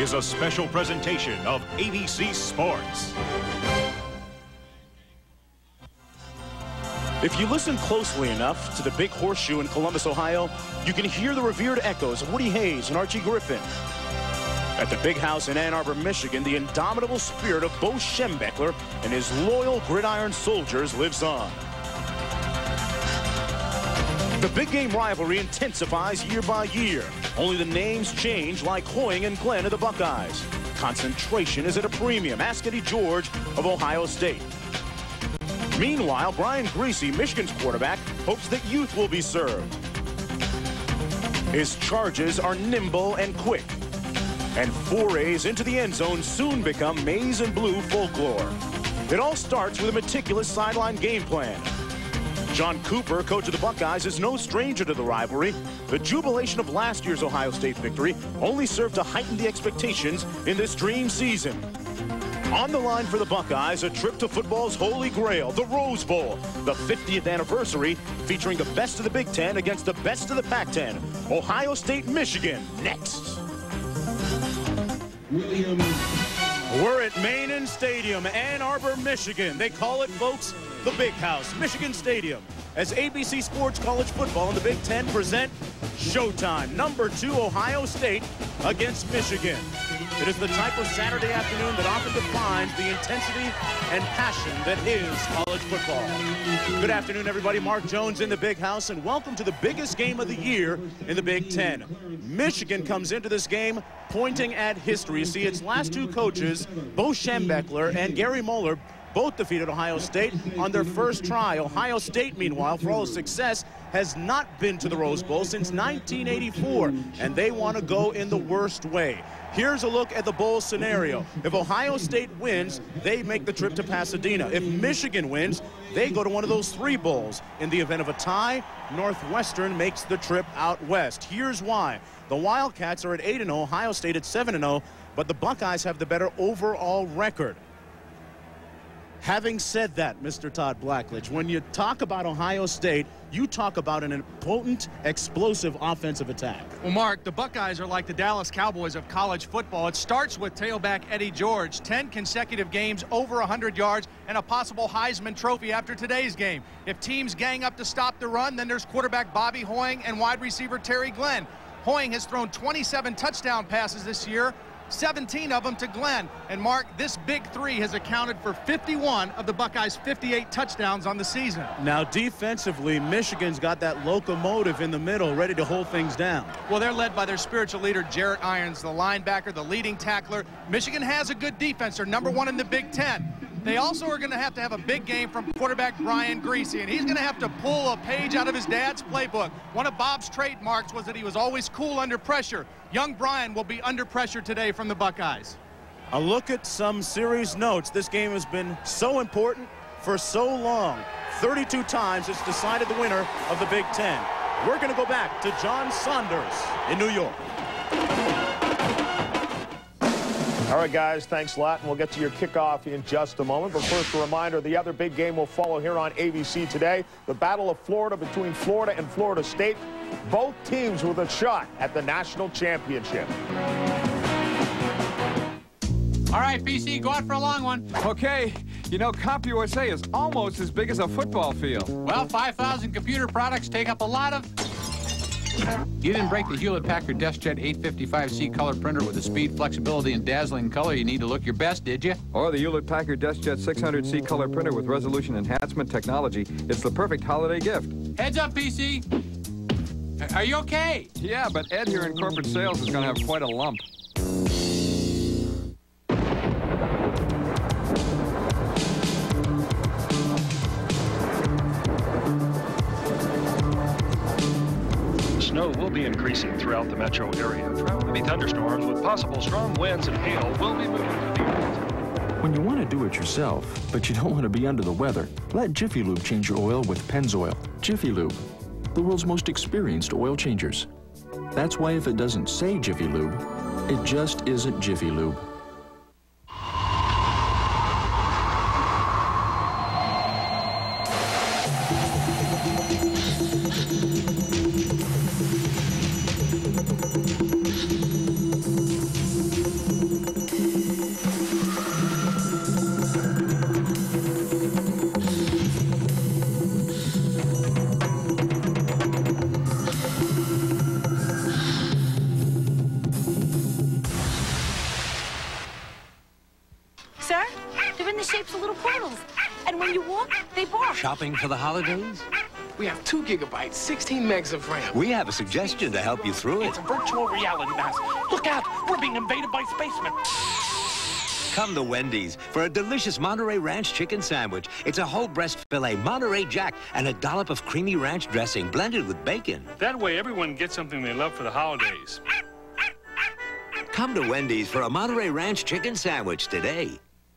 is a special presentation of ABC Sports. If you listen closely enough to the Big Horseshoe in Columbus, Ohio, you can hear the revered echoes of Woody Hayes and Archie Griffin. At the Big House in Ann Arbor, Michigan, the indomitable spirit of Bo Schembechler and his loyal gridiron soldiers lives on. The big game rivalry intensifies year by year. Only the names change, like Hoying and Glenn of the Buckeyes. Concentration is at a premium. Ask Eddie George of Ohio State. Meanwhile, Brian Griese, Michigan's quarterback, hopes that youth will be served. His charges are nimble and quick, and forays into the end zone soon become maize and blue folklore. It all starts with a meticulous sideline game plan. John Cooper, coach of the Buckeyes, is no stranger to the rivalry. The jubilation of last year's Ohio State victory only served to heighten the expectations in this dream season. On the line for the Buckeyes, a trip to football's holy grail, the Rose Bowl, the 50th anniversary, featuring the best of the Big Ten against the best of the Pac-10. Ohio State, Michigan, next. We're at Mainen Stadium, Ann Arbor, Michigan. They call it, folks, the Big House, Michigan Stadium, as ABC Sports College Football and the Big Ten present Showtime. Number 2, Ohio State against Michigan. It is the type of Saturday afternoon that often defines the intensity and passion that is college football. Good afternoon, everybody. Mark Jones in the Big House, and welcome to the biggest game of the year in the Big Ten. Michigan comes into this game pointing at history. You see, its last two coaches, Bo Schembechler and Gary Moeller, both defeated Ohio State on their first try. Ohio State, meanwhile, for all its success, has not been to the Rose Bowl since 1984, and they want to go in the worst way. Here's a look at the bowl scenario. If Ohio State wins, they make the trip to Pasadena. If Michigan wins, they go to one of those 3 bowls. In the event of a tie, Northwestern makes the trip out west. Here's why. The Wildcats are at 8-0, Ohio State at 7-0, but the Buckeyes have the better overall record. Having said that, Mr. Todd Blackledge, when you talk about Ohio State, you talk about an potent, explosive offensive attack. Well, Mark, the Buckeyes are like the Dallas Cowboys of college football. It starts with tailback Eddie George, 10 consecutive games over 100 yards and a possible Heisman Trophy after today's game. If teams gang up to stop the run, then there's quarterback Bobby Hoying and wide receiver Terry Glenn. Hoying has thrown 27 touchdown passes this year, 17 of them to Glenn. And Mark, this big 3 has accounted for 51 of the Buckeyes' 58 touchdowns on the season. Now, defensively, Michigan's got that locomotive in the middle ready to hold things down. Well, they're led by their spiritual leader, Jarrett Irons, the linebacker, the leading tackler. Michigan has a good defense. They're number 1 in the Big Ten. They also are going to have a big game from quarterback Brian Griese, and he's going to have to pull a page out of his dad's playbook. One of Bob's trademarks was that he was always cool under pressure. Young Brian will be under pressure today from the Buckeyes. A look at some series notes. This game has been so important for so long. 32 times it's decided the winner of the Big Ten. We're going to go back to John Saunders in New York. All right, guys, thanks a lot, and we'll get to your kickoff in just a moment. But first, a reminder, the other big game will follow here on ABC today, the Battle of Florida between Florida and Florida State. Both teams with a shot at the national championship. All right, PC, go out for a long one. Okay, you know, CompUSA is almost as big as a football field. Well, 5,000 computer products take up a lot of... You didn't break the Hewlett-Packard DeskJet 855C color printer with the speed, flexibility, and dazzling color you need to look your best, did you? Or the Hewlett-Packard DeskJet 600C color printer with resolution enhancement technology. It's the perfect holiday gift. Heads up, PC. Are you okay? Yeah, but Ed here in corporate sales is going to have quite a lump. Snow will be increasing throughout the metro area. Heavy thunderstorms with possible strong winds and hail will be moving to the east. When you want to do it yourself, but you don't want to be under the weather, let Jiffy Lube change your oil with Pennzoil. Jiffy Lube, the world's most experienced oil changers. That's why if it doesn't say Jiffy Lube, it just isn't Jiffy Lube. shopping for the holidays? We have 2 gigabytes, 16 megs of RAM. We have a suggestion to help you through it. It's a virtual reality mask. Look out! We're being invaded by spacemen. Come to Wendy's for a delicious Monterey Ranch chicken sandwich. It's a whole breast filet, Monterey Jack, and a dollop of creamy ranch dressing blended with bacon. That way, everyone gets something they love for the holidays. Come to Wendy's for a Monterey Ranch chicken sandwich today.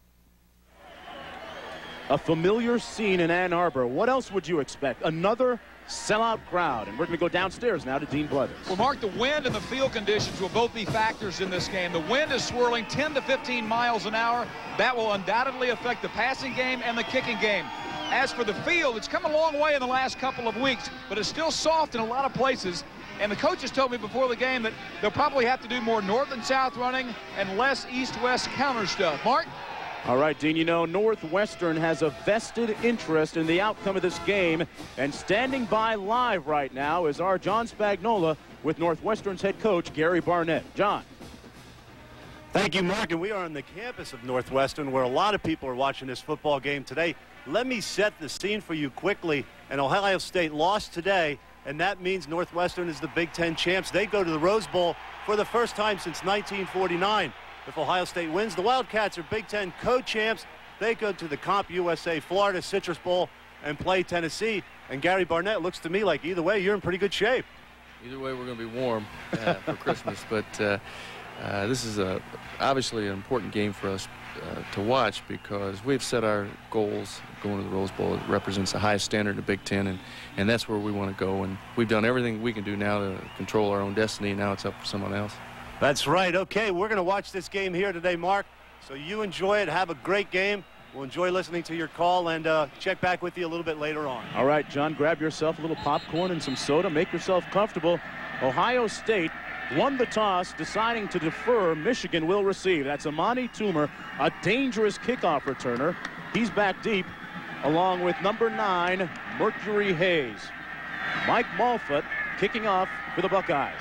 A familiar scene in Ann Arbor. What else would you expect? Another sellout crowd. And we're going to go downstairs now to Dean Blethers. Well, Mark, the wind and the field conditions will both be factors in this game. The wind is swirling 10 to 15 miles an hour. That will undoubtedly affect the passing game and the kicking game. As for the field, it's come a long way in the last couple of weeks, but it's still soft in a lot of places. And the coaches told me before the game that they'll probably have to do more north and south running and less east-west counter stuff. Mark? All right, Dean, you know, Northwestern has a vested interest in the outcome of this game, and standing by live right now is our John Spagnola with Northwestern's head coach, Gary Barnett. John. Thank you, Mark, and we are on the campus of Northwestern where a lot of people are watching this football game today. Let me set the scene for you quickly. And Ohio State lost today, and that means Northwestern is the Big Ten champs. They go to the Rose Bowl for the first time since 1949. If Ohio State wins, the Wildcats are Big Ten co-champs. They go to the Comp USA Florida Citrus Bowl and play Tennessee. And Gary Barnett, looks to me like either way, you're in pretty good shape. Either way, we're going to be warm for Christmas. But this is obviously an important game for us to watch because we've set our goals going to the Rose Bowl. It represents the highest standard in the Big Ten, and that's where we want to go. And we've done everything we can do now to control our own destiny. Now it's up for someone else. That's right. Okay, we're going to watch this game here today, Mark. So you enjoy it. Have a great game. We'll enjoy listening to your call and check back with you a little bit later on. All right, John, grab yourself a little popcorn and some soda. Make yourself comfortable. Ohio State won the toss, deciding to defer. Michigan will receive. That's Amani Toomer, a dangerous kickoff returner. He's back deep, along with number 9, Mercury Hayes. Mike Malfoot kicking off for the Buckeyes.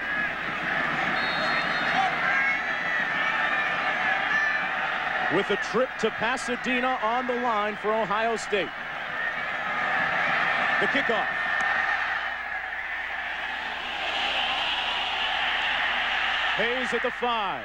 With a trip to Pasadena on the line for Ohio State. The kickoff. Hayes at the 5.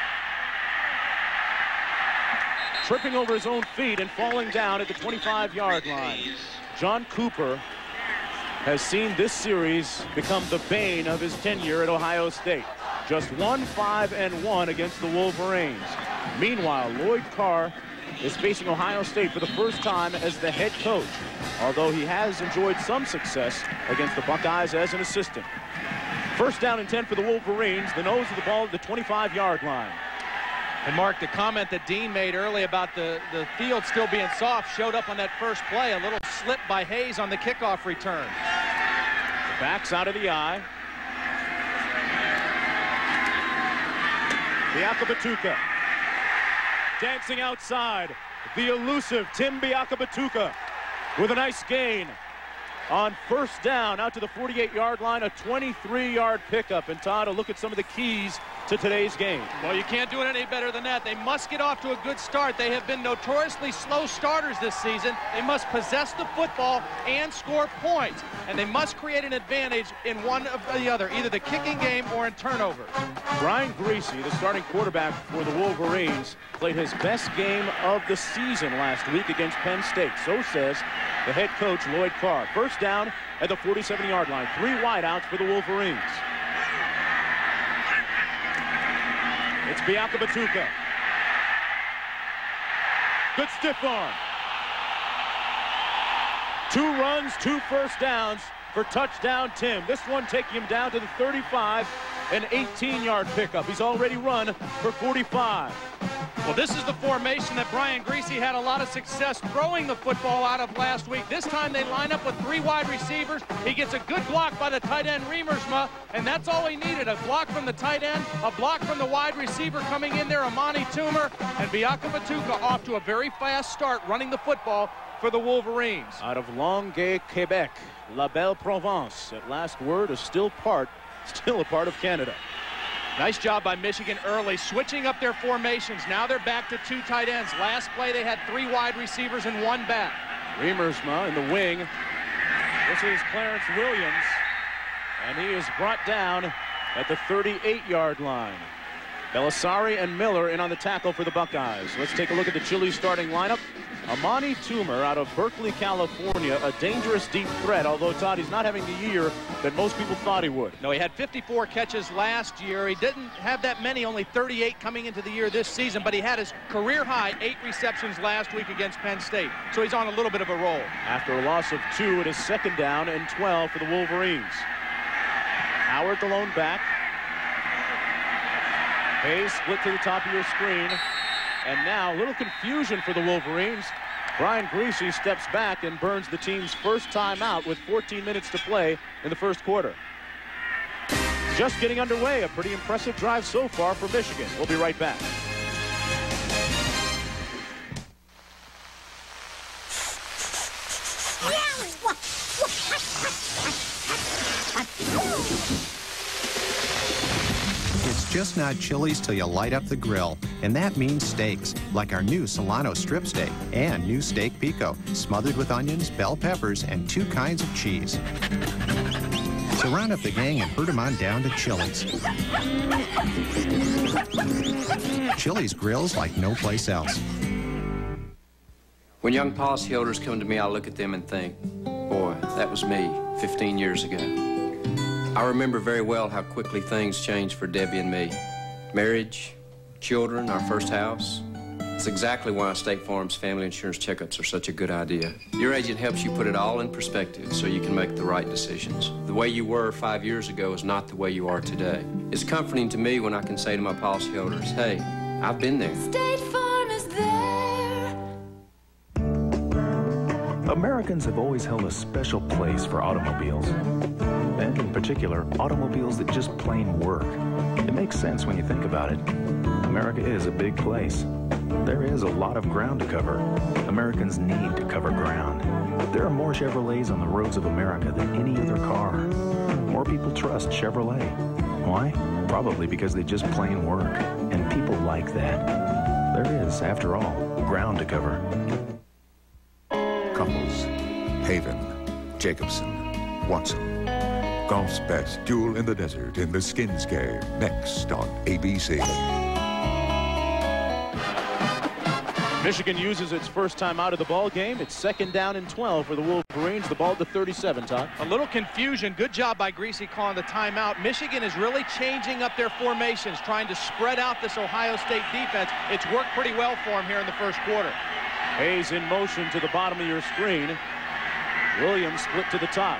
Tripping over his own feet and falling down at the 25-yard line. John Cooper has seen this series become the bane of his tenure at Ohio State. Just 1-5-1 against the Wolverines. Meanwhile, Lloyd Carr is facing Ohio State for the first time as the head coach, although he has enjoyed some success against the Buckeyes as an assistant. First down and 10 for the Wolverines, the nose of the ball at the 25-yard line. And Mark, the comment that Dean made early about the field still being soft showed up on that first play. A little slip by Hayes on the kickoff return. The back's out of the eye. Biakabatuka dancing outside. The elusive Tim Biakabatuka with a nice gain on first down out to the 48-yard line, a 23-yard pickup. And Todd, a look at some of the keys to today's game. Well, you can't do it any better than that. They must get off to a good start. They have been notoriously slow starters this season. They must possess the football and score points. And they must create an advantage in one of the other, either the kicking game or in turnovers. Brian Griese, the starting quarterback for the Wolverines, played his best game of the season last week against Penn State. So says the head coach, Lloyd Carr. First down at the 47-yard line. 3 wideouts for the Wolverines. It's Biakabatuka. Good stiff arm. 2 runs, 2 first downs for touchdown Tim. This one taking him down to the 35, an 18-yard pickup. He's already run for 45. Well, this is the formation that Brian Griese had a lot of success throwing the football out of last week. This time they line up with 3 wide receivers. He gets a good block by the tight end, Riemersma, and that's all he needed. A block from the tight end, a block from the wide receiver coming in there, Amani Toomer, and Biakabatuka off to a very fast start running the football for the Wolverines. Out of Longueuil, Quebec, La Belle Provence. At last word, is still a part of Canada. Nice job by Michigan early, switching up their formations. Now they're back to 2 tight ends. Last play they had 3 wide receivers and 1 back. Riemersma in the wing. This is Clarence Williams, and he is brought down at the 38-yard line. Belisari and Miller in on the tackle for the Buckeyes. Let's take a look at the Chile starting lineup. Amani Toomer out of Berkeley, California, a dangerous deep threat, although, Todd, he's not having the year that most people thought he would. No, he had 54 catches last year. He didn't have that many, only 38 coming into the year this season, but he had his career high 8 receptions last week against Penn State, so he's on a little bit of a roll. After a loss of 2, it is 2nd down and 12 for the Wolverines. Howard the lone back. Hayes split to the top of your screen. And now a little confusion for the Wolverines. Brian Griese steps back and burns the team's first timeout with 14 minutes to play in the first quarter. Just getting underway. A pretty impressive drive so far for Michigan. We'll be right back. Just not Chili's till you light up the grill, and that means steaks, like our new Solano strip steak and new steak pico, smothered with onions, bell peppers, and 2 kinds of cheese. So round up the gang and herd them on down to Chili's. Chili's grills like no place else. When young policyholders come to me, I look at them and think, boy, that was me 15 years ago. I remember very well how quickly things changed for Debbie and me. Marriage, children, our first house. It's exactly why State Farm's family insurance checkups are such a good idea. Your agent helps you put it all in perspective so you can make the right decisions. The way you were 5 years ago is not the way you are today. It's comforting to me when I can say to my policyholders, hey, I've been there. State Farm is there. Americans have always held a special place for automobiles. And in particular, automobiles that just plain work. It makes sense when you think about it. America is a big place. There is a lot of ground to cover. Americans need to cover ground. There are more Chevrolets on the roads of America than any other car. More people trust Chevrolet. Why? Probably because they just plain work. And people like that. There is, after all, ground to cover. Couples, Haven, Jacobson, Watson. Golf's best duel in the desert in the Skins game, next on ABC. Michigan uses its first time out of the ball game. It's 2nd down and 12 for the Wolverines. The ball to 37, Todd. A little confusion. Good job by Griese calling the timeout. Michigan is really changing up their formations, trying to spread out this Ohio State defense. It's worked pretty well for them here in the first quarter. Hayes in motion to the bottom of your screen. Williams split to the top.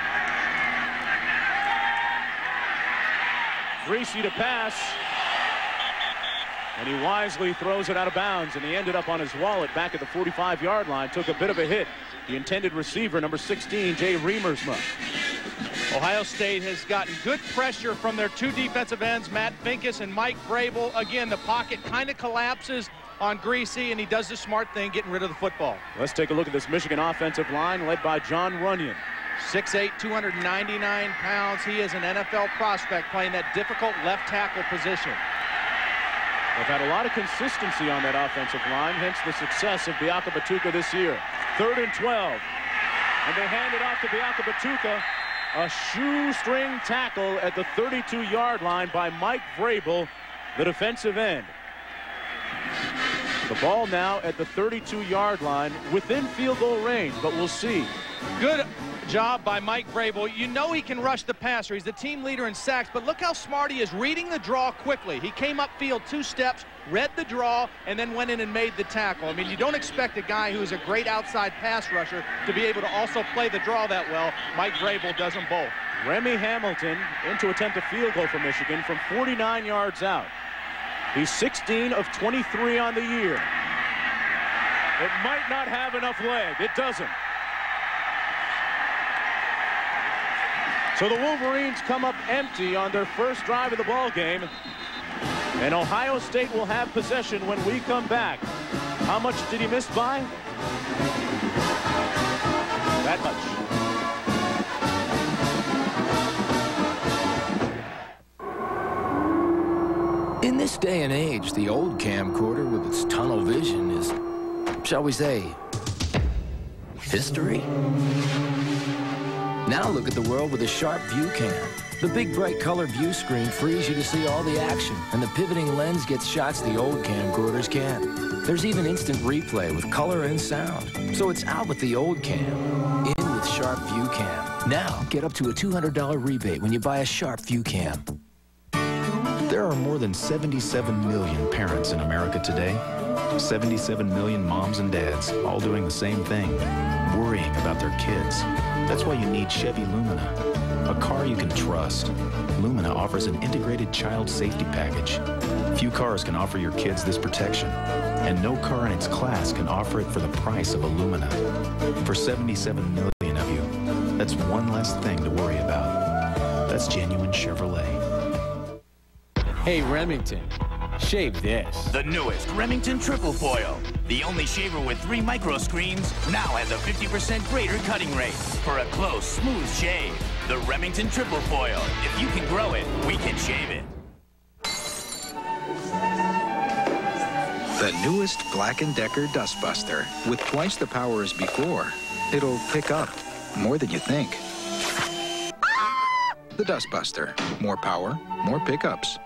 Griese to pass, and he wisely throws it out of bounds, and he ended up on his wallet back at the 45-yard line. Took a bit of a hit. The intended receiver, number 16, Jay Riemersma. Ohio State has gotten good pressure from their 2 defensive ends, Matt Finkus and Mike Vrabel. Again, the pocket kind of collapses on Griese, and he does the smart thing, getting rid of the football. Let's take a look at this Michigan offensive line led by John Runyon. 6'8", 299 pounds. He is an NFL prospect playing that difficult left tackle position. They've had a lot of consistency on that offensive line, hence the success of Biaka Batuka this year. 3rd and 12. And they hand it off to Biaka Batuka. A shoestring tackle at the 32-yard line by Mike Vrabel, the defensive end. The ball now at the 32-yard line, within field goal range, but we'll see. Good job by Mike Vrabel. You know he can rush the passer. He's the team leader in sacks, but look how smart he is reading the draw quickly. He came upfield 2 steps, read the draw, and then went in and made the tackle. I mean, you don't expect a guy who's a great outside pass rusher to be able to also play the draw that well. Mike Vrabel does them both. Remy Hamilton in to attempt a field goal for Michigan from 49 yards out. He's 16 of 23 on the year. It might not have enough leg. It doesn't. So the Wolverines come up empty on their first drive of the ball game. And Ohio State will have possession when we come back. How much did he miss by? That much. In this day and age, the old camcorder with its tunnel vision is, shall we say, History? Now look at the world with a Sharp View Cam. The big bright color view screen frees you to see all the action, and the pivoting lens gets shots the old camcorders can't. There's even instant replay with color and sound. So it's out with the old cam, in with Sharp View Cam. Now get up to a $200 rebate when you buy a Sharp View Cam. There are more than 77 million parents in America today. 77 million moms and dads all doing the same thing, worrying about their kids. That's why you need Chevy Lumina, a car you can trust. Lumina offers an integrated child safety package. Few cars can offer your kids this protection, and no car in its class can offer it for the price of a Lumina. For 77 million of you, that's one less thing to worry about. That's genuine Chevrolet. Hey, Remington, shave this. The newest Remington Triple Foil. The only shaver with 3 micro screens now has a 50% greater cutting rate for a close, smooth shave. The Remington Triple Foil. If you can grow it, we can shave it. The newest Black & Decker Dustbuster. With twice the power as before, it'll pick up more than you think. The Dustbuster. More power, more pickups.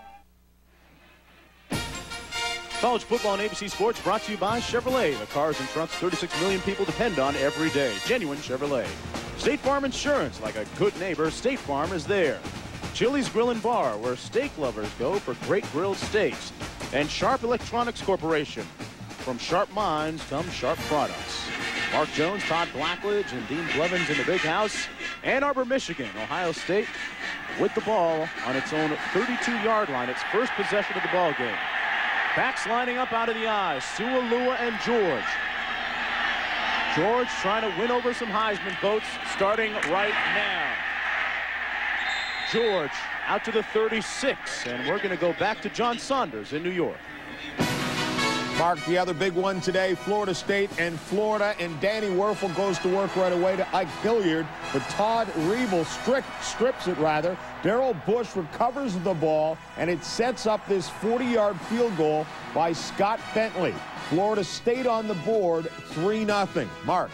College football on ABC Sports brought to you by Chevrolet. The cars and trucks 36 million people depend on every day. Genuine Chevrolet. State Farm Insurance. Like a good neighbor, State Farm is there. Chili's Grill and Bar, where steak lovers go for great grilled steaks. And Sharp Electronics Corporation. From sharp minds come sharp products. Mark Jones, Todd Blackledge, and Dean Blevins in the big house. Ann Arbor, Michigan. Ohio State with the ball on its own 32-yard line. Its first possession of the ball game. Backs lining up out of the I. Sualua and George. George trying to win over some Heisman votes starting right now. George out to the 36, and we're going to go back to John Saunders in New York. Mark, the other big one today, Florida State and Florida, and Danny Werfel goes to work right away to Ike Hilliard, but Todd Revel strips it rather. Darrell Bush recovers the ball, and it sets up this 40-yard field goal by Scott Bentley. Florida State on the board, 3-0. Mark.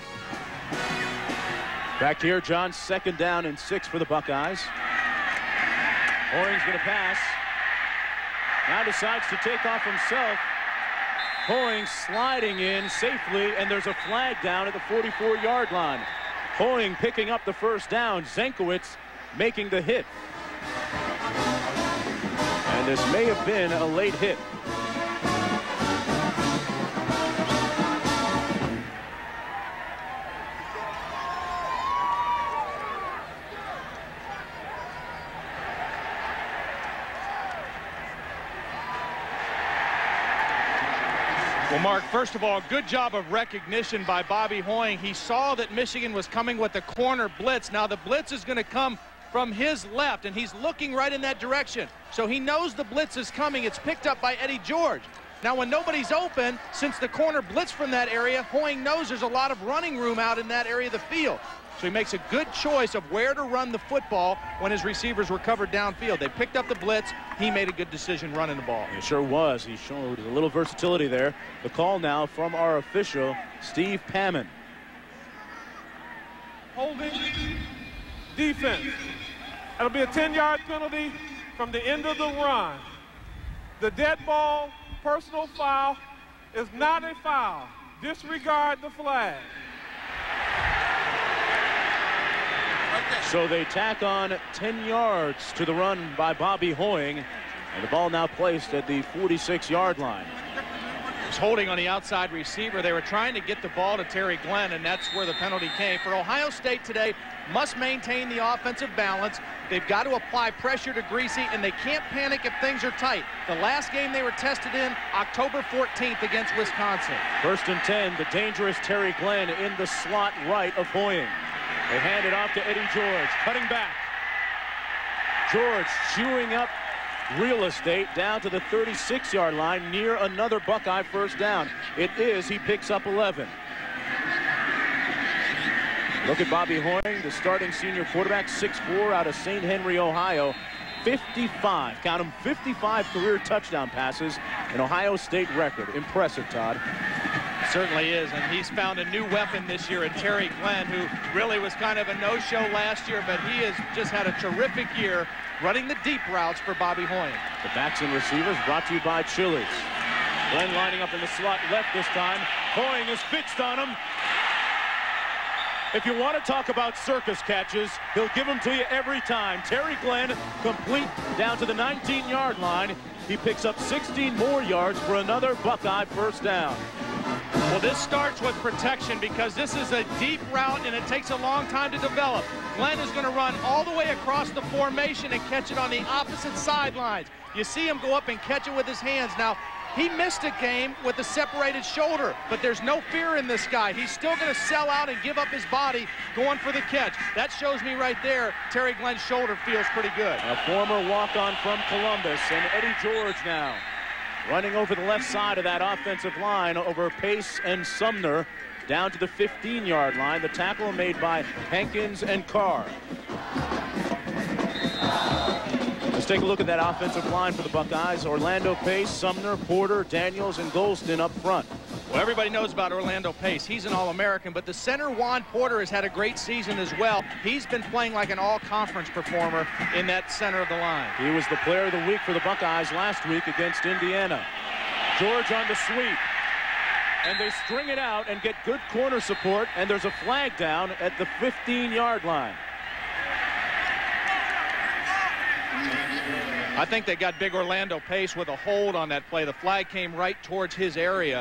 Back here, John, 2nd down and 6 for the Buckeyes. Horing's going to pass. Now decides to take off himself. Hoing sliding in safely, and there's a flag down at the 44-yard line. Hoing picking up the first down. Zenkowitz making the hit. And this may have been a late hit. Well, Mark, first of all, good job of recognition by Bobby Hoing. He saw that Michigan was coming with the corner blitz. Now the blitz is going to come from his left, and he's looking right in that direction. So he knows the blitz is coming. It's picked up by Eddie George. Now when nobody's open, since the corner blitz from that area, Hoing knows there's a lot of running room out in that area of the field. So he makes a good choice of where to run the football when his receivers were covered downfield. They picked up the blitz. He made a good decision running the ball. It sure was. He showed a little versatility there. The call now from our official, Steve Pammon. Holding defense. It'll be a 10-yard penalty from the end of the run. The dead ball, personal foul, is not a foul. Disregard the flag. So they tack on 10 yards to the run by Bobby Hoing, and the ball now placed at the 46-yard line. Was holding on the outside receiver. They were trying to get the ball to Terry Glenn, and that's where the penalty came. For Ohio State today, must maintain the offensive balance. They've got to apply pressure to Greasy, and they can't panic if things are tight. The last game they were tested in, October 14th against Wisconsin. 1st and 10, the dangerous Terry Glenn in the slot right of Hoing. They hand it off to Eddie George, cutting back. George chewing up real estate down to the 36-yard line near another Buckeye first down. It is. He picks up 11. Look at Bobby Hoing, the starting senior quarterback, 6'4", out of St. Henry, Ohio. 55, count them, 55 career touchdown passes, an Ohio State record. Impressive, Todd. Certainly is, and he's found a new weapon this year in Terry Glenn, who really was kind of a no-show last year, but he has just had a terrific year running the deep routes for Bobby Hoying. The backs and receivers brought to you by Chili's. Glenn lining up in the slot left this time. Hoying is fixed on him. If you want to talk about circus catches, he'll give them to you every time. Terry Glenn complete down to the 19-yard line. He picks up 16 more yards for another Buckeye first down. Well, this starts with protection because this is a deep route and it takes a long time to develop. Glenn is going to run all the way across the formation and catch it on the opposite sidelines. You see him go up and catch it with his hands. Now, he missed a game with a separated shoulder, but there's no fear in this guy. He's still going to sell out and give up his body going for the catch. That shows me right there, Terry Glenn's shoulder feels pretty good. A former walk-on from Columbus, and Eddie George now running over the left side of that offensive line over Pace and Sumner down to the 15-yard line. The tackle made by Hankins and Carr. Let's take a look at that offensive line for the Buckeyes. Orlando Pace, Sumner, Porter, Daniels, and Golston up front. Well, everybody knows about Orlando Pace. He's an All-American, but the center, Juan Porter, has had a great season as well. He's been playing like an all-conference performer in that center of the line. He was the player of the week for the Buckeyes last week against Indiana. George on the sweep. And they string it out and get good corner support, and there's a flag down at the 15-yard line. I think they got big Orlando Pace with a hold on that play. The flag came right towards his area.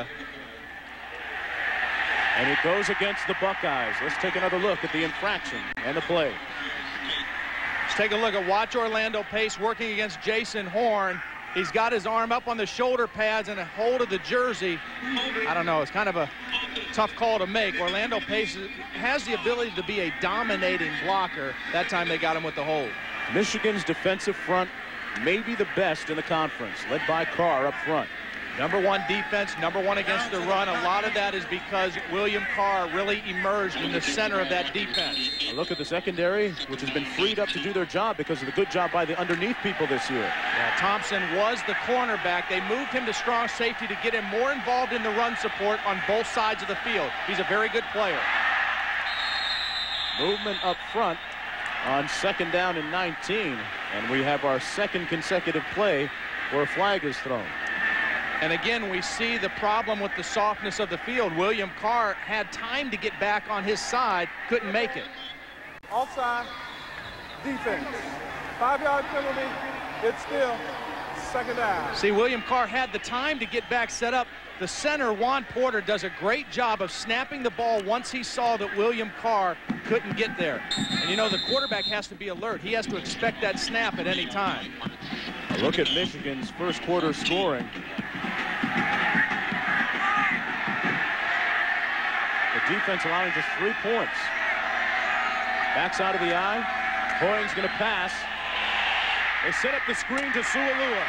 And it goes against the Buckeyes. Let's take another look at the infraction and the play. Let's take a look at watch Orlando Pace working against Jason Horn. He's got his arm up on the shoulder pads and a hold of the jersey. I don't know. It's kind of a tough call to make. Orlando Pace has the ability to be a dominating blocker. That time they got him with the hold. Michigan's defensive front may be the best in the conference, led by Carr up front. #1 defense, #1 against the run. A lot of that is because William Carr really emerged in the center of that defense. A look at the secondary, which has been freed up to do their job because of the good job by the underneath people this year. Yeah, Thompson was the cornerback. They moved him to strong safety to get him more involved in the run support on both sides of the field. He's a very good player. Movement up front on 2nd down and 19, and we have our second consecutive play where a flag is thrown. And again, we see the problem with the softness of the field. William Carr had time to get back on his side, couldn't make it. Offside, defense. 5-yard penalty, it's still 2nd down. See, William Carr had the time to get back set up. The center, Juan Porter, does a great job of snapping the ball once he saw that William Carr couldn't get there. And you know, the quarterback has to be alert. He has to expect that snap at any time. A look at Michigan's first quarter scoring. The defense allowing just 3 points. Backside of the eye. Hoying's going to pass. They set up the screen to Sualua.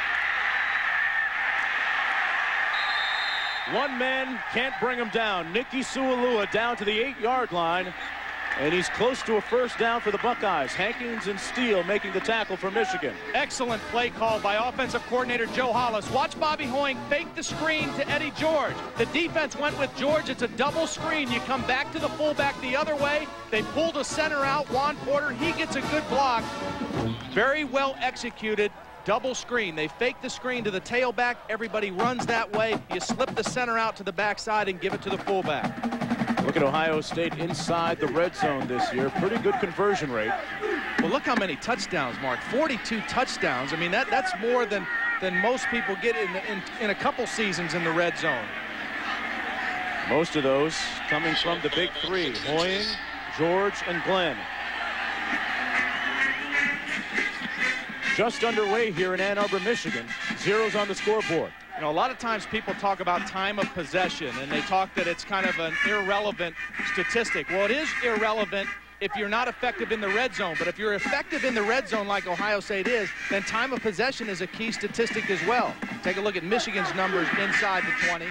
One man can't bring him down. Nicky Sualua down to the 8-yard line. And he's close to a first down for the Buckeyes. Hankins and Steele making the tackle for Michigan. Excellent play call by offensive coordinator Joe Hollis. Watch Bobby Hoying fake the screen to Eddie George. The defense went with George. It's a double screen. You come back to the fullback the other way. They pull the center out. Juan Porter, he gets a good block. Very well executed. Double screen. They fake the screen to the tailback. Everybody runs that way. You slip the center out to the backside and give it to the fullback. Look at Ohio State inside the red zone this year. Pretty good conversion rate. Well, look how many touchdowns, Mark. 42 touchdowns. I mean, that's more than most people get in a couple seasons in the red zone. Most of those coming from the big three, Hoying, George, and Glenn. Just underway here in Ann Arbor, Michigan. Zeros on the scoreboard. You know, a lot of times people talk about time of possession, and they talk that it's kind of an irrelevant statistic. Well, it is irrelevant if you're not effective in the red zone, but if you're effective in the red zone like Ohio State is, then time of possession is a key statistic as well. Take a look at Michigan's numbers inside the 20.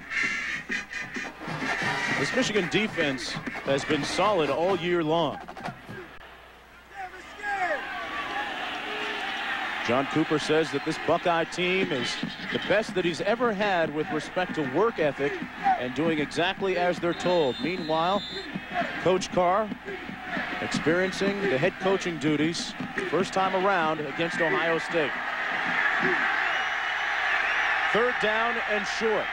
This Michigan defense has been solid all year long. John Cooper says that this Buckeye team is the best that he's ever had with respect to work ethic and doing exactly as they're told. Meanwhile, Coach Carr experiencing the head coaching duties first time around against Ohio State. 3rd down and short.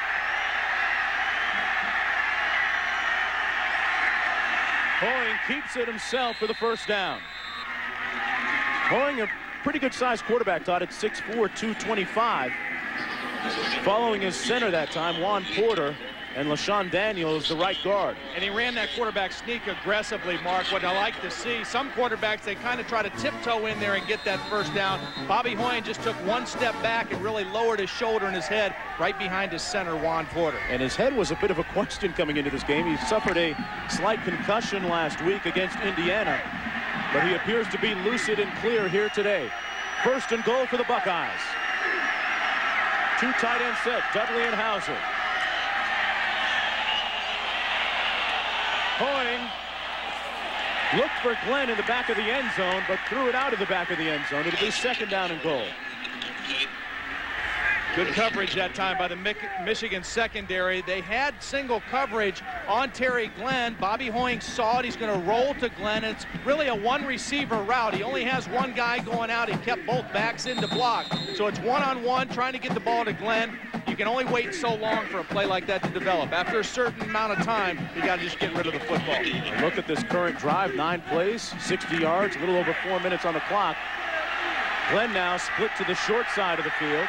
Hoying keeps it himself for the first down. Hoying, a pretty good-sized quarterback, Todd, at 6'4", 225. Following his center that time, Juan Porter, and LaShawn Daniels, the right guard. And he ran that quarterback sneak aggressively, Mark. What I like to see, some quarterbacks, they kind of try to tiptoe in there and get that first down. Bobby Hoying just took one step back and really lowered his shoulder and his head right behind his center, Juan Porter. And his head was a bit of a question coming into this game. He suffered a slight concussion last week against Indiana, but he appears to be lucid and clear here today. 1st and goal for the Buckeyes. 2 tight end set, Dudley and Hauser. Hoying looked for Glenn in the back of the end zone, but threw it out of the back of the end zone. It'll be 2nd down and goal. Good coverage that time by the Michigan secondary. They had single coverage on Terry Glenn. Bobby Hoying saw it. He's going to roll to Glenn. It's really a one-receiver route. He only has one guy going out. He kept both backs in to block. So it's one-on-one trying to get the ball to Glenn. You can only wait so long for a play like that to develop. After a certain amount of time, you got to just get rid of the football. Look at this current drive, 9 plays, 60 yards, a little over 4 minutes on the clock. Glenn now split to the short side of the field.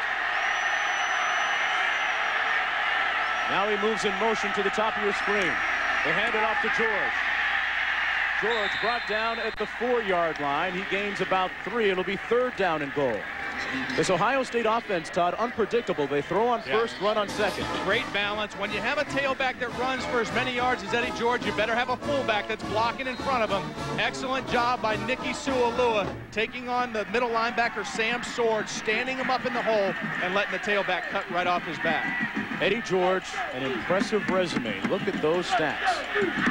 Now he moves in motion to the top of your screen. They hand it off to George. George brought down at the 4-yard line. He gains about 3. It'll be 3rd down and goal. This Ohio State offense, Todd, unpredictable. They throw on first, run on second. Great balance. When you have a tailback that runs for as many yards as Eddie George, you better have a fullback that's blocking in front of him. Excellent job by Nicky Sualua taking on the middle linebacker Sam Sword, standing him up in the hole and letting the tailback cut right off his back. Eddie George, an impressive resume. Look at those stats.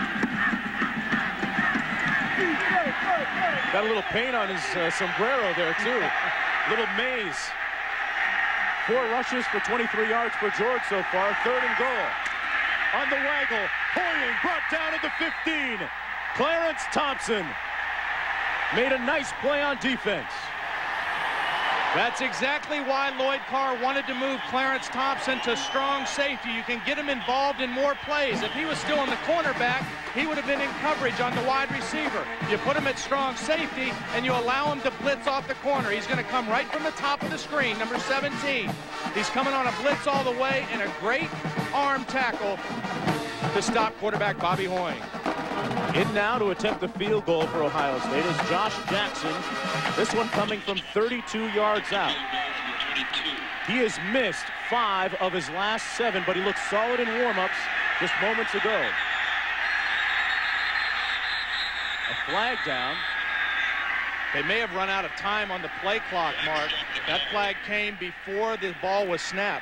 Got a little paint on his sombrero there, too. Little maze. 4 rushes for 23 yards for George so far. 3rd and goal. On the waggle, Hoying brought down at the 15. Clarence Thompson made a nice play on defense. That's exactly why Lloyd Carr wanted to move Clarence Thompson to strong safety. You can get him involved in more plays. If he was still in the cornerback, he would have been in coverage on the wide receiver. You put him at strong safety, and you allow him to blitz off the corner. He's going to come right from the top of the screen, number 17. He's coming on a blitz all the way, and a great arm tackle to stop quarterback Bobby Hoying. In now to attempt the field goal for Ohio State is Josh Jackson. This one coming from 32 yards out. He has missed 5 of his last 7, but he looked solid in warm-ups just moments ago. A flag down. They may have run out of time on the play clock, Mark. That flag came before the ball was snapped.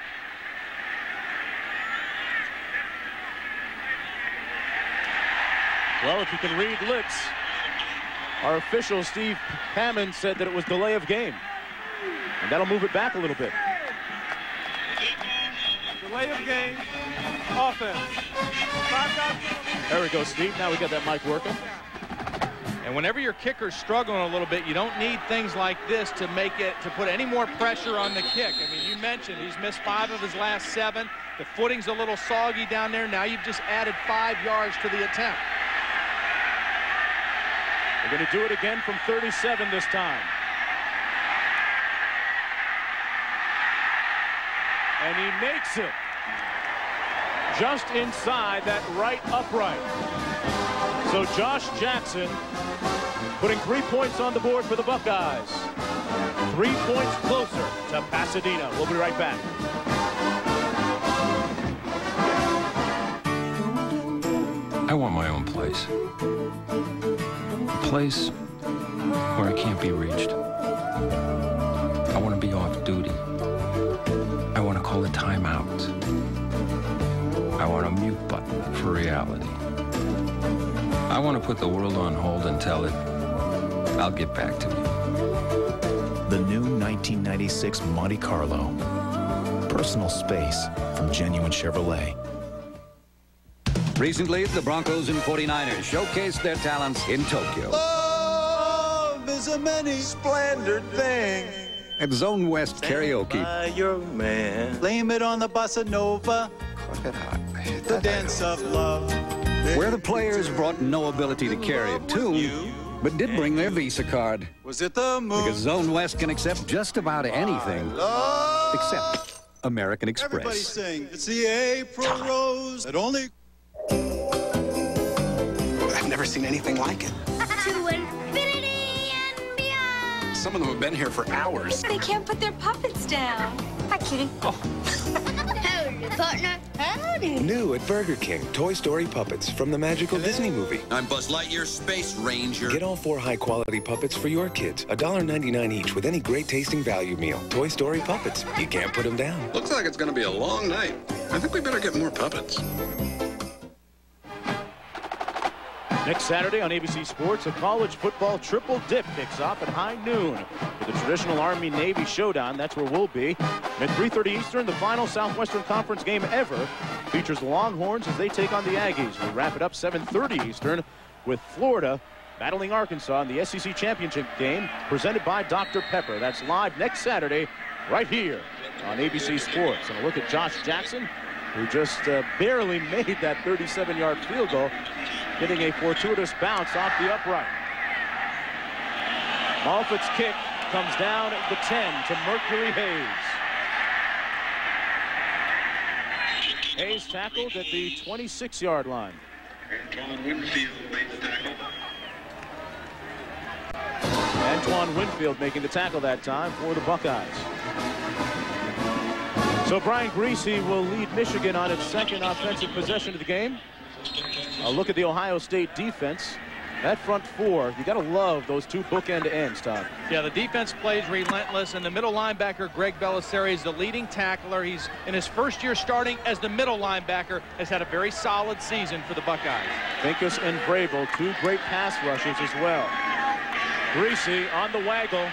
Well, if you can read lips, our official, Steve Hammond, said that it was delay of game. And that'll move it back a little bit. Delay of game, offense. There we go, Steve. Now we got that mic working. And whenever your kicker's struggling a little bit, you don't need things like this to make it, to put any more pressure on the kick. I mean, you mentioned he's missed 5 of his last 7. The footing's a little soggy down there. Now you've just added 5 yards to the attempt. They're going to do it again from 37 this time. And he makes it just inside that right upright. So Josh Jackson putting 3 points on the board for the Buckeyes. 3 points closer to Pasadena. We'll be right back. I want my own place. A place where I can't be reached. I want to be off duty. I want to call a timeout. I want a mute button for reality. I want to put the world on hold and tell it, I'll get back to you. The new 1996 Monte Carlo. Personal space from genuine Chevrolet. Recently, the Broncos and 49ers showcased their talents in Tokyo. Love is a many splendid thing. At Zone West Karaoke. Your man. Blame it on the bossa nova. The dance of love. Where the players brought no ability to carry a tune, but did bring their Visa card. Was it the moon? Because Zone West can accept just about anything except American Express. Everybody sing. It's the April rose that only... I've never seen anything like it. To infinity and beyond. Some of them have been here for hours. They can't put their puppets down. Hi, kitty. Oh. Howdy, partner. Howdy. New at Burger King, Toy Story puppets from the magical Disney movie. I'm Buzz Lightyear Space Ranger. Get all 4 high-quality puppets for your kids. $1.99 each with any great-tasting value meal. Toy Story puppets. You can't put them down. Looks like it's going to be a long night. I think we better get more puppets. Next Saturday on ABC Sports, a college football triple dip kicks off at high noon for the traditional Army-Navy showdown. That's where we'll be. And at 3:30 Eastern, the final Southwestern Conference game ever features the Longhorns as they take on the Aggies. We'll wrap it up 7:30 Eastern with Florida battling Arkansas in the SEC Championship game presented by Dr. Pepper. That's live next Saturday right here on ABC Sports. And a look at Josh Jackson, who just barely made that 37-yard field goal, getting a fortuitous bounce off the upright. Malfit's kick comes down at the 10 to Mercury Hayes. Hayes tackled at the 26-yard line. Antoine Winfield making the tackle that time for the Buckeyes. So Brian Griese will lead Michigan on its second offensive possession of the game. A look at the Ohio State defense. That front four, you got to love those two bookend ends, Todd. Yeah, the defense plays relentless, and the middle linebacker, Greg Belisari, is the leading tackler. He's in his first year starting as the middle linebacker, has had a very solid season for the Buckeyes. Pincus and Vrabel, two great pass rushers as well. Griese on the waggle.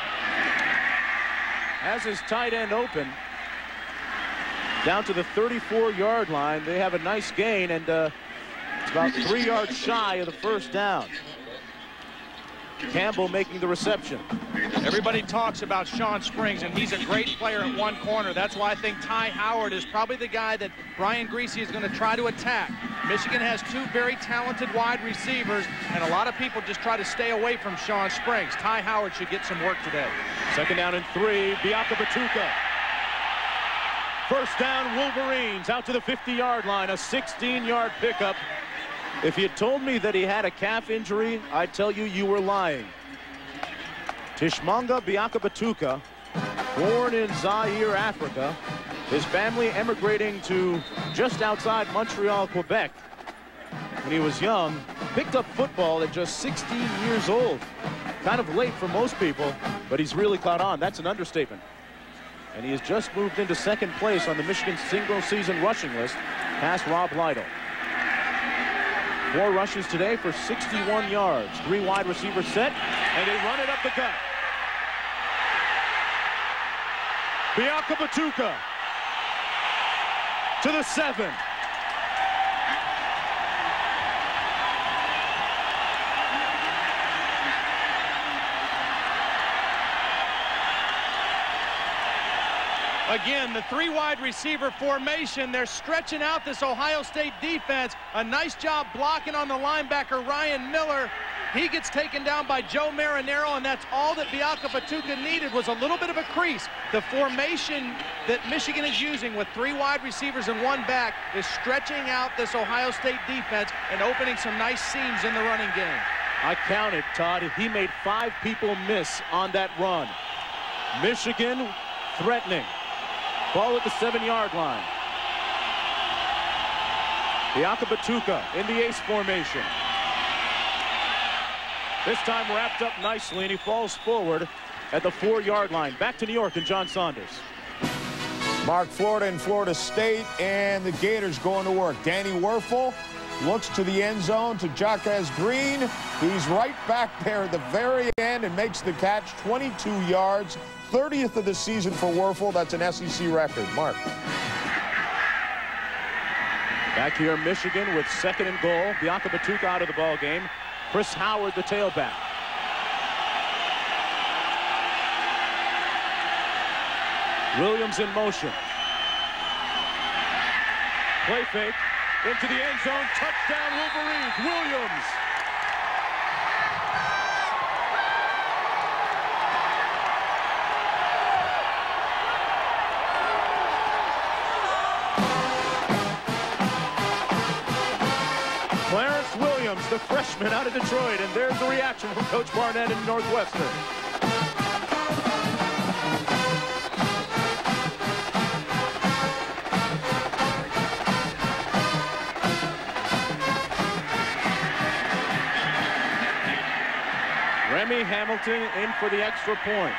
Has his tight end open. Down to the 34-yard line. They have a nice gain, and it's about 3 yards shy of the first down. Campbell making the reception. Everybody talks about Sean Springs, and he's a great player at one corner. That's why I think Ty Howard is probably the guy that Brian Griese is going to try to attack. Michigan has two very talented wide receivers, and a lot of people just try to stay away from Sean Springs. Ty Howard should get some work today. Second down and 3, Biaka Batuka. First down, Wolverines out to the 50-yard line, a 16-yard pickup. If you told me that he had a calf injury, I'd tell you you were lying. Tishmanga Biaka Batuka, born in Zaire, Africa. His family emigrating to just outside Montreal, Quebec. When he was young, picked up football at just 16 years old. Kind of late for most people, but he's really caught on. That's an understatement. And he has just moved into second place on the Michigan single-season rushing list, past Rob Lytle. 4 rushes today for 61 yards. 3 wide receivers set, and they run it up the gut. Biaka Batuka to the 7. Again, the 3 wide receiver formation. They're stretching out this Ohio State defense. A nice job blocking on the linebacker, Ryan Miller. He gets taken down by Joe Marinero, and that's all that Biaka Batuka needed was a little bit of a crease. The formation that Michigan is using with 3 wide receivers and 1 back is stretching out this Ohio State defense and opening some nice seams in the running game. I counted, Todd. He made 5 people miss on that run. Michigan threatening. Ball at the 7-yard line. Biaka Batuka in the ace formation. This time wrapped up nicely, and he falls forward at the 4-yard line. Back to New York and John Saunders. Mark, Florida and Florida State, and the Gators going to work. Danny Werfel looks to the end zone to Jaquez Green. He's right back there at the very end and makes the catch, 22 yards, 30th of the season for Wuerffel. That's an SEC record. Mark. Back here, Michigan with 2nd and goal. Bianca Batuka out of the ball game. Chris Howard, the tailback. Williams in motion. Play fake into the end zone. Touchdown, Wolverines. Williams. Clarence Williams, the freshman out of Detroit, and there's the reaction from Coach Barnett in Northwestern. Remy Hamilton in for the extra point.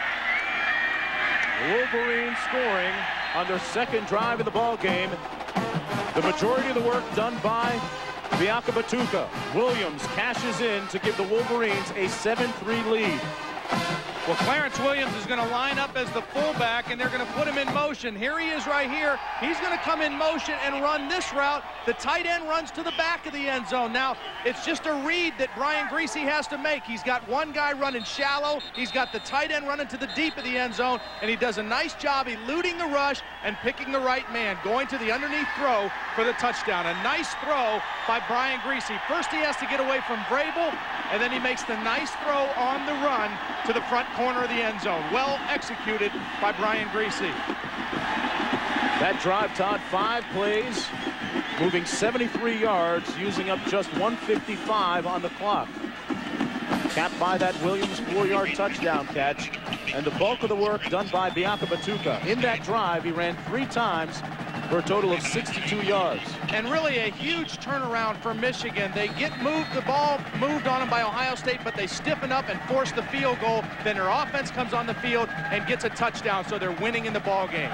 The Wolverines scoring on their 2nd drive of the ball game. The majority of the work done by Bianca Batuka. Williams cashes in to give the Wolverines a 7-3 lead. Well, Clarence Williams is going to line up as the fullback, and they're going to put him in motion. Here he is right here. He's going to come in motion and run this route. The tight end runs to the back of the end zone. Now, it's just a read that Brian Griese has to make. He's got one guy running shallow. He's got the tight end running to the deep of the end zone, and he does a nice job eluding the rush and picking the right man, going to the underneath throw for the touchdown. A nice throw by Brian Griese. First, he has to get away from Vrabel, and then he makes the nice throw on the run to the front corner of the end zone. Well executed by Brian Griese. That drive, Todd, 5 plays, moving 73 yards, using up just 1:55 on the clock. Capped by that Williams 4-yard touchdown catch, and the bulk of the work done by Bianca Batuka. In that drive, he ran 3 times for a total of 62 yards. And really a huge turnaround for Michigan. They get the ball moved on them by Ohio State, but they stiffen up and force the field goal. Then their offense comes on the field and gets a touchdown, so they're winning in the ball game.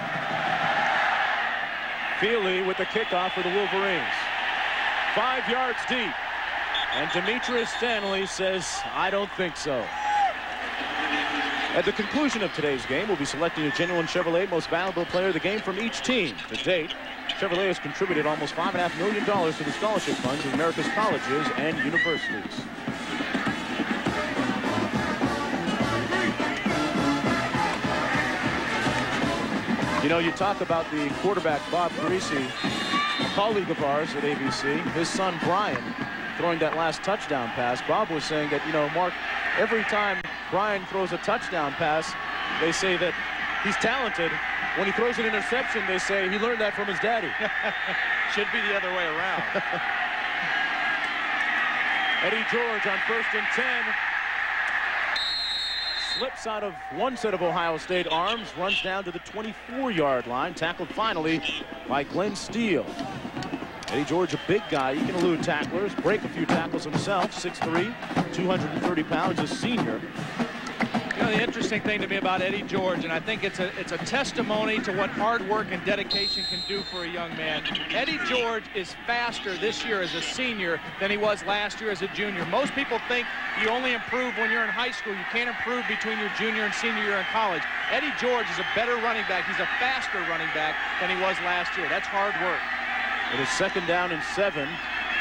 Feely with the kickoff for the Wolverines. 5 yards deep. And Demetrius Stanley says, I don't think so. At the conclusion of today's game, we'll be selecting a genuine Chevrolet Most Valuable Player of the Game from each team. To date, Chevrolet has contributed almost $5.5 million to the scholarship funds of America's colleges and universities. You know, you talk about the quarterback, Bob Griese, a colleague of ours at ABC, his son, Brian, throwing that last touchdown pass. Bob was saying that, you know, Mark, every time Brian throws a touchdown pass, they say that he's talented. When he throws an interception, they say he learned that from his daddy. Should be the other way around. Eddie George on 1st and 10. Slips out of one set of Ohio State arms, runs down to the 24-yard line, tackled finally by Glenn Steele. Eddie George, a big guy. He can elude tacklers, break a few tackles himself. 6'3", 230 pounds, a senior. You know, the interesting thing to me about Eddie George, and I think it's a testimony to what hard work and dedication can do for a young man. Eddie George is faster this year as a senior than he was last year as a junior. Most people think you only improve when you're in high school. You can't improve between your junior and senior year in college. Eddie George is a better running back. He's a faster running back than he was last year. That's hard work. It is 2nd down and 7. A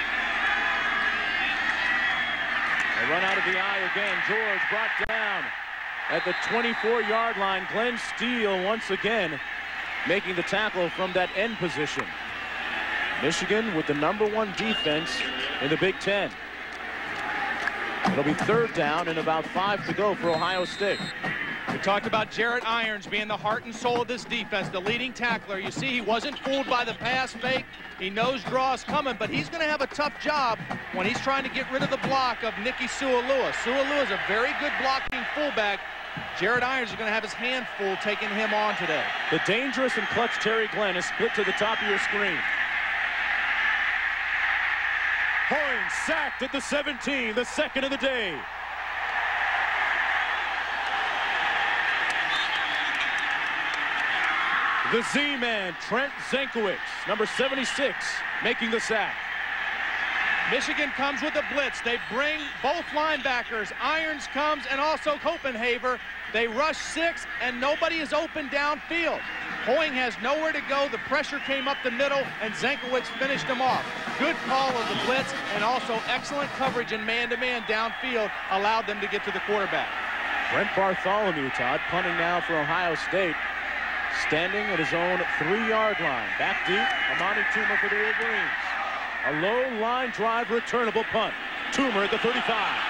run out of the eye again. George brought down at the 24-yard line. Glenn Steele once again making the tackle from that end position. Michigan with the #1 defense in the Big Ten. It'll be 3rd down and about 5 to go for Ohio State. We talked about Jarrett Irons being the heart and soul of this defense, the leading tackler. You see, he wasn't fooled by the pass fake. He knows draw is coming, but he's going to have a tough job when he's trying to get rid of the block of Nikki Sualua. Sualua is a very good blocking fullback. Jarrett Irons is going to have his hand full taking him on today. The dangerous and clutch Terry Glenn is split to the top of your screen. Hoynes sacked at the 17, the 2nd of the day. The Z-man, Trent Zenkowicz, number 76, making the sack. Michigan comes with a blitz. They bring both linebackers. Irons comes and also Copenhaver. They rush 6, and nobody is open downfield. Hoying has nowhere to go. The pressure came up the middle, and Zenkowitz finished him off. Good call of the blitz, and also excellent coverage in man-to-man downfield allowed them to get to the quarterback. Brent Bartholomew, Todd, punting now for Ohio State. Standing at his own 3-yard line. Back deep, Amani Toomer for the Wolverines. A low line drive returnable punt. Toomer at the 35.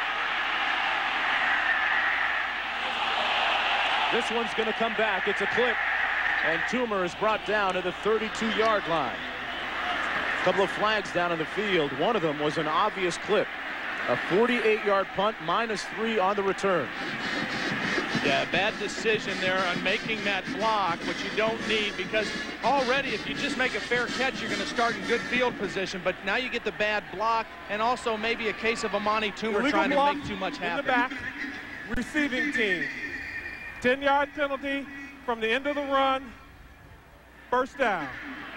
This one's going to come back. It's a clip. And Toomer is brought down to the 32-yard line. A couple of flags down in the field. One of them was an obvious clip. A 48-yard punt, -3 on the return. Yeah, bad decision there on making that block, which you don't need, because already if you just make a fair catch, you're going to start in good field position. But now you get the bad block, and also maybe a case of Amani Toomer trying to make too much happen. In the back, receiving team. 10-yard penalty from the end of the run. First down.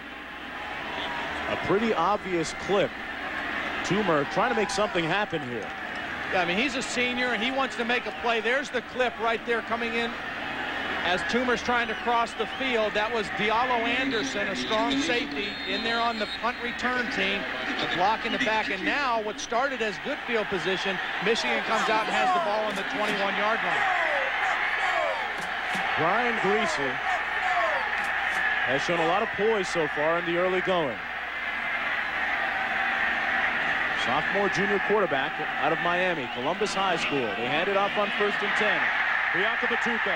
A pretty obvious clip. Toomer trying to make something happen here. Yeah, I mean, he's a senior, and he wants to make a play. There's the clip right there coming in as Toomer's trying to cross the field. That was Diallo Anderson, a strong safety, in there on the punt return team, block in the back. And now what started as good field position, Michigan comes out and has the ball on the 21-yard line. Brian Griese has shown a lot of poise so far in the early going. Sophomore junior quarterback out of Miami, Columbus High School. They hand it off on 1st and 10. Bianca Batuka.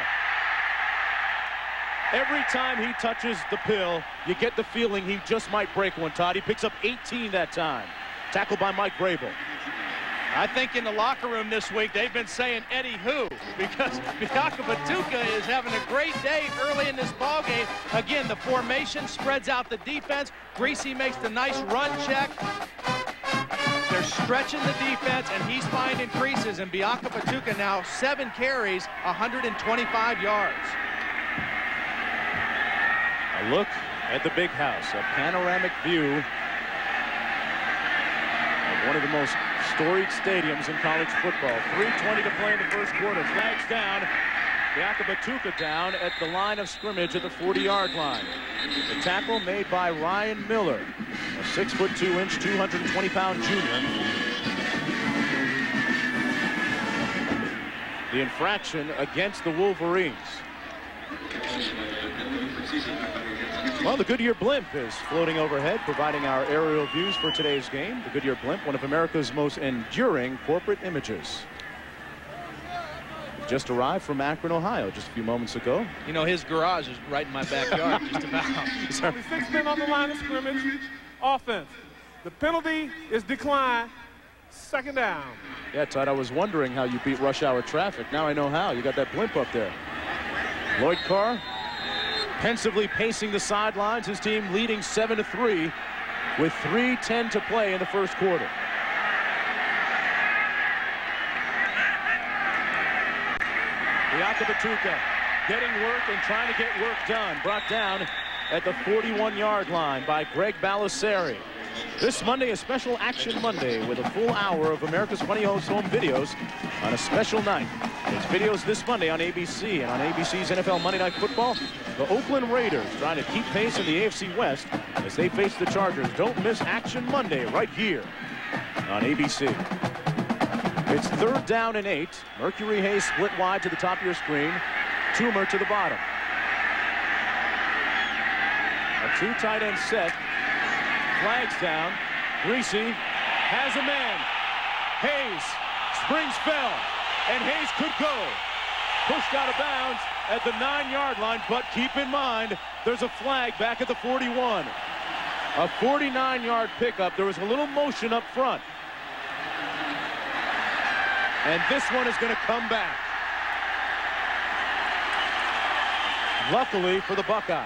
Every time he touches the pill, you get the feeling he just might break one, Todd. He picks up 18 that time. Tackled by Mike Vrabel. I think in the locker room this week, they've been saying Eddie who, because Bianca Batuka is having a great day early in this ball game. Again, the formation spreads out the defense. Griese makes the nice run check. They're stretching the defense, and he's finding creases. And Bianca Batuka now 7 carries, 125 yards. A look at the big house, a panoramic view of one of the most storied stadiums in college football. 3:20 to play in the first quarter. Flags down. Bianca Batuka down at the line of scrimmage at the 40-yard line. The tackle made by Ryan Miller, a 6'2", 220-pound junior. The infraction against the Wolverines. Well, the Goodyear blimp is floating overhead, providing our aerial views for today's game. The Goodyear blimp, one of America's most enduring corporate images. Just arrived from Akron, Ohio, just a few moments ago. You know, his garage is right in my backyard, just about. Only 6 men on the line of scrimmage. Offense. The penalty is declined. 2nd down. Yeah, Todd, I was wondering how you beat rush hour traffic. Now I know how. You got that blimp up there. Lloyd Carr pensively pacing the sidelines. His team leading 7-3 with 3:10 to play in the first quarter. Bianca Batuka getting work and trying to get work done. Brought down at the 41-yard line by Greg Balisari. This Monday, a special Action Monday with a full hour of America's Funniest Home Videos on a special night. It's videos this Monday on ABC, and on ABC's NFL Monday Night Football, the Oakland Raiders trying to keep pace in the AFC West as they face the Chargers. Don't miss Action Monday right here on ABC. It's 3rd down and 8. Mercury Hayes split wide to the top of your screen. Toomer to the bottom. A 2 tight end set. Flags down. Griese has a man. Hayes. Springs fell. And Hayes could go. Pushed out of bounds at the 9-yard line. But keep in mind, there's a flag back at the 41. A 49-yard pickup. There was a little motion up front. And this one is going to come back. Luckily for the Buckeyes.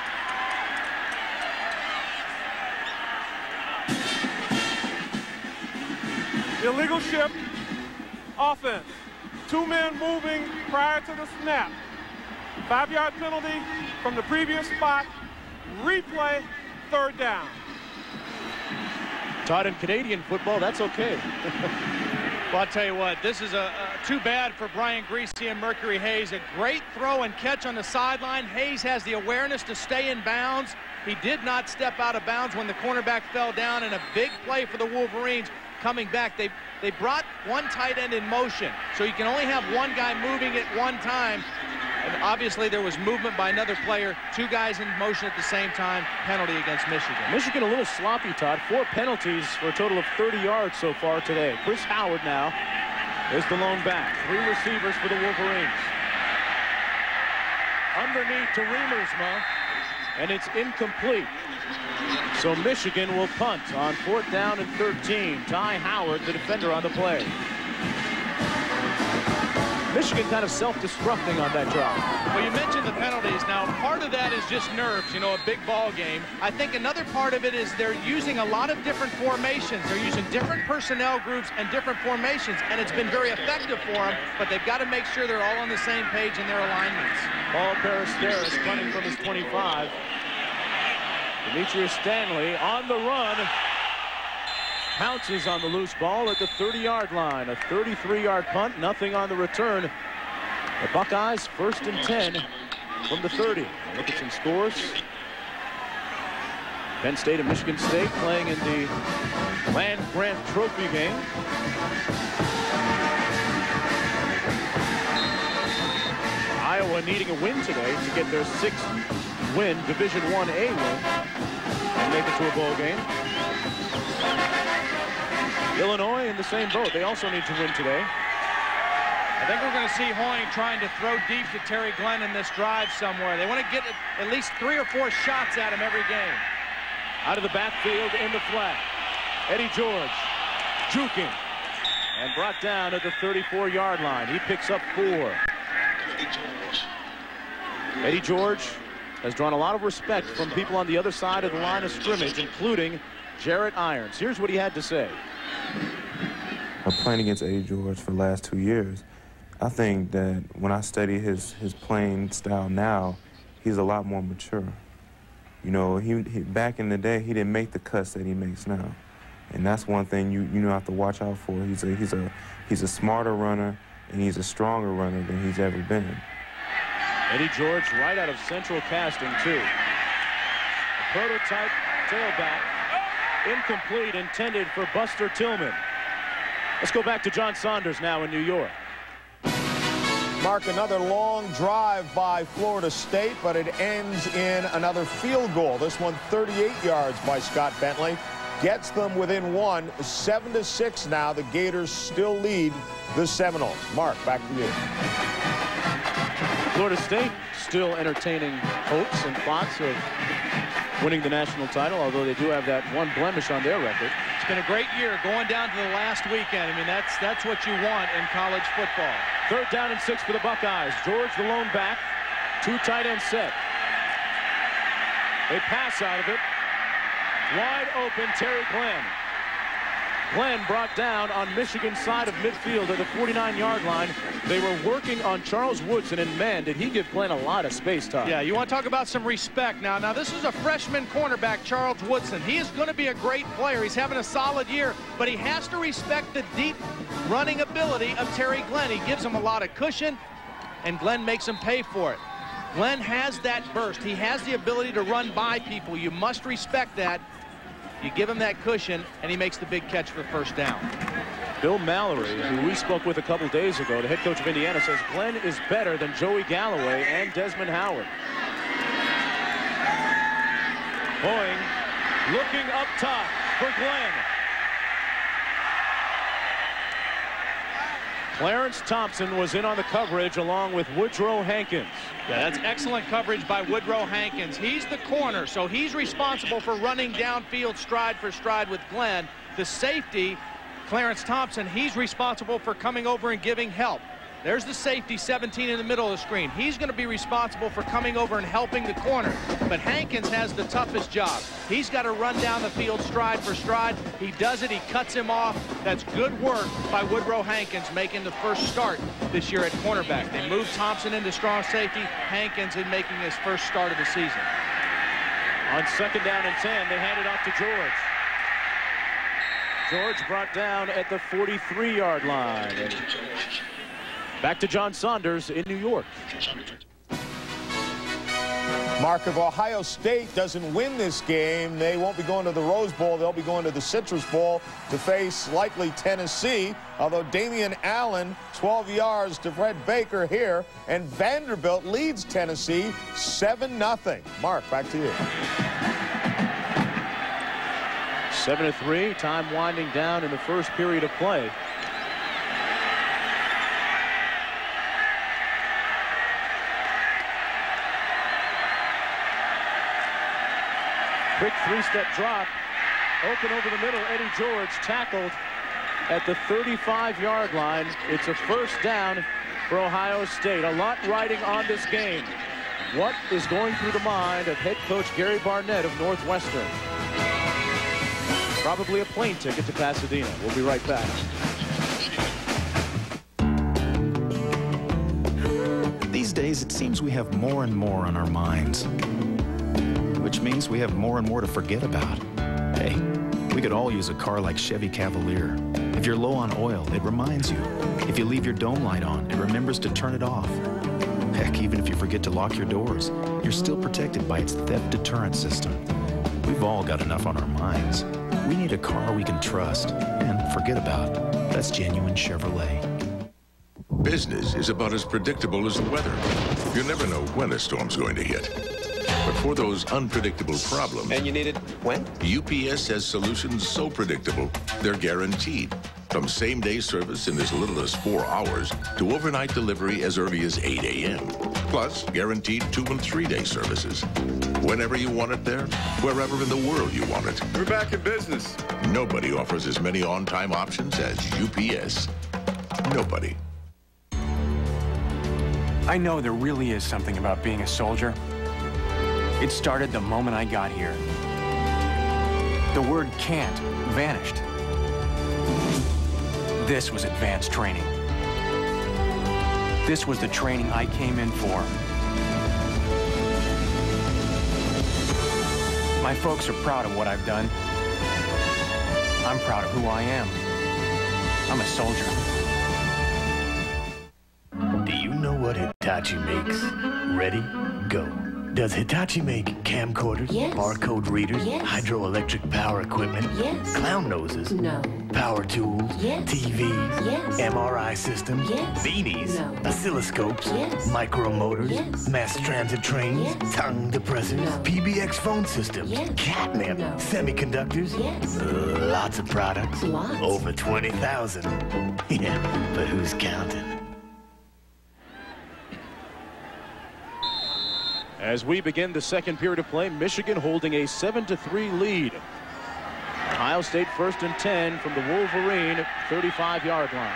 Illegal shift. Offense. 2 men moving prior to the snap. 5-yard penalty from the previous spot. Replay, 3rd down. Todd, in Canadian football, that's okay. Well, I'll tell you what, this is too bad for Brian Griese and Mercury Hayes. A great throw and catch on the sideline. Hayes has the awareness to stay in bounds. He did not step out of bounds when the cornerback fell down, and a big play for the Wolverines coming back. They brought one tight end in motion, so you can only have one guy moving at one time. And obviously there was movement by another player, two guys in motion at the same time. Penalty against Michigan. Michigan a little sloppy, Todd. 4 penalties for a total of 30 yards so far today. Chris Howard now is the lone back. 3 receivers for the Wolverines. Underneath to Riemersma, and it's incomplete. So Michigan will punt on 4th down and 13. Ty Howard, the defender on the play. Michigan kind of self-destructing on that drive. Well, you mentioned the penalties. Now, part of that is just nerves, you know, a big ball game. I think another part of it is they're using a lot of different formations. They're using different personnel groups and different formations, and it's been very effective for them, but they've got to make sure they're all on the same page in their alignments. Paul Peristeris running from his 25. Demetrius Stanley on the run. Pounces on the loose ball at the 30-yard line. A 33-yard punt, nothing on the return. The Buckeyes 1st and 10 from the 30. Look at some scores. Penn State and Michigan State playing in the Land Grant Trophy game. Iowa needing a win today to get their 6th win, Division I-A win, and make it to a bowl game. Illinois in the same boat. They also need to win today. I think we're going to see Hoying trying to throw deep to Terry Glenn in this drive somewhere. They want to get at least 3 or 4 shots at him every game. Out of the backfield in the flat. Eddie George juking and brought down at the 34-yard line. He picks up 4. Eddie George has drawn a lot of respect from people on the other side of the line of scrimmage, including Jarrett Irons. Here's what he had to say. Playing against Eddie George for the last 2 years, I think that when I study his playing style now, he's a lot more mature. You know, he back in the day, he didn't make the cuts that he makes now, and that's one thing you have to watch out for. He's a smarter runner, and he's a stronger runner than he's ever been. Eddie George right out of Central Casting too. A prototype tailback, incomplete, intended for Buster Tillman. Let's go back to John Saunders now in New York. Mark, another long drive by Florida State, but it ends in another field goal. This one 38 yards by Scott Bentley. Gets them within 1, 7-6 now. The Gators still lead the Seminoles. Mark, back to you. Florida State still entertaining hopes and thoughts of winning the national title, although they do have that one blemish on their record. It's been a great year going down to the last weekend. I mean, that's what you want in college football. 3rd down and 6 for the Buckeyes. George the lone back. 2 tight end set. They pass out of it. Wide open, Terry Glenn. Glenn brought down on Michigan's side of midfield at the 49-yard line. They were working on Charles Woodson, and man, did he give Glenn a lot of space, Todd. Yeah, you want to talk about some respect now. Now, this is a freshman cornerback, Charles Woodson. He is going to be a great player. He's having a solid year, but he has to respect the deep running ability of Terry Glenn. He gives him a lot of cushion, and Glenn makes him pay for it. Glenn has that burst. He has the ability to run by people. You must respect that. You give him that cushion, and he makes the big catch for 1st down. Bill Mallory, who we spoke with a couple days ago, the head coach of Indiana, says Glenn is better than Joey Galloway and Desmond Howard. Hoying looking up top for Glenn. Clarence Thompson was in on the coverage along with Woodrow Hankins. Yeah, that's excellent coverage by Woodrow Hankins. He's the corner, so he's responsible for running downfield stride for stride with Glenn. The safety, Clarence Thompson, he's responsible for coming over and giving help. There's the safety, 17 in the middle of the screen. He's going to be responsible for coming over and helping the corner. But Hankins has the toughest job. He's got to run down the field stride for stride. He does it. He cuts him off. That's good work by Woodrow Hankins, making the first start this year at cornerback. They moved Thompson into strong safety. Hankins in making his first start of the season. On 2nd down and 10, they hand it off to George. George brought down at the 43-yard line. And back to John Saunders in New York. Mark, if Ohio State doesn't win this game, they won't be going to the Rose Bowl. They'll be going to the Citrus Bowl to face likely Tennessee. Although Damian Allen, 12 yards to Fred Baker here, and Vanderbilt leads Tennessee 7-0. Mark, back to you. 7-3, time winding down in the first period of play. Quick three-step drop. Open over the middle. Eddie George tackled at the 35-yard line. It's a first down for Ohio State. A lot riding on this game. What is going through the mind of head coach Gary Barnett of Northwestern? Probably a plane ticket to Pasadena. We'll be right back. These days, it seems we have more and more on our minds, which means we have more and more to forget about. Hey, we could all use a car like Chevy Cavalier. If you're low on oil, it reminds you. If you leave your dome light on, it remembers to turn it off. Heck, even if you forget to lock your doors, you're still protected by its theft deterrent system. We've all got enough on our minds. We need a car we can trust and forget about. That's genuine Chevrolet. Business is about as predictable as the weather. You never know when a storm's going to hit. But for those unpredictable problems... And you need it when? UPS has solutions so predictable, they're guaranteed. From same-day service in as little as 4 hours to overnight delivery as early as 8 a.m. Plus, guaranteed 2- and 3-day services. Whenever you want it there, wherever in the world you want it. We're back in business. Nobody offers as many on-time options as UPS. Nobody. I know there really is something about being a soldier. It started the moment I got here. The word can't vanished. This was advanced training. This was the training I came in for. My folks are proud of what I've done. I'm proud of who I am. I'm a soldier. Do you know what Hitachi makes? Ready? Go. Does Hitachi make camcorders? Yes. Barcode readers? Yes. Hydroelectric power equipment? Yes. Clown noses? No. Power tools? Yes. TVs? Yes. MRI systems? Yes. Beanies? No. Oscilloscopes? Yes. Micromotors? Yes. Mass transit trains? Yes. Tongue depressors? No. PBX phone systems? Yes. Catnip? No. Semiconductors? Yes. Lots of products? Lots. Over 20,000. Yeah, but who's counting? As we begin the second period of play, Michigan holding a 7-3 lead. Ohio State 1st and 10 from the Wolverine 35-yard line.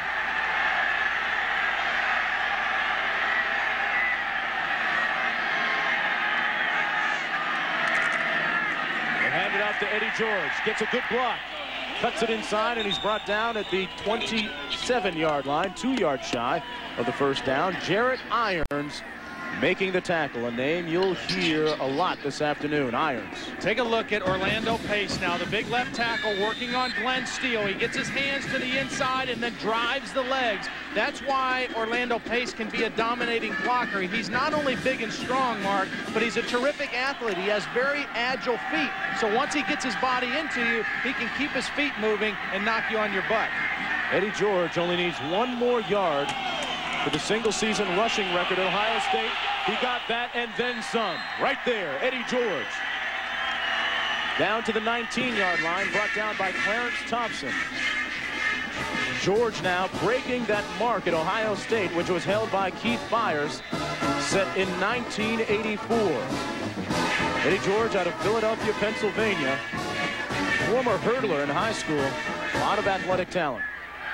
They hand it out to Eddie George. Gets a good block. Cuts it inside, and he's brought down at the 27-yard line, 2 yards shy of the first down. Jarrett Irons making the tackle, a name you'll hear a lot this afternoon. Irons. Take a look at Orlando Pace now, the big left tackle working on Glenn Steele. He gets his hands to the inside and then drives the legs. That's why Orlando Pace can be a dominating blocker. He's not only big and strong, Mark, but he's a terrific athlete. He has very agile feet. So once he gets his body into you, he can keep his feet moving and knock you on your butt. Eddie George only needs 1 more yard for the single-season rushing record at Ohio State. He got that and then some. Right there, Eddie George. Down to the 19-yard line, brought down by Clarence Thompson. George now breaking that mark at Ohio State, which was held by Keith Byers, set in 1984. Eddie George out of Philadelphia, Pennsylvania. Former hurdler in high school. A lot of athletic talent.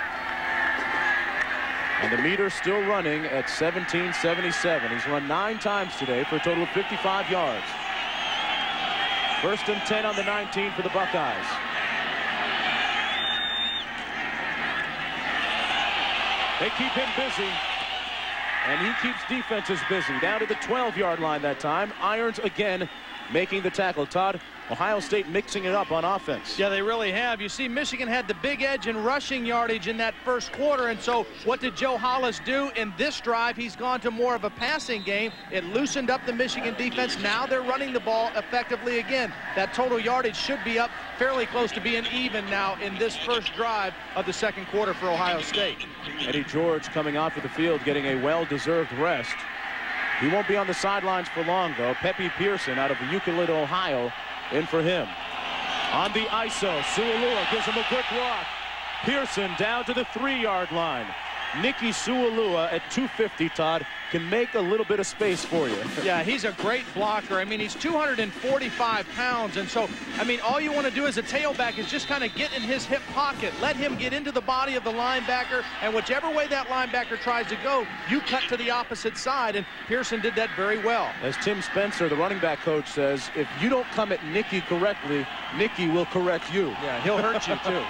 And the meter still running at 17:77. He's run 9 times today for a total of 55 yards. 1st and 10 on the 19 for the Buckeyes. They keep him busy. And he keeps defenses busy. Down to the 12-yard line that time. Irons again making the tackle. Todd, Ohio State mixing it up on offense. Yeah, they really have. You see, Michigan had the big edge in rushing yardage in that first quarter, and so what did Joe Hollis do in this drive? He's gone to more of a passing game. It loosened up the Michigan defense. Now they're running the ball effectively again. That total yardage should be up fairly close to being even now in this first drive of the second quarter for Ohio State. Eddie George coming off of the field, getting a well-deserved rest. He won't be on the sidelines for long, though. Pepe Pearson out of Euclid, Ohio, in for him. On the ISO, Sualua gives him a good block. Pearson down to the 3-yard line. Nicky Sualua at 250, Todd, can make a little bit of space for you. Yeah, he's a great blocker. I mean, he's 245 pounds, and so, I mean, all you want to do as a tailback is just kind of get in his hip pocket. Let him get into the body of the linebacker, and whichever way that linebacker tries to go, you cut to the opposite side, and Pearson did that very well. As Tim Spencer, the running back coach, says, if you don't come at Nicky correctly, Nicky will correct you. Yeah, he'll hurt you, too.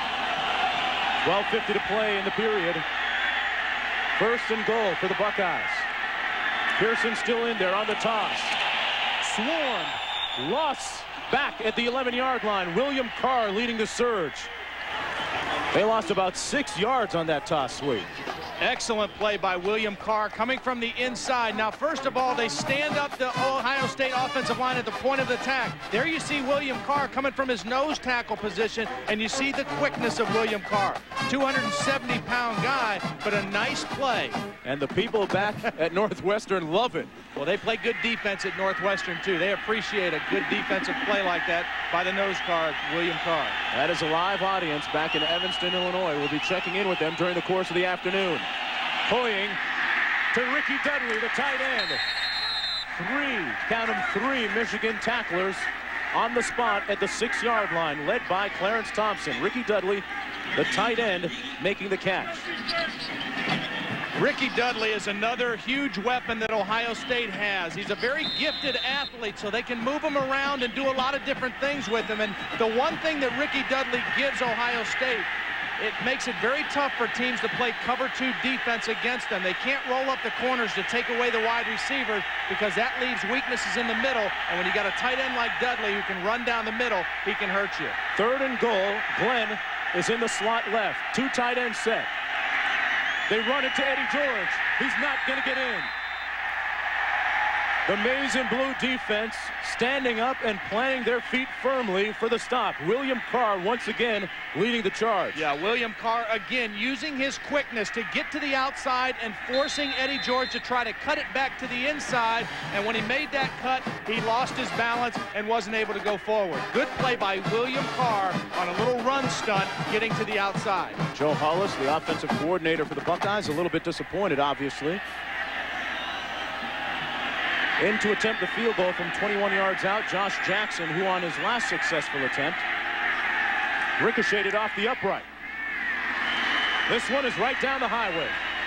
12:50 to play in the period. First and goal for the Buckeyes. Pearson still in there on the toss. Swarmed. Loss back at the 11-yard line. William Carr leading the surge. They lost about 6 yards on that toss sweep. Excellent play by William Carr coming from the inside. Now, first of all, they stand up the Ohio State offensive line at the point of attack. There you see William Carr coming from his nose tackle position, and you see the quickness of William Carr. 270-pound guy, but a nice play. And the people back at Northwestern love it. Well, they play good defense at Northwestern, too. They appreciate a good defensive play like that by the nose guard, William Carr. That is a live audience back in Evanston, Illinois. We'll be checking in with them during the course of the afternoon. Hoying to Ricky Dudley, the tight end. Count them three Michigan tacklers on the spot at the 6-yard line, led by Clarence Thompson. Ricky Dudley, the tight end, making the catch. Ricky Dudley is another huge weapon that Ohio State has. He's a very gifted athlete, so they can move him around and do a lot of different things with him. And the one thing that Ricky Dudley gives Ohio State, it makes it very tough for teams to play cover 2 defense against them. They can't roll up the corners to take away the wide receivers because that leaves weaknesses in the middle. And when you got a tight end like Dudley who can run down the middle, he can hurt you. Third and goal. Glenn is in the slot left. 2 tight ends set. They run it to Eddie George. He's not going to get in. The maize and blue defense standing up and planting their feet firmly for the stop. William Carr once again leading the charge. Yeah, William Carr again using his quickness to get to the outside and forcing Eddie George to try to cut it back to the inside. And when he made that cut, he lost his balance and wasn't able to go forward. Good play by William Carr on a little run stunt getting to the outside. Joe Hollis, the offensive coordinator for the Buckeyes, a little bit disappointed, obviously. In to attempt the field goal from 21 yards out, Josh Jackson, who on his last successful attempt ricocheted off the upright. This one is right down the highway.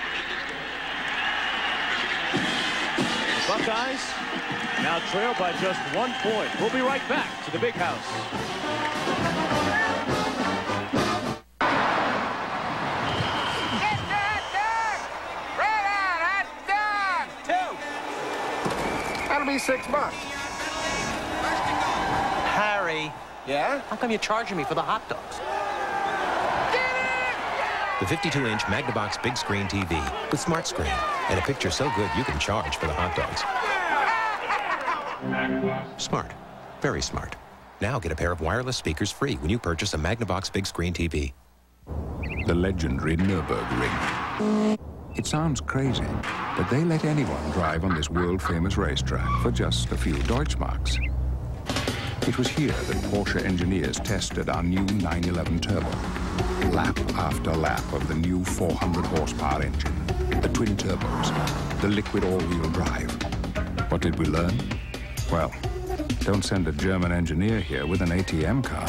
The Buckeyes now trail by just 1 point. We'll be right back to the Big House. That'll be $6. Harry. Yeah? How come you're charging me for the hot dogs? The 52-inch Magnavox big screen TV with smart screen and a picture so good you can charge for the hot dogs. Smart. Very smart. Now get a pair of wireless speakers free when you purchase a Magnavox big screen TV. The legendary Nürburgring. It sounds crazy, but they let anyone drive on this world-famous racetrack for just a few Deutschmarks. It was here that Porsche engineers tested our new 911 Turbo. Lap after lap of the new 400-horsepower engine, the twin turbos, the liquid all-wheel drive. What did we learn? Well, don't send a German engineer here with an ATM card.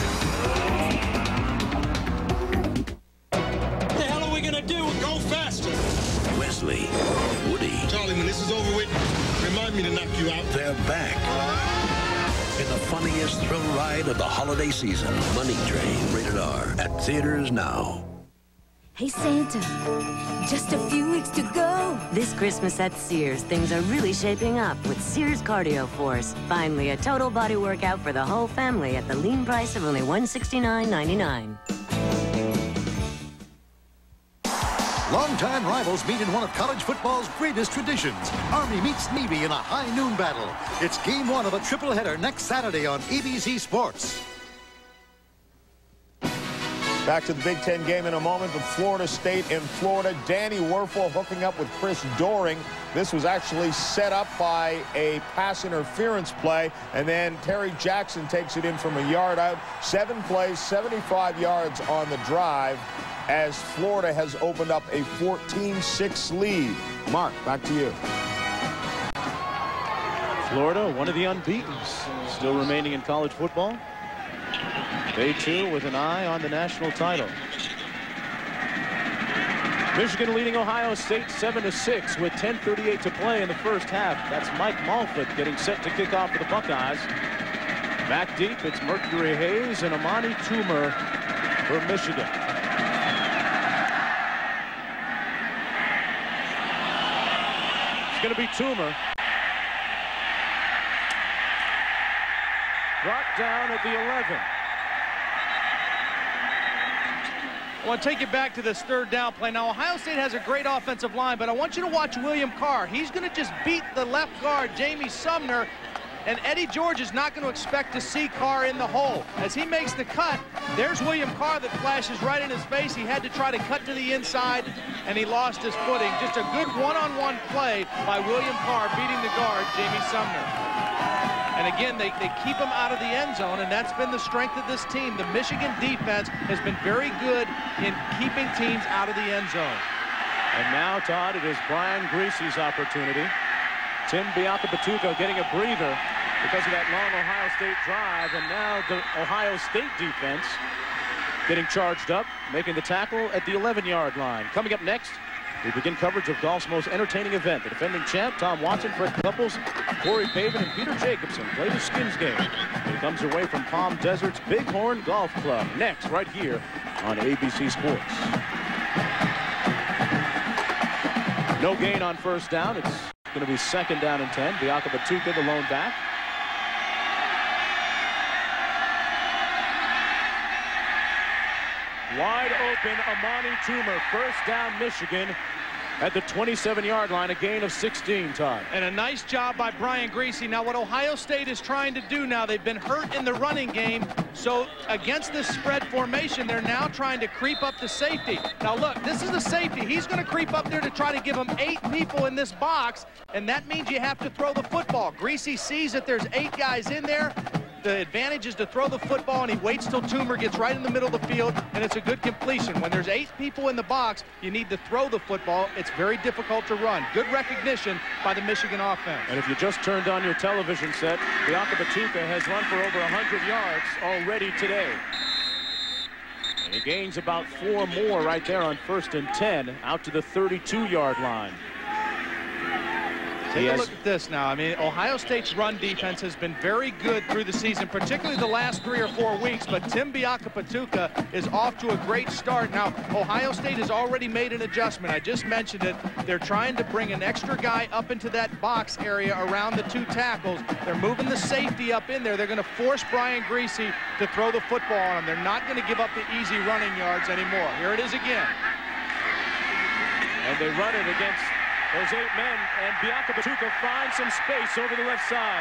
Wesley, Woody. Charlie, when this is over with, remind me to knock you out. They're back. In the funniest thrill ride of the holiday season, Money Train, rated R, at theaters now. Hey Santa, just a few weeks to go. This Christmas at Sears, things are really shaping up with Sears Cardio Force. Finally, a total body workout for the whole family at the lean price of only $169.99. Longtime rivals meet in one of college football's greatest traditions. Army meets Navy in a high noon battle. It's game one of a triple header next Saturday on ABC Sports. Back to the Big Ten game in a moment, but Florida State in Florida. Danny Wuerffel hooking up with Chris Doering. This was actually set up by a pass interference play, and then Terry Jackson takes it in from a yard out. 7 plays, 75 yards on the drive, as Florida has opened up a 14-6 lead. Mark, back to you. Florida, one of the unbeatens, still remaining in college football. They, too, with an eye on the national title. Michigan leading Ohio State 7-6 with 10:38 to play in the first half. That's Mike Malford getting set to kick off for the Buckeyes. Back deep, it's Mercury Hayes and Amani Toomer for Michigan. It's going to be Toomer. Brought down at the 11. I want to take you back to this third down play. Now, Ohio State has a great offensive line, but I want you to watch William Carr. He's going to just beat the left guard, Jamie Sumner, and Eddie George is not going to expect to see Carr in the hole. As he makes the cut, there's William Carr that flashes right in his face. He had to try to cut to the inside, and he lost his footing. Just a good one-on-one play by William Carr beating the guard, Jamie Sumner. And again, they keep him out of the end zone, and that's been the strength of this team. The Michigan defense has been very good in keeping teams out of the end zone. And now, Todd, it is Brian Griese's opportunity. Tim Biakabatuka getting a breather because of that long Ohio State drive, and now the Ohio State defense getting charged up, making the tackle at the 11-yard line. Coming up next, we begin coverage of golf's most entertaining event. The defending champ, Tom Watson, Fred Couples, Corey Pavin, and Peter Jacobson play the skins game. It comes away from Palm Desert's Bighorn Golf Club. Next, right here on ABC Sports. No gain on first down. It's going to be second down and 10. Biakabatuka, the lone back. Wide open, Amani Toomer. First down, Michigan at the 27-yard line, a gain of 16, Todd. And a nice job by Brian Griese. Now, what Ohio State is trying to do now, they've been hurt in the running game, so against this spread formation, they're now trying to creep up the safety. Now, look, this is the safety. He's going to creep up there to try to give them 8 people in this box, and that means you have to throw the football. Griese sees that there's 8 guys in there. The advantage is to throw the football, and he waits till Toomer gets right in the middle of the field, and it's a good completion. When there's 8 people in the box, you need to throw the football. It's very difficult to run. Good recognition by the Michigan offense. And if you just turned on your television set, Biakabatuka has run for over 100 yards already today. And he gains about 4 more right there on 1st and 10, out to the 32-yard line. Take a look at this now. I mean, Ohio State's run defense has been very good through the season, particularly the last 3 or 4 weeks, but Tim Biakabatuka is off to a great start. Now, Ohio State has already made an adjustment. I just mentioned it. They're trying to bring an extra guy up into that box area around the 2 tackles. They're moving the safety up in there. They're going to force Brian Griese to throw the football on him. They're not going to give up the easy running yards anymore. Here it is again. And they run it against those 8 men, and Biakabatuka finds some space over the left side.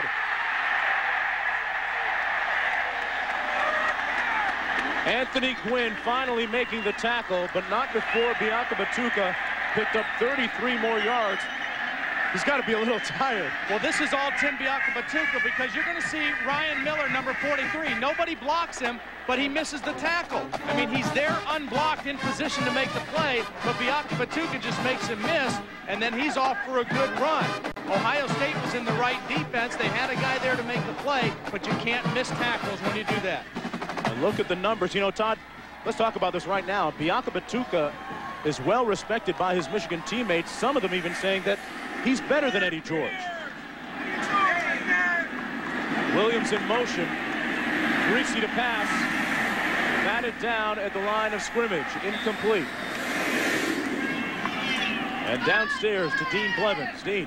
Anthony Gwynn finally making the tackle, but not before Biakabatuka picked up 33 more yards. He's got to be a little tired. Well, this is all Tim Biakabatuka, because you're going to see Ryan Miller, number 43. Nobody blocks him, but he misses the tackle. I mean, he's there unblocked in position to make the play, but Biakabatuka just makes him miss, and then he's off for a good run. Ohio State was in the right defense. They had a guy there to make the play, but you can't miss tackles when you do that. And look at the numbers. You know, Todd, let's talk about this right now. Biakabatuka is well respected by his Michigan teammates, some of them even saying that he's better than Eddie George. Williams in motion. Griese to pass. Batted down at the line of scrimmage. Incomplete. And downstairs to Dean Blevins. Dean.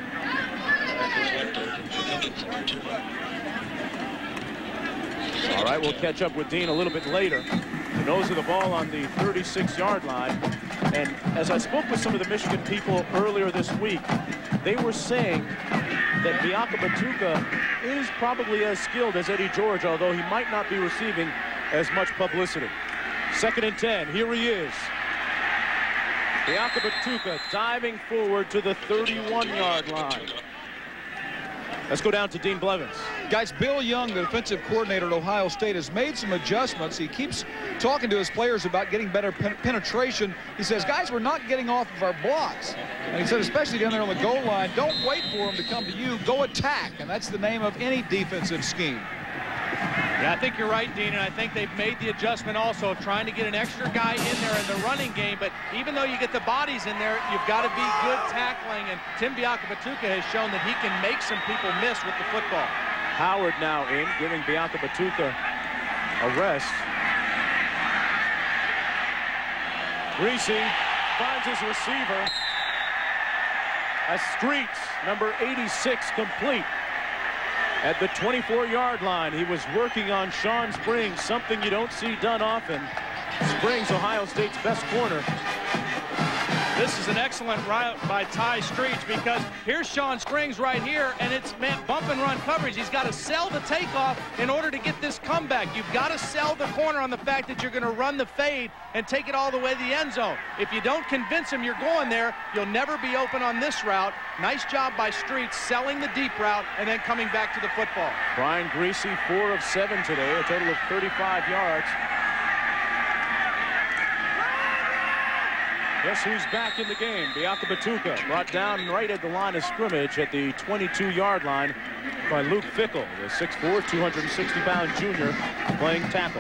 All right, we'll catch up with Dean a little bit later. The nose of the ball on the 36-yard line. And as I spoke with some of the Michigan people earlier this week, they were saying that Biaka Batuka is probably as skilled as Eddie George, although he might not be receiving as much publicity. 2nd and 10. Here he is. Biaka Batuka diving forward to the 31-yard line. Let's go down to Dean Blevins. Guys, Bill Young, the defensive coordinator at Ohio State, has made some adjustments. He keeps talking to his players about getting better penetration. He says, guys, we're not getting off of our blocks. And he said, especially down there on the goal line, don't wait for them to come to you. Go attack. And that's the name of any defensive scheme. Yeah, I think you're right, Dean, and I think they've made the adjustment also of trying to get an extra guy in there in the running game. But even though you get the bodies in there, you've got to be good tackling. And Tim Biaka Batuka has shown that he can make some people miss with the football. Howard now in, giving Biaka Batuka a rest. Greasy finds his receiver. As Streets, number 86, complete. At the 24-yard line, he was working on Sean Springs, something you don't see done often. Springs, Ohio State's best corner. This is an excellent route by Ty Streets because here's Sean Springs right here, and it's bump and run coverage. He's got to sell the takeoff in order to get this comeback. You've got to sell the corner on the fact that you're going to run the fade and take it all the way to the end zone. If you don't convince him you're going there, you'll never be open on this route. Nice job by Streets selling the deep route and then coming back to the football. Brian Greasy, 4 of 7 today, a total of 35 yards. Guess who's back in the game? Biaka Batuka, brought down right at the line of scrimmage at the 22-yard line by Luke Fickle, the 6'4", 260-pound junior playing tackle.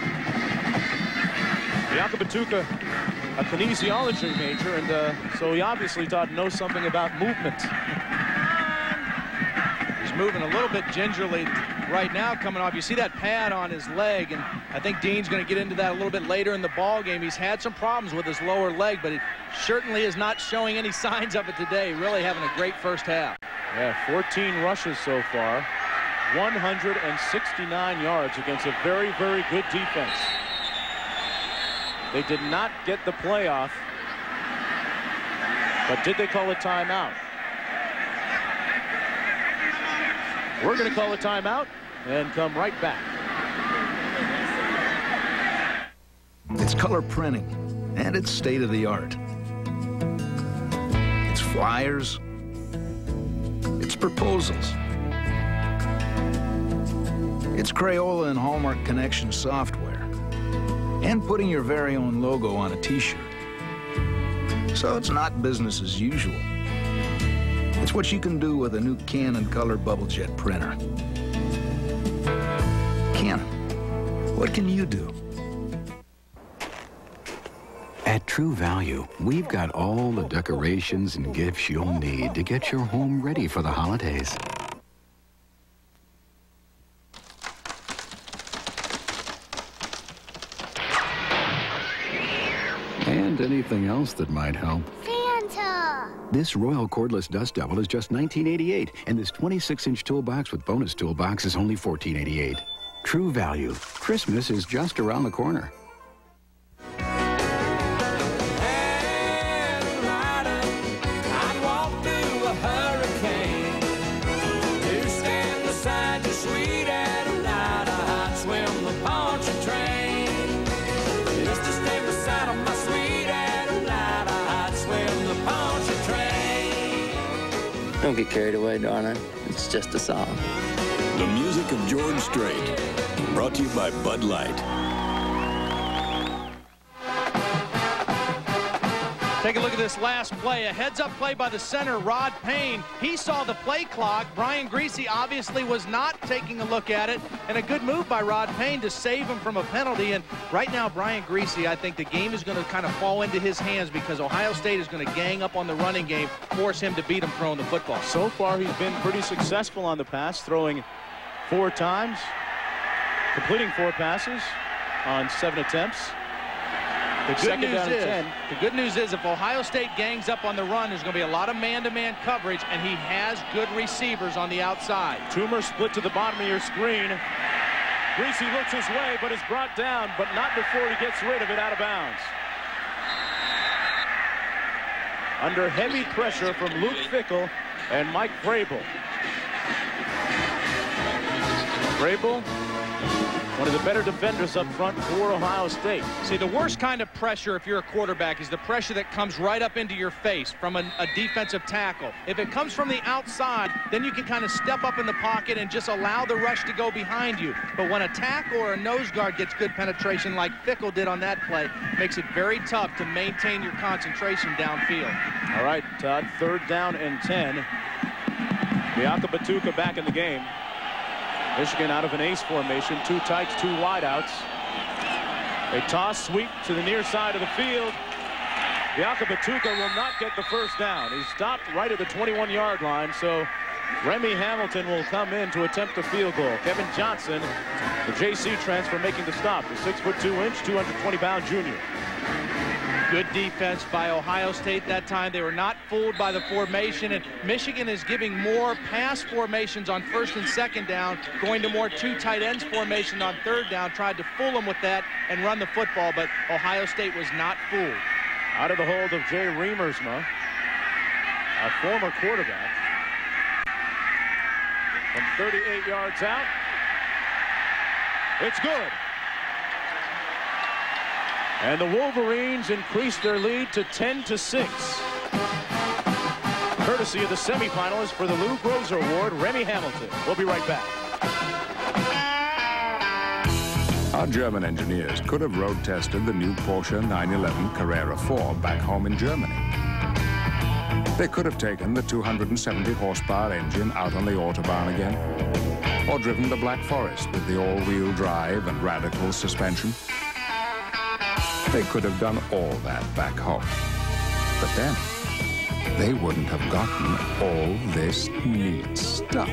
Biaka Batuka, a kinesiology major, and so he obviously knows something about movement. He's moving a little bit gingerly right now coming off. You see that pad on his leg, and I think Dean's going to get into that a little bit later in the ball game. He's had some problems with his lower leg, but it certainly is not showing any signs of it today. Really having a great first half. Yeah, 14 rushes so far, 169 yards against a very, very good defense. They did not get the playoff, but did they call a timeout? We're going to call a timeout and come right back. It's color printing, and it's state-of-the-art. It's flyers. It's proposals. It's Crayola and Hallmark Connection software. And putting your very own logo on a T-shirt. So it's not business as usual. It's what you can do with a new Canon Color Bubble Jet printer. Canon, what can you do? At True Value, we've got all the decorations and gifts you'll need to get your home ready for the holidays. And anything else that might help. Santa! This Royal Cordless Dust Devil is just $19.88, and this 26-inch toolbox with bonus toolbox is only $14.88. True Value. Christmas is just around the corner. Don't get carried away, darling. It's just a song. The music of George Strait. Brought to you by Bud Light. Take a look at this last play. A heads-up play by the center, Rod Payne. He saw the play clock. Brian Greasy obviously was not taking a look at it. And a good move by Rod Payne to save him from a penalty. And right now, Brian Greasy, I think the game is going to kind of fall into his hands because Ohio State is going to gang up on the running game, force him to beat him throwing the football. So far, he's been pretty successful on the pass, throwing 4 times, completing 4 passes on 7 attempts. The good news is if Ohio State gangs up on the run, there's going to be a lot of man-to-man coverage, and he has good receivers on the outside. Toomer split to the bottom of your screen. Greasy looks his way, but is brought down, but not before he gets rid of it out of bounds. Under heavy pressure from Luke Fickell and Mike Vrabel. Vrabel, one of the better defenders up front for Ohio State. See, the worst kind of pressure if you're a quarterback is the pressure that comes right up into your face from a defensive tackle. If it comes from the outside, then you can kind of step up in the pocket and just allow the rush to go behind you. But when a tackle or a nose guard gets good penetration like Fickell did on that play, it makes it very tough to maintain your concentration downfield. All right, Todd, 3rd down and 10. Bianca Batuka back in the game. Michigan out of an ace formation, 2 tights, 2 wideouts. A toss sweep to the near side of the field. Bianca Batuka will not get the first down. He stopped right at the 21-yard line, so Remy Hamilton will come in to attempt a field goal. Kevin Johnson, the JC transfer, making the stop. The 6'2", 220-pound junior. Good defense by Ohio State that time. They were not fooled by the formation, and Michigan is giving more pass formations on 1st and 2nd down, going to more 2 tight ends formation on 3rd down, tried to fool them with that and run the football, but Ohio State was not fooled. Out of the hold of Jay Remersma, a former quarterback. From 38 yards out. It's good. And the Wolverines increase their lead to 10-6. Courtesy of the semifinalists for the Lou Groza Award, Remy Hamilton. We'll be right back. Our German engineers could have road tested the new Porsche 911 Carrera 4 back home in Germany. They could have taken the 270 horsepower engine out on the Autobahn again, or driven the Black Forest with the all-wheel drive and radical suspension. They could have done all that back home. But then, they wouldn't have gotten all this neat stuff.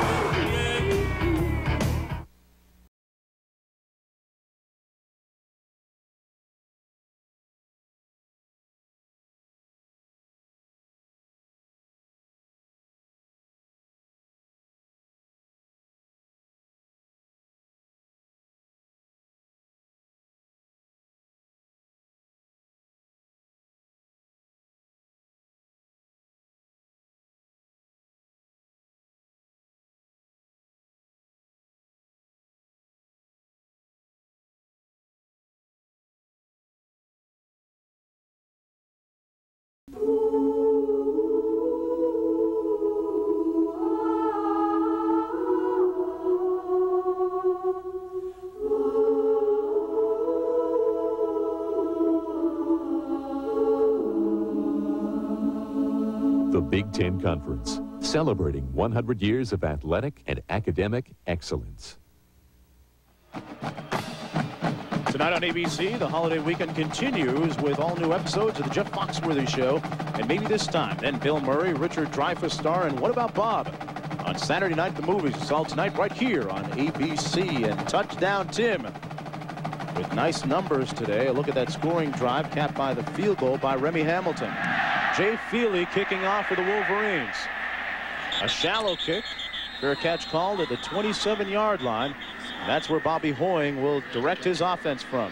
The Big Ten Conference, celebrating 100 years of athletic and academic excellence. Tonight on ABC, the holiday weekend continues with all new episodes of the Jeff Foxworthy Show. And maybe this time, then Bill Murray, Richard Dreyfuss star, and What About Bob? On Saturday night, the movies. It's all tonight right here on ABC. And Touchdown Tim with nice numbers today. A look at that scoring drive capped by the field goal by Remy Hamilton. Jay Feely kicking off for the Wolverines. A shallow kick. Fair catch called at the 27-yard line. And that's where Bobby Hoying will direct his offense from.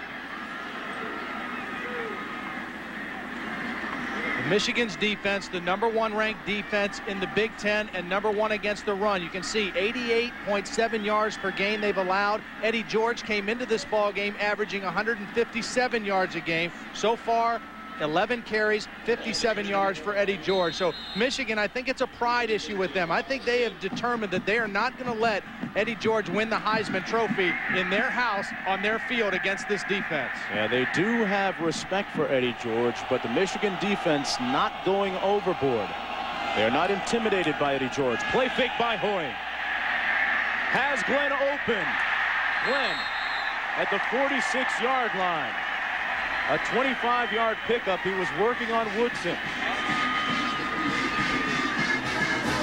Michigan's defense, the #1 ranked defense in the Big Ten and #1 against the run. You can see 88.7 yards per game they've allowed. Eddie George came into this ball game averaging 157 yards a game. So far, 11 carries, 57 yards for Eddie George. So Michigan, I think it's a pride issue with them. I think they have determined that they are not going to let Eddie George win the Heisman Trophy in their house on their field against this defense. Yeah, they do have respect for Eddie George, but the Michigan defense not going overboard. They're not intimidated by Eddie George. Play fake by Hoying. Has Glenn open. Glenn at the 46-yard line. A 25-yard pickup. He was working on Woodson. Nice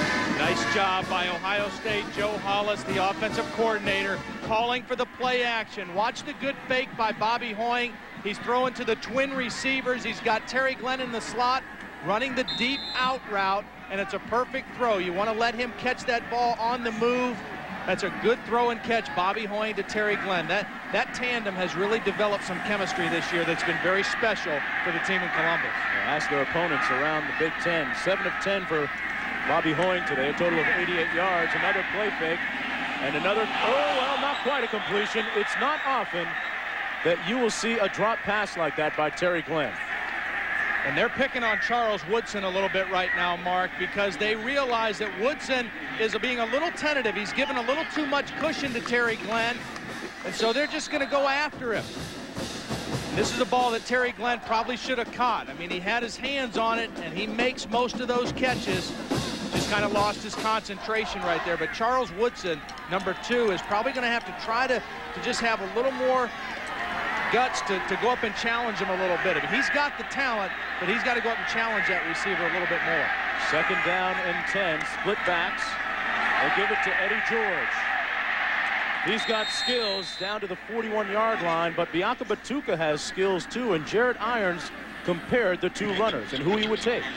Nice job by Ohio State. Joe Hollis, the offensive coordinator, calling for the play action. Watch the good fake by Bobby Hoying. He's throwing to the twin receivers. He's got Terry Glenn in the slot, running the deep out route, and it's a perfect throw. You want to let him catch that ball on the move. That's a good throw and catch, Bobby Hoying to Terry Glenn. That tandem has really developed some chemistry this year that's been very special for the team in Columbus. Well, ask their opponents around the Big Ten. 7 of 10 for Bobby Hoying today, a total of 88 yards. Another play fake, and another, oh, well, not quite a completion. It's not often that you will see a drop pass like that by Terry Glenn. And they're picking on Charles Woodson a little bit right now, Mark, because they realize that Woodson is being a little tentative. He's given a little too much cushion to Terry Glenn, and so they're just going to go after him. And this is a ball that Terry Glenn probably should have caught. I mean, he had his hands on it, and he makes most of those catches. Just kind of lost his concentration right there. But Charles Woodson, number 2, is probably going to have to try to just have a little more guts to go up and challenge him a little bit. I mean, he's got the talent, but he's got to go up and challenge that receiver a little bit more. 2nd down and 10, split backs. They'll give it to Eddie George. He's got skills down to the 41-yard line, but Bianca Batuka has skills too, and Jared Irons compared the 2 runners and who he would take.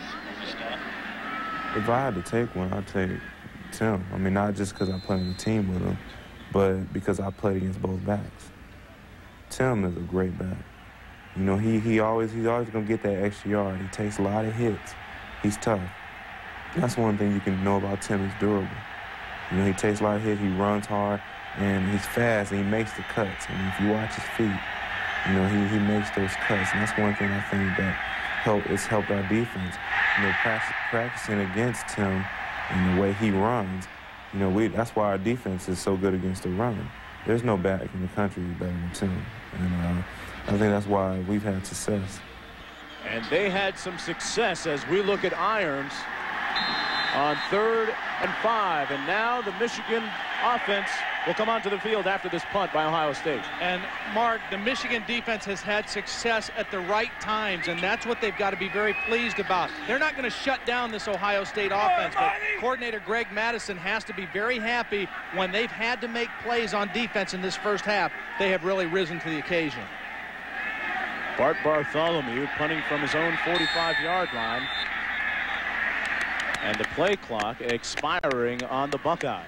If I had to take one, I'd take Tim. I mean, not just because I play on the team with him, but because I played against both backs. Tim is a great back. You know, he's always gonna get that extra yard. He takes a lot of hits. He's tough. That's one thing you can know about Tim. He's durable. You know, he takes a lot of hits. He runs hard, and he's fast, and he makes the cuts. I mean, if you watch his feet, you know, he makes those cuts, and that's one thing I think that it's helped our defense. You know, practicing against Tim and the way he runs. You know, that's why our defense is so good against the run. There's no back in the country better than Tim. And I think that's why we've had success. And they had some success as we look at Irons on 3rd and 5. And now the Michigan offense will come onto the field after this punt by Ohio State. And, Mark, the Michigan defense has had success at the right times, and that's what they've got to be very pleased about. They're not going to shut down this Ohio State offense, but coordinator Greg Madison has to be very happy when they've had to make plays on defense in this first half. They have really risen to the occasion. Bart Bartholomew punting from his own 45-yard line. And the play clock expiring on the Buckeyes.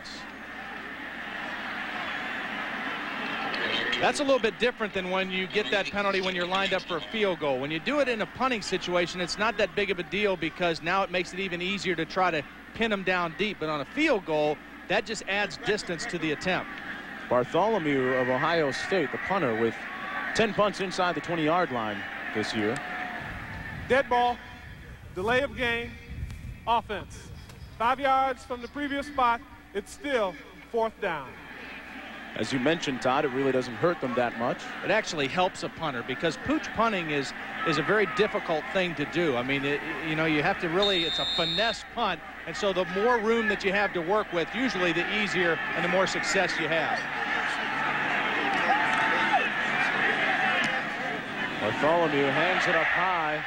That's a little bit different than when you get that penalty when you're lined up for a field goal. When you do it in a punting situation, it's not that big of a deal because now it makes it even easier to try to pin them down deep. But on a field goal, that just adds distance to the attempt. Bartholomew of Ohio State, the punter, with 10 punts inside the 20-yard line this year. Dead ball, delay of game, offense. 5 yards from the previous spot, it's still 4th down. As you mentioned, Todd, it really doesn't hurt them that much. It actually helps a punter because pooch punting is a very difficult thing to do. I mean, you know, you have to really, it's a finesse punt, and so the more room that you have to work with, usually the easier and the more success you have. Bartholomew hangs it up high.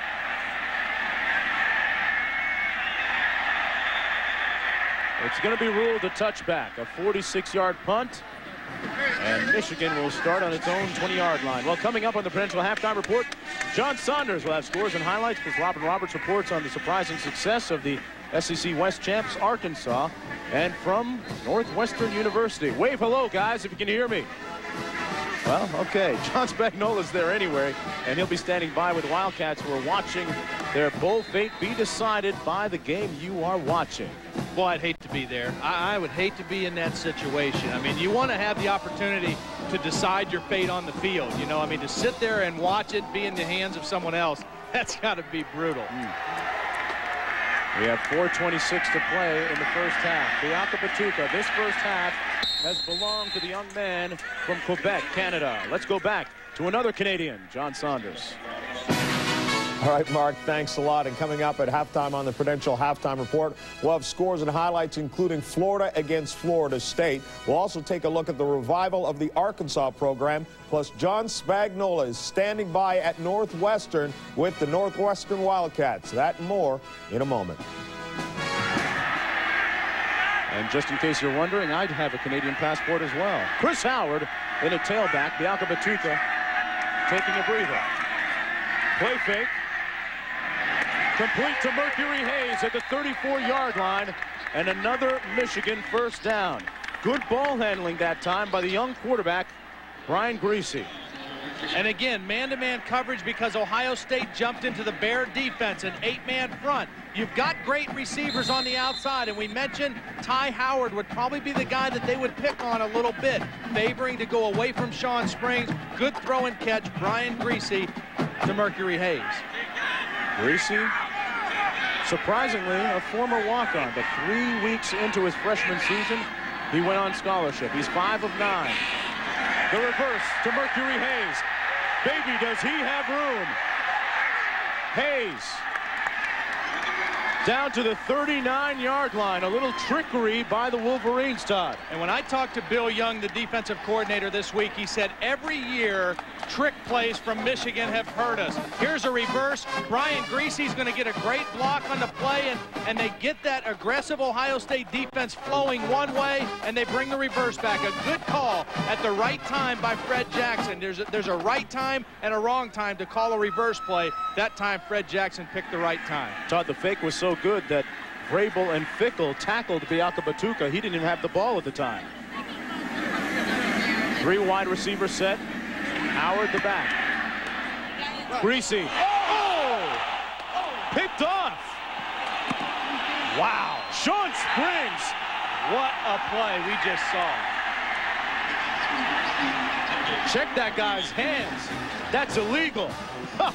It's going to be ruled a touchback, a 46-yard punt. And Michigan will start on its own 20-yard line. Well, coming up on the Prudential Halftime Report, John Saunders will have scores and highlights because Robin Roberts reports on the surprising success of the SEC West champs, Arkansas, and from Northwestern University. Wave hello, guys, if you can hear me. Well, okay, John Spagnola's there anyway, and he'll be standing by with the Wildcats who are watching their bowl fate be decided by the game you are watching. Boy, I'd hate to be there. I would hate to be in that situation. I mean, you want to have the opportunity to decide your fate on the field. You know, I mean, to sit there and watch it be in the hands of someone else, that's got to be brutal. We have 4:26 to play in the first half. Bianca Batuka, this first half has belonged to the young man from Quebec, Canada. Let's go back to another Canadian, John Saunders. All right, Mark, thanks a lot. And coming up at halftime on the Prudential Halftime Report, we'll have scores and highlights, including Florida against Florida State. We'll also take a look at the revival of the Arkansas program. Plus, John Spagnola is standing by at Northwestern with the Northwestern Wildcats. That and more in a moment. And just in case you're wondering, I'd have a Canadian passport as well. Chris Howard in a tailback. Bianca Batuka taking a breather. Play fake. Complete to Mercury Hayes at the 34-yard line. And another Michigan first down. Good ball handling that time by the young quarterback, Brian Griese. And again, man-to-man coverage because Ohio State jumped into the Bear defense, an 8-man front. You've got great receivers on the outside, and we mentioned Ty Howard would probably be the guy that they would pick on a little bit, favoring to go away from Shawn Springs. Good throw and catch, Brian Griese to Mercury Hayes. Griese, surprisingly, a former walk-on, but 3 weeks into his freshman season, he went on scholarship. He's 5 of 9. The reverse to Mercury Hayes. Baby, does he have room. Hayes down to the 39-yard line. A little trickery by the Wolverines, Todd. And when I talked to Bill Young, the defensive coordinator this week, he said every year trick plays from Michigan have hurt us. Here's a reverse. Brian Griese's going to get a great block on the play, and they get that aggressive Ohio State defense flowing one way, and they bring the reverse back. A good call at the right time by Fred Jackson. There's a right time and a wrong time to call a reverse play. That time, Fred Jackson picked the right time. Todd, the fake was so good that Vrabel and Fickle tackled Bianca Batuka. He didn't even have the ball at the time. 3 wide receiver set. Howard the back. Griese. Oh! Picked off. Wow. Shawn Springs. What a play we just saw. Check that guy's hands. That's illegal. Huh.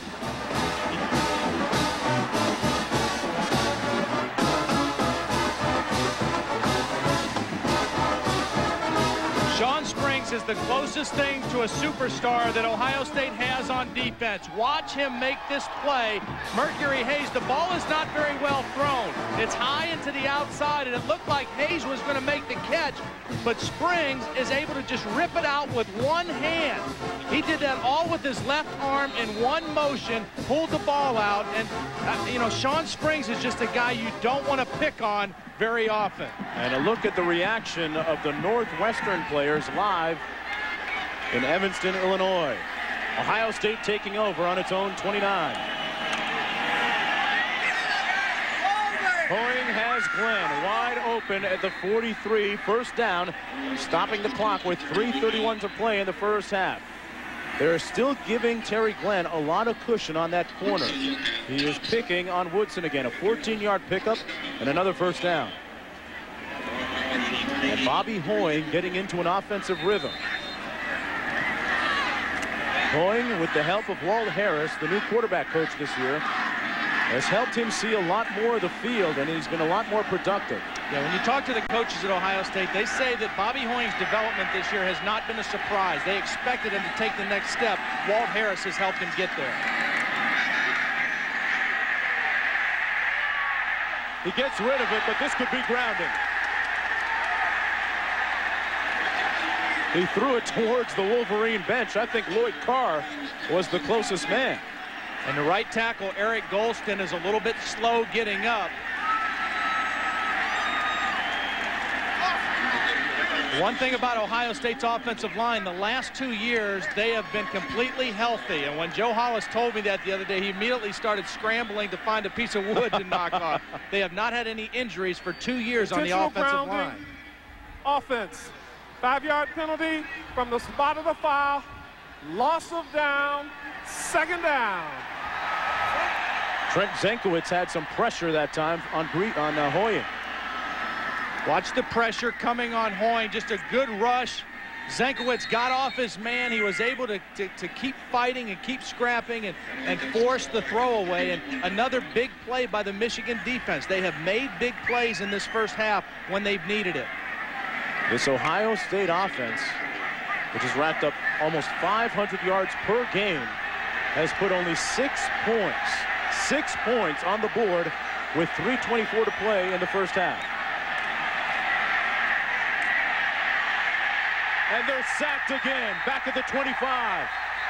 Shawn Springs is the closest thing to a superstar that Ohio State has on defense. Watch him make this play. Mercury Hayes, the ball is not very well thrown. It's high into the outside, and it looked like Hayes was going to make the catch, but Springs is able to just rip it out with one hand. He did that all with his left arm in one motion, pulled the ball out, and, you know, Shawn Springs is just a guy you don't want to pick on very often. And a look at the reaction of the Northwestern players live in Evanston, Illinois. Ohio State taking over on its own 29. Hoying has Glenn wide open at the 43, first down, stopping the clock with 3:31 to play in the first half. They're still giving Terry Glenn a lot of cushion on that corner. He is picking on Woodson again, a 14-yard pickup and another first down. And Bobby Hoying getting into an offensive rhythm. Hoying, with the help of Walt Harris, the new quarterback coach this year, has helped him see a lot more of the field, and he's been a lot more productive. Yeah, when you talk to the coaches at Ohio State, they say that Bobby Hoying's development this year has not been a surprise. They expected him to take the next step. Walt Harris has helped him get there. He gets rid of it, but this could be grounding. He threw it towards the Wolverine bench. I think Lloyd Carr was the closest man. And the right tackle, Eric Golston, is a little bit slow getting up. One thing about Ohio State's offensive line, the last 2 years, they have been completely healthy. And when Joe Hollis told me that the other day, he immediately started scrambling to find a piece of wood to knock off. They have not had any injuries for 2 years on the offensive line. Offense. 5-yard penalty from the spot of the foul. Loss of down. Second down. Trent Zenkowitz had some pressure that time on Hoying. Watch the pressure coming on Hoying. Just a good rush. Zenkowitz got off his man. He was able to keep fighting and keep scrapping and force the throwaway. And another big play by the Michigan defense. They have made big plays in this first half when they've needed it. This Ohio State offense, which has racked up almost 500 yards per game, has put only 6 points. 6 points on the board with 3:24 to play in the first half. And they're sacked again, back at the 25.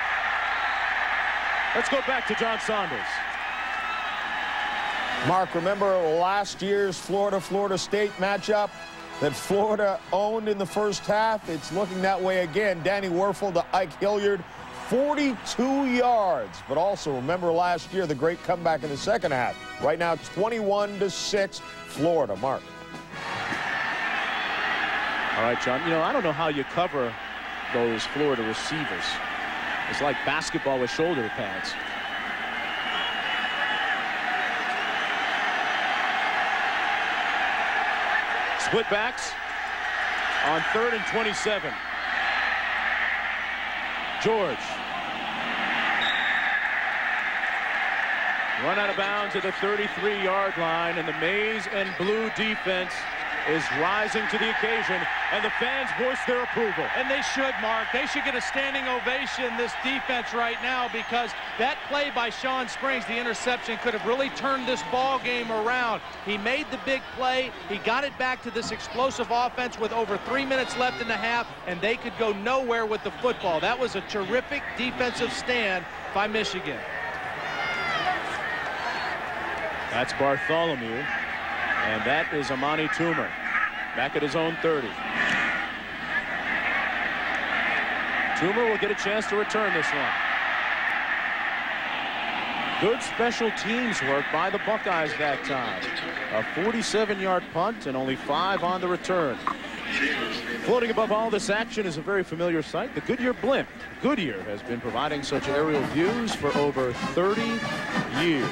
Let's go back to John Saunders. Mark, remember last year's Florida State matchup? that Florida owned in the first half. It's looking that way again. Danny Werfel to Ike Hilliard, 42 yards. But also remember last year, the great comeback in the second half. Right now, 21-6, Florida. Mark. All right, John. You know, I don't know how you cover those Florida receivers. It's like basketball with shoulder pads. Split backs on 3rd and 27. George. Run out of bounds at the 33-yard line, and the maize and blue defense is rising to the occasion, and the fans voice their approval. And they should, Mark. They should get a standing ovation, this defense right now, because that play by Sean Springs, the interception, could have really turned this ball game around. He made the big play. He got it back to this explosive offense with over 3 minutes left in the half, and they could go nowhere with the football. That was a terrific defensive stand by Michigan. That's Bartholomew. And that is Amani Toomer back at his own 30. Toomer will get a chance to return this one. Good special teams work by the Buckeyes that time. A 47-yard punt and only 5 on the return. Floating above all this action is a very familiar sight, the Goodyear blimp. Goodyear has been providing such aerial views for over 30 years.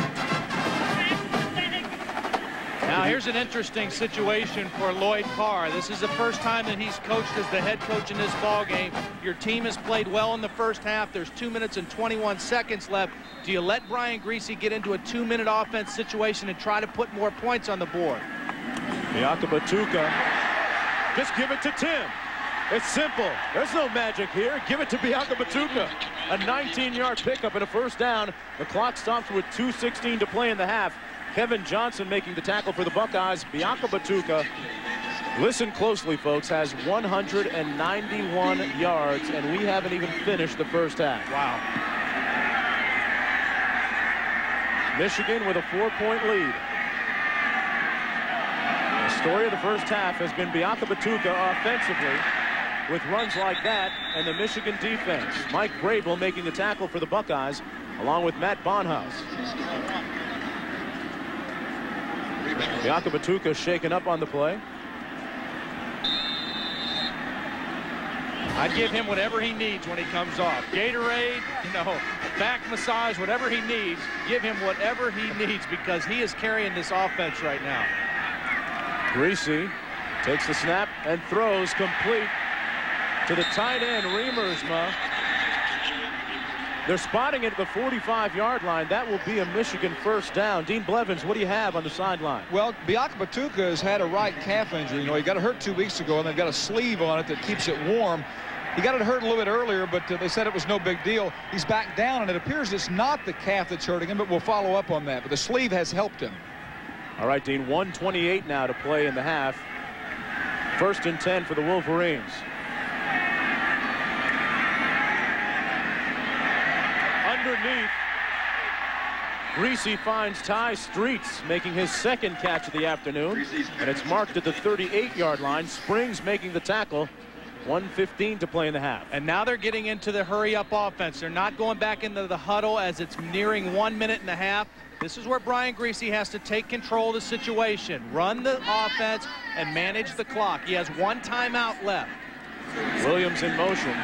Now here's an interesting situation for Lloyd Carr. This is the first time that he's coached as the head coach in this ball game. Your team has played well in the first half. There's 2 minutes and 21 seconds left. Do you let Brian Griese get into a 2-minute offense situation and try to put more points on the board? Biaka Batuka. Just give it to Tim. It's simple. There's no magic here. Give it to Biaka Batuka. A 19-yard pickup and a first down. The clock stops with 2:16 to play in the half. Kevin Johnson making the tackle for the Buckeyes. Biaka Batuka, listen closely, folks, has 191 yards, and we haven't even finished the first half. Wow. Michigan with a 4-point lead. The story of the first half has been Biaka Batuka offensively with runs like that, and the Michigan defense. Mike Grable making the tackle for the Buckeyes, along with Matt Bonhouse. Biaka Batuka shaken up on the play. I'd give him whatever he needs when he comes off. Gatorade, back massage, whatever he needs. Give him whatever he needs because he is carrying this offense right now. Griese takes the snap and throws complete to the tight end, Riemersma. They're spotting it at the 45-yard line. That will be a Michigan first down. Dean Blevins, what do you have on the sideline? Well, Biaka Batuka has had a right calf injury. You know, he got it hurt 2 weeks ago, and they've got a sleeve on it that keeps it warm. He got it hurt a little bit earlier, but they said it was no big deal. He's back down, and it appears it's not the calf that's hurting him, but we'll follow up on that. But the sleeve has helped him. All right, Dean, 1:28 now to play in the half. 1st and 10 for the Wolverines. Underneath, Griese finds Ty Streets making his second catch of the afternoon, and it's marked at the 38-yard line. Springs making the tackle. 1:15 to play in the half. And now they're getting into the hurry-up offense. They're not going back into the huddle as it's nearing 1 minute and a half. This is where Brian Griese has to take control of the situation, run the offense, and manage the clock. He has 1 timeout left. Williams in motion.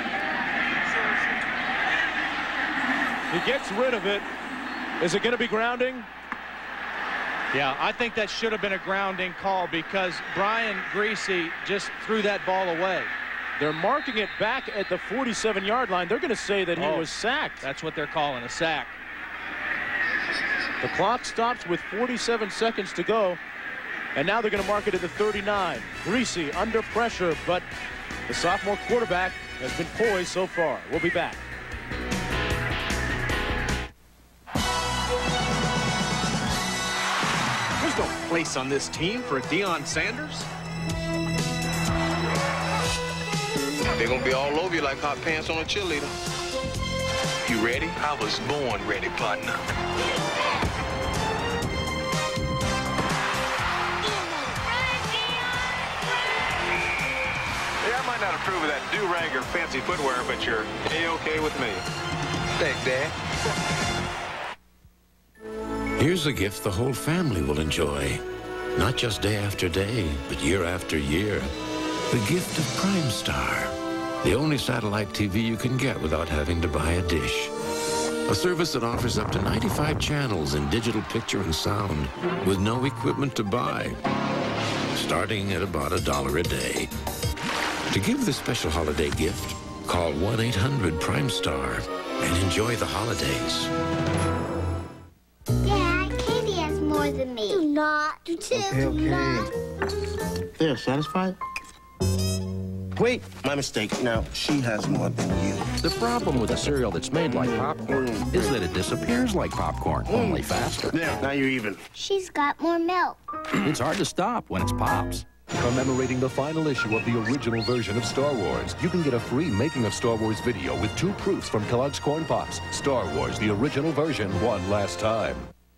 He gets rid of it. Is it going to be grounding? Yeah, I think that should have been a grounding call because Brian Griese just threw that ball away. They're marking it back at the 47-yard line. They're going to say that he was sacked. That's what they're calling a sack. The clock stops with 47 seconds to go, and now they're going to mark it at the 39. Griese under pressure, but the sophomore quarterback has been poised so far. We'll be back. There's no place on this team for Deion Sanders. They're gonna be all over you like hot pants on a cheerleader. You ready? I was born ready, partner. might not approve of that do-rag or fancy footwear, but you're A-okay with me. Thanks, Dad. Here's a gift the whole family will enjoy. Not just day after day, but year after year. The gift of Primestar. The only satellite TV you can get without having to buy a dish. A service that offers up to 95 channels in digital picture and sound with no equipment to buy. Starting at about $1 a day. To give this special holiday gift, call 1-800-PRIME-STAR and enjoy the holidays. Dad, Katie has more than me. Do not. Do too. Okay. There, satisfied? Wait, my mistake. Now, she has more than you. The problem with a cereal that's made like popcorn is that it disappears like popcorn, only faster. There, now you're even. She's got more milk. It's hard to stop when it's Pops. Commemorating the final issue of the original version of Star Wars, you can get a free Making of Star Wars video with 2 proofs from Kellogg's Corn Pops. Star Wars, the original version, one last time.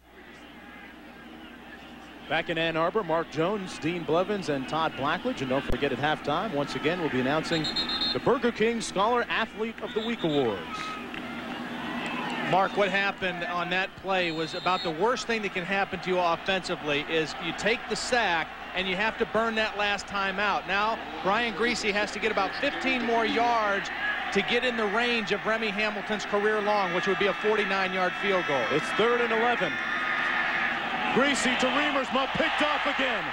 Back in Ann Arbor, Mark Jones, Dean Blevins, and Todd Blackledge. And don't forget, at halftime, once again, we'll be announcing the Burger King Scholar Athlete of the Week Awards. Mark, what happened on that play was about the worst thing that can happen to you offensively is you take the sack and you have to burn that last time out. Now, Brian Griese has to get about 15 more yards to get in the range of Remy Hamilton's career long, which would be a 49-yard field goal. It's 3rd and 11. Griese to Remersma, picked off again.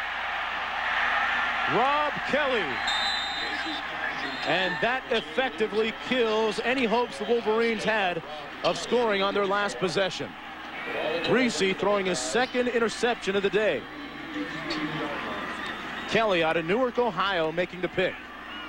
Rob Kelly. And that effectively kills any hopes the Wolverines had of scoring on their last possession. Griese throwing his 2nd interception of the day. Kelly out of Newark, Ohio, making the pick.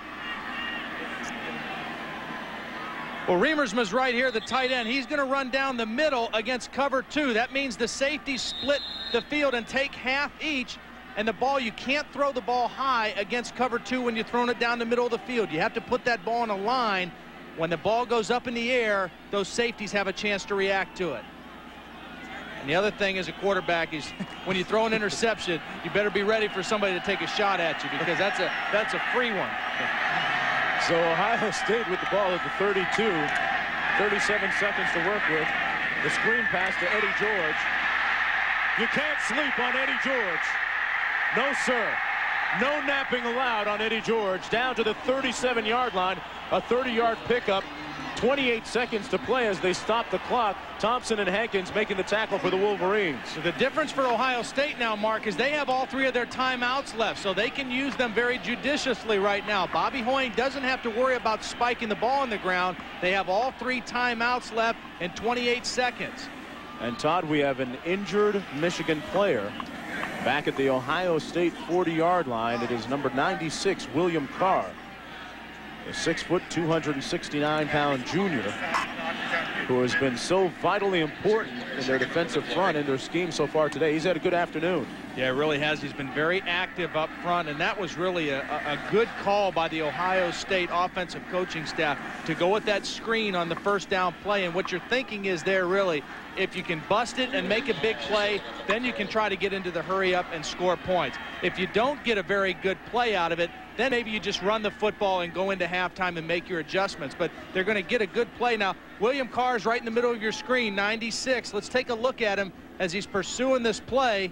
Well, Remersma's right here, the tight end. He's going to run down the middle against cover 2. That means the safeties split the field and take half each. And the ball, you can't throw the ball high against cover 2 when you're throwing it down the middle of the field. You have to put that ball in a line. When the ball goes up in the air, those safeties have a chance to react to it. And the other thing as a quarterback is when you throw an interception, you better be ready for somebody to take a shot at you because that's a free one. So Ohio State with the ball at the 32. 37 seconds to work with. The screen pass to Eddie George. You can't sleep on Eddie George. No, sir. No napping allowed on Eddie George. Down to the 37-yard line. A 30-yard pickup. 28 seconds to play as they stop the clock. Thompson and Hankins making the tackle for the Wolverines. So the difference for Ohio State now, Mark, is they have all 3 of their timeouts left, so they can use them very judiciously right now. Bobby Hoying doesn't have to worry about spiking the ball on the ground. They have all 3 timeouts left in 28 seconds. And Todd, we have an injured Michigan player back at the Ohio State 40-yard line. It is number 96, William Carr. A 6-foot, 269-pound junior who has been so vitally important in their defensive front in their scheme so far today. He's had a good afternoon. Yeah, it really has. He's been very active up front, and that was really a good call by the Ohio State offensive coaching staff to go with that screen on the first down play. And what you're thinking is there really, if you can bust it and make a big play, then you can try to get into the hurry up and score points. If you don't get a very good play out of it, then maybe you just run the football and go into halftime and make your adjustments. But they're going to get a good play. Now, William Carr is right in the middle of your screen, 96. Let's take a look at him as he's pursuing this play.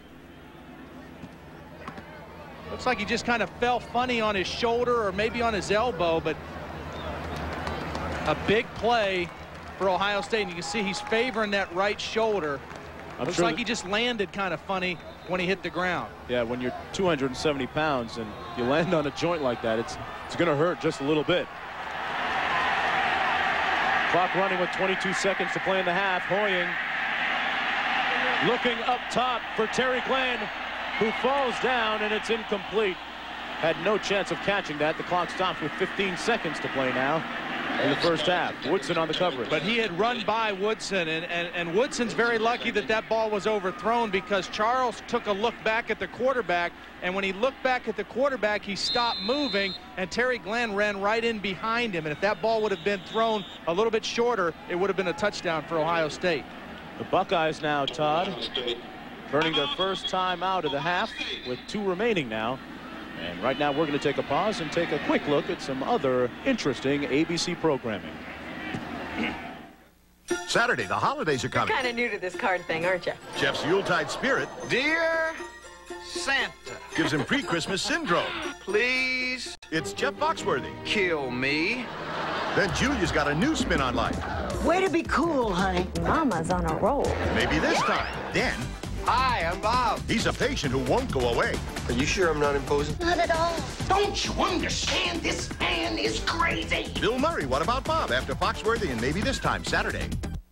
Looks like he just kind of fell funny on his shoulder or maybe on his elbow, but a big play for Ohio State. And you can see he's favoring that right shoulder. Looks like he just landed kind of funny when he hit the ground. Yeah, when you're 270 pounds and you land on a joint like that, it's going to hurt just a little bit. Clock running with 22 seconds to play in the half. Hoying looking up top for Terry Glenn, who falls down, and it's incomplete. Had no chance of catching that. The clock stops with 15 seconds to play now in the first half. Woodson on the coverage. But he had run by Woodson, and Woodson's very lucky that that ball was overthrown because Charles took a look back at the quarterback, and when he looked back at the quarterback, he stopped moving, and Terry Glenn ran right in behind him. And if that ball would have been thrown a little bit shorter, it would have been a touchdown for Ohio State. The Buckeyes now, Todd, burning their first time out of the half with 2 remaining now. And right now we're going to take a pause and take a quick look at some other interesting ABC programming. Saturday, the holidays are coming. Kind of new to this card thing, aren't you? Jeff's Yuletide spirit Dear Santa, gives him pre-Christmas syndrome. please It's Jeff Foxworthy. kill me. Then Julia's got a new spin on life. Way to be cool, honey. Mama's on a roll. Maybe this time. Dan, Hi, I'm Bob. he's a patient who won't go away. Are you sure I'm not imposing? Not at all. Don't you understand? This man is crazy. Bill Murray, what about Bob? After Foxworthy and maybe this time, Saturday.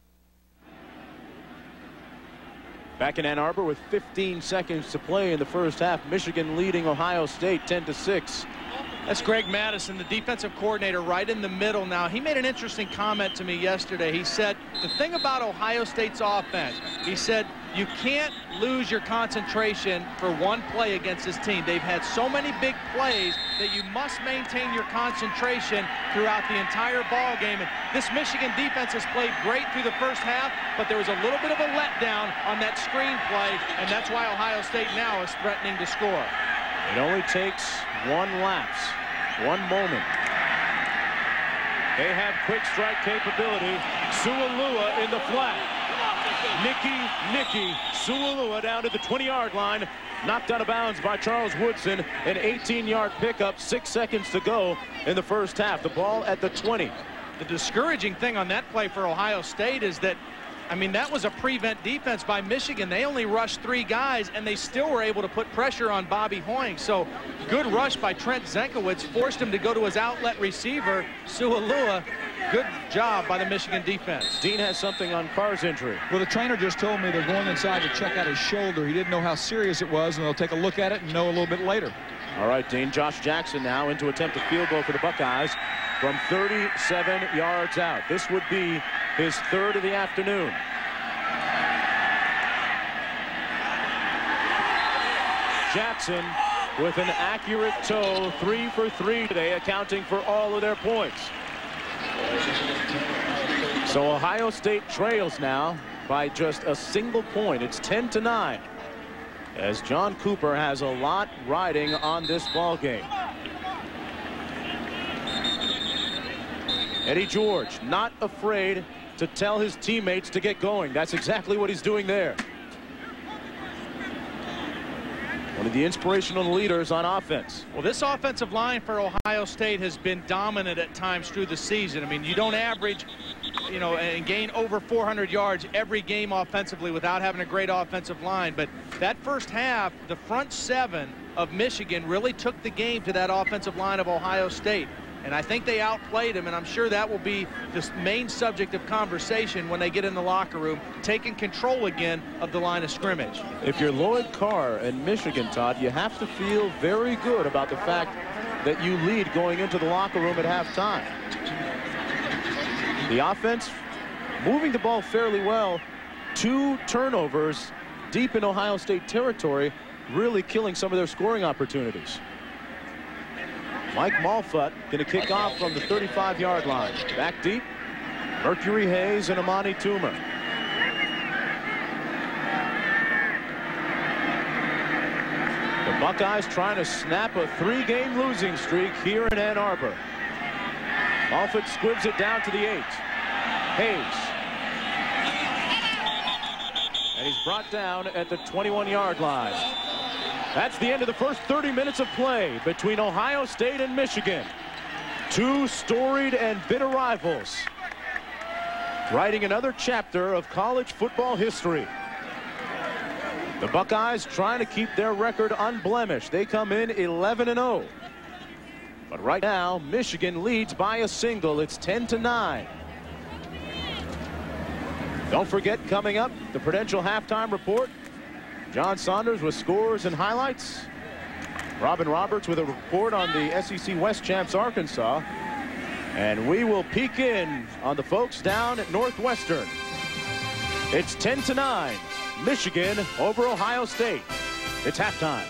Back in Ann Arbor with 15 seconds to play in the first half. Michigan leading Ohio State 10-6. That's Greg Madison, the defensive coordinator, right in the middle now. He made an interesting comment to me yesterday. He said, the thing about Ohio State's offense, he said, you can't lose your concentration for one play against this team. They've had so many big plays that you must maintain your concentration throughout the entire ball game. And this Michigan defense has played great through the first half, but there was a little bit of a letdown on that screen play, and that's why Ohio State now is threatening to score. It only takes one lapse, one moment. They have quick strike capability. Sualua in the flat. Nicky Sualua down to the 20-yard line. Knocked out of bounds by Charles Woodson. An 18-yard pickup, 6 seconds to go in the first half. The ball at the 20. The discouraging thing on that play for Ohio State is that, I mean, that was a prevent defense by Michigan. They only rushed 3 guys, and they still were able to put pressure on Bobby Hoying. So good rush by Trent Zenkowitz, forced him to go to his outlet receiver, Sualua. Good job by the Michigan defense. Dean has something on Carr's injury. Well, the trainer just told me they're going inside to check out his shoulder. He didn't know how serious it was, and they'll take a look at it and know a little bit later. All right, Dean. Josh Jackson now in to attempt a field goal for the Buckeyes from 37 yards out. This would be his third of the afternoon. Jackson with an accurate toe, 3 for 3 today, accounting for all of their points. So Ohio State trails now by just a single point. It's 10-9 as John Cooper has a lot riding on this ball game. Eddie George not afraid to tell his teammates to get going. That's exactly what he's doing there. One of the inspirational leaders on offense. Well, this offensive line for Ohio State has been dominant at times through the season. I mean, you don't average, you know, and gain over 400 yards every game offensively without having a great offensive line. But that first half, the front 7 of Michigan really took the game to that offensive line of Ohio State. And I think they outplayed him, and I'm sure that will be the main subject of conversation when they get in the locker room, taking control again of the line of scrimmage. If you're Lloyd Carr and Michigan, Todd, you have to feel very good about the fact that you lead going into the locker room at halftime. The offense moving the ball fairly well. 2 turnovers deep in Ohio State territory, really killing some of their scoring opportunities. Mike Malfut going to kick off from the 35-yard line. Back deep, Mercury Hayes and Amani Toomer. The Buckeyes trying to snap a 3-game losing streak here in Ann Arbor. Malfut squibs it down to the 8. Hayes. And he's brought down at the 21-yard line. That's the end of the first 30 minutes of play between Ohio State and Michigan. 2 storied and bitter rivals, writing another chapter of college football history. The Buckeyes trying to keep their record unblemished. They come in 11-0. But right now, Michigan leads by a single. It's 10-9. Don't forget, coming up, the Prudential Halftime Report. John Saunders with scores and highlights. Robin Roberts with a report on the SEC West champs Arkansas. And we will peek in on the folks down at Northwestern. It's 10-9. Michigan over Ohio State. It's halftime.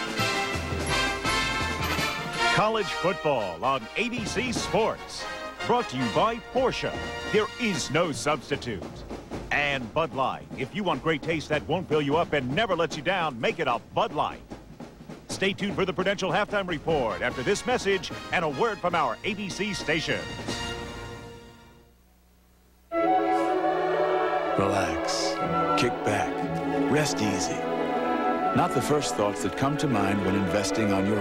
College football on ABC Sports. Brought to you by Porsche. There is no substitute. And Bud Light. If you want great taste that won't fill you up and never lets you down, make it a Bud Light. Stay tuned for the Prudential Halftime Report after this message and a word from our ABC station. Relax, kick back, rest easy. Not the first thoughts that come to mind when investing on your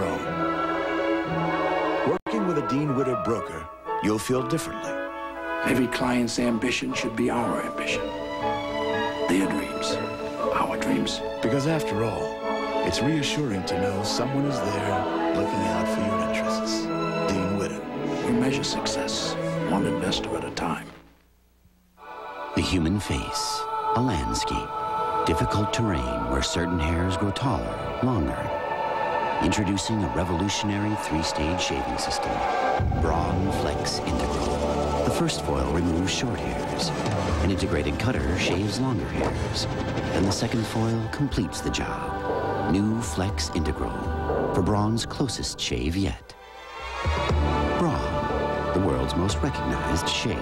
own. Working with a Dean Witter broker, you'll feel differently. Every client's ambition should be our ambition. Their dreams, our dreams. Because after all, it's reassuring to know someone is there looking out for your interests. Dean Witter. We measure success, one investor at a time. The human face, a landscape, difficult terrain where certain hairs grow taller, longer. Introducing a revolutionary 3-stage shaving system, Braun Flex Integral. The first foil removes short hairs. An integrated cutter shaves longer hairs. Then the second foil completes the job. New Flex Integral for Braun's closest shave yet. Braun, the world's most recognized shave.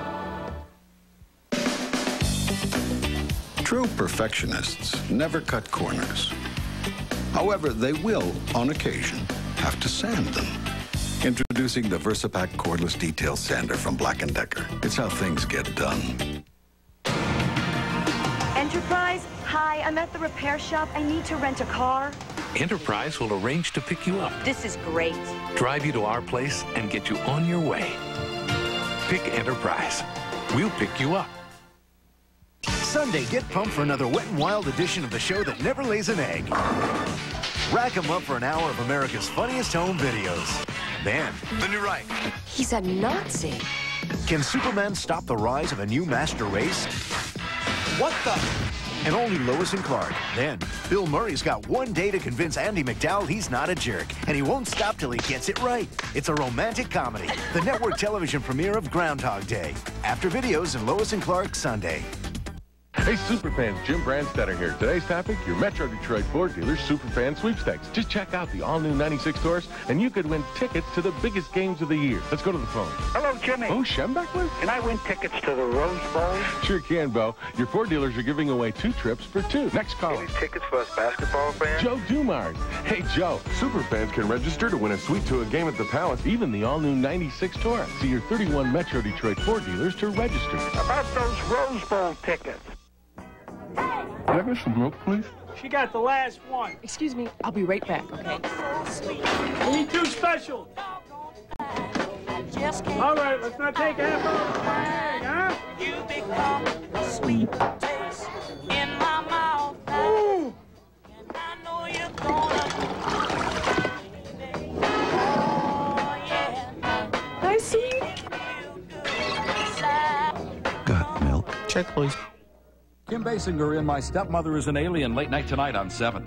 True perfectionists never cut corners. However, they will, on occasion, have to sand them. Introducing the VersaPack Cordless Detail Sander from Black & Decker. It's how things get done. Enterprise? Hi, I'm at the repair shop. I need to rent a car. Enterprise will arrange to pick you up, This is great. drive you to our place, and get you on your way. Pick Enterprise. We'll pick you up. Sunday, get pumped for another wet and wild edition of the show that never lays an egg. Rack 'em up for an hour of America's funniest home videos. Then, the new right. He's a Nazi. Can Superman stop the rise of a new master race? What the? And only Lois and Clark. Then, Bill Murray's got one day to convince Andy McDowell he's not a jerk, and he won't stop till he gets it right. It's a romantic comedy, the network television premiere of Groundhog Day. After videos and Lois and Clark Sunday. Hey, Superfans, Jim Brandstetter here. Today's topic, your Metro Detroit Ford dealers Superfan Sweepstakes. Just check out the all-new 96 Taurus, and you could win tickets to the biggest games of the year. Let's go to the phone. Hello, Jimmy. Oh, Schembechler? Can I win tickets to the Rose Bowl? Sure can, Bo. Your Ford dealers are giving away 2 trips for 2. Next caller. Any tickets for us basketball fans? Joe Dumars. Hey, Joe, Superfans can register to win a suite to a game at the Palace, even the all-new 96 Taurus. See your 31 Metro Detroit Ford dealers to register. How about those Rose Bowl tickets? Can I get some milk, please? She got the last one. Excuse me, I'll be right back, okay? I need 2 specials. All right, let's not take half of the bag, huh? You become a sweet taste in my mouth. Ooh. And I know you're gonna. Hi, sweet. Got milk. Check, please. Kim Basinger in My Stepmother is an Alien, late night tonight on 7.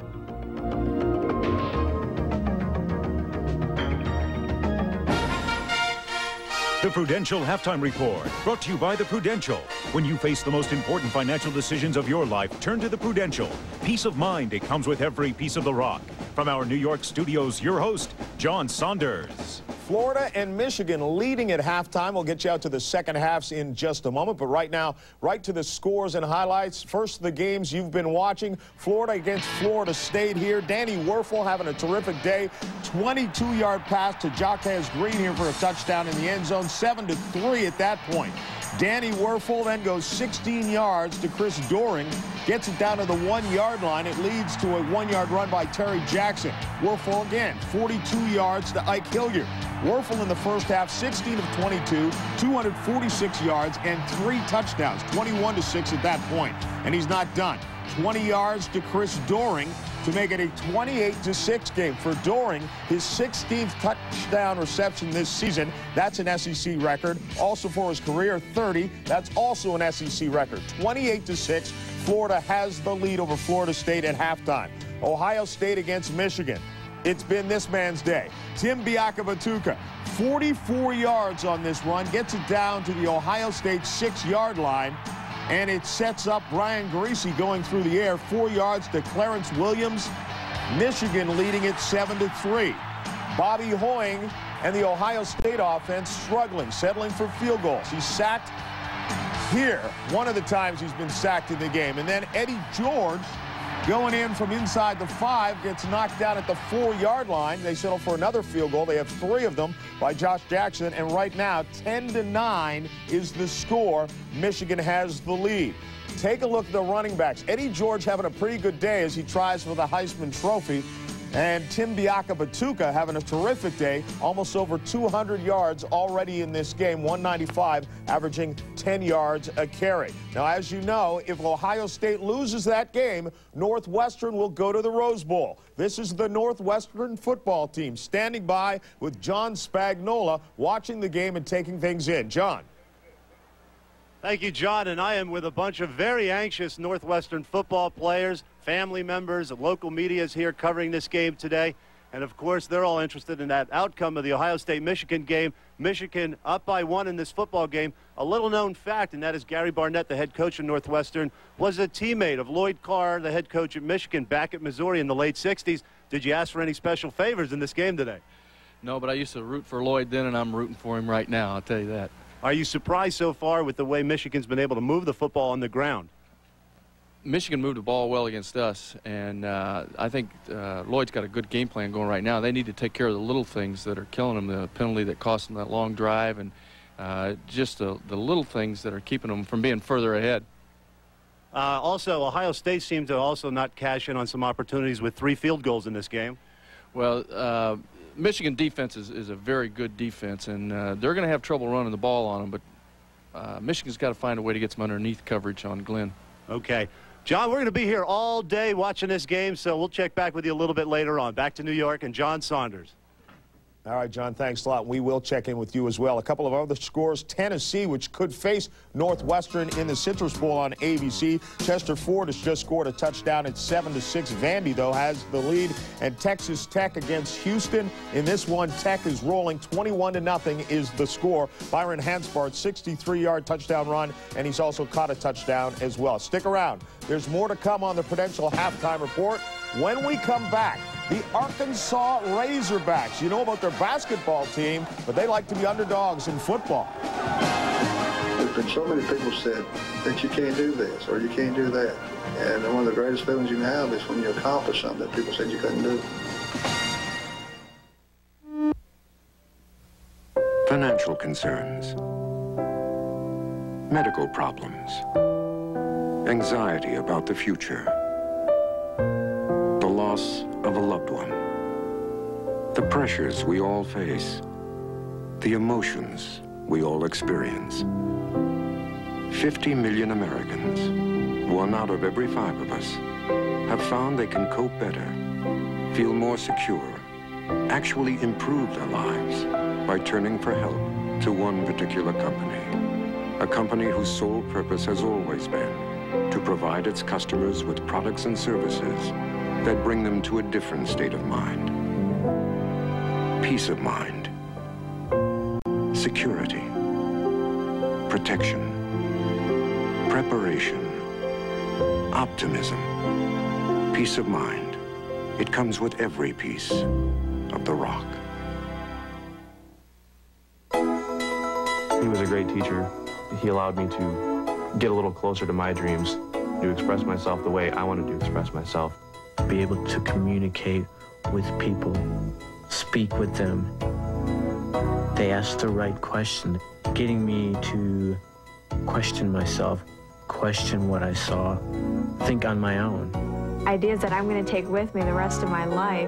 The Prudential Halftime Report, brought to you by the Prudential. When you face the most important financial decisions of your life, turn to the Prudential. Peace of mind, it comes with every piece of the rock. From our New York studios, your host, John Saunders. Florida and Michigan leading at halftime. We'll get you out to the second halves in just a moment. But right now, right to the scores and highlights. First, the games you've been watching. Florida against Florida State here. Danny Wuerffel having a terrific day. 22-yard pass to Jaquez Green here for a touchdown in the end zone. 7-3 at that point. Danny Wuerffel then goes 16 yards to Chris Doering. Gets it down to the 1-yard line. It leads to a 1-yard run by Terry Jackson. Wuerffel again, 42 yards to Ike Hilliard. Wuerffel in the first half, 16 of 22, 246 yards and 3 touchdowns, 21-6 at that point. And he's not done. 20 yards to Chris Doering to make it a 28-6 game for Doering, his 16th touchdown reception this season. That's an SEC record. Also for his career, 30. That's also an SEC record. 28-6. Florida has the lead over Florida State at halftime. Ohio State against Michigan. It's been this man's day. Tim Biakabatuka, 44 yards on this run, gets it down to the Ohio State 6-yard line, and it sets up Brian Griese going through the air, 4 yards to Clarence Williams. Michigan leading it 7-3. Bobby Hoying and the Ohio State offense struggling, settling for field goals. He's sacked here, one of the times he's been sacked in the game. And then Eddie George going in from inside the 5, gets knocked down at the 4-yard line. They settle for another field goal. They have 3 of them by Josh Jackson, and right now 10-9 is the score. Michigan has the lead. Take a look at the running backs. Eddie George having a pretty good day as he tries for the Heisman Trophy. And Tim Biaka-Batuka having a terrific day, almost over 200 yards already in this game, 195, averaging 10 yards a carry. Now, as you know, if Ohio State loses that game, Northwestern will go to the Rose Bowl. This is the Northwestern football team standing by with John Spagnola, watching the game and taking things in. John. Thank you, John, and I am with a bunch of very anxious Northwestern football players, family members, and local media is here covering this game today. And, of course, they're all interested in that outcome of the Ohio State-Michigan game. Michigan up by 1 in this football game. A little-known fact, and that is Gary Barnett, the head coach of Northwestern, was a teammate of Lloyd Carr, the head coach at Michigan, back at Missouri in the late 60s. Did you ask for any special favors in this game today? No, but I used to root for Lloyd then, and I'm rooting for him right now, I'll tell you that. Are you surprised so far with the way Michigan's been able to move the football on the ground? Michigan moved the ball well against us, and I think Lloyd's got a good game plan going right now. They need to take care of the little things that are killing them, the penalty that cost them that long drive, and just the little things that are keeping them from being further ahead. Also, Ohio State seemed to also not cash in on some opportunities with 3 field goals in this game. Well, Michigan defense is a very good defense, and they're going to have trouble running the ball on them, but Michigan's got to find a way to get some underneath coverage on Glenn. Okay. John, we're going to be here all day watching this game, so we'll check back with you a little bit later on. Back to New York and John Saunders. All right, John, thanks a lot. We will check in with you as well. A couple of other scores. Tennessee, which could face Northwestern in the Citrus Bowl on ABC. Chester Ford has just scored a touchdown at 7-6. Vandy, though, has the lead. And Texas Tech against Houston. In this one, Tech is rolling 21-0 is the score. Byron Hanspart, 63-yard touchdown run, and he's also caught a touchdown as well. Stick around. There's more to come on the Prudential Halftime Report. When we come back, the Arkansas Razorbacks. You know about their basketball team, but they like to be underdogs in football. There's been so many people said that you can't do this or you can't do that. And one of the greatest feelings you can have is when you accomplish something that people said you couldn't do. Financial concerns, medical problems, anxiety about the future, the loss of a loved one, the pressures we all face, the emotions we all experience. 50 million Americans, 1 out of every 5 of us, have found they can cope better, feel more secure, actually improve their lives by turning for help to one particular company. A company whose sole purpose has always been to provide its customers with products and services that bring them to a different state of mind. Peace of mind, security, protection, preparation, optimism, peace of mind. It comes with every piece of the rock. He was a great teacher. He allowed me to get a little closer to my dreams, to express myself the way I wanted to express myself. Be able to communicate with people, speak with them. They ask the right question, getting me to question myself, question what I saw, think on my own. Ideas that I'm going to take with me the rest of my life.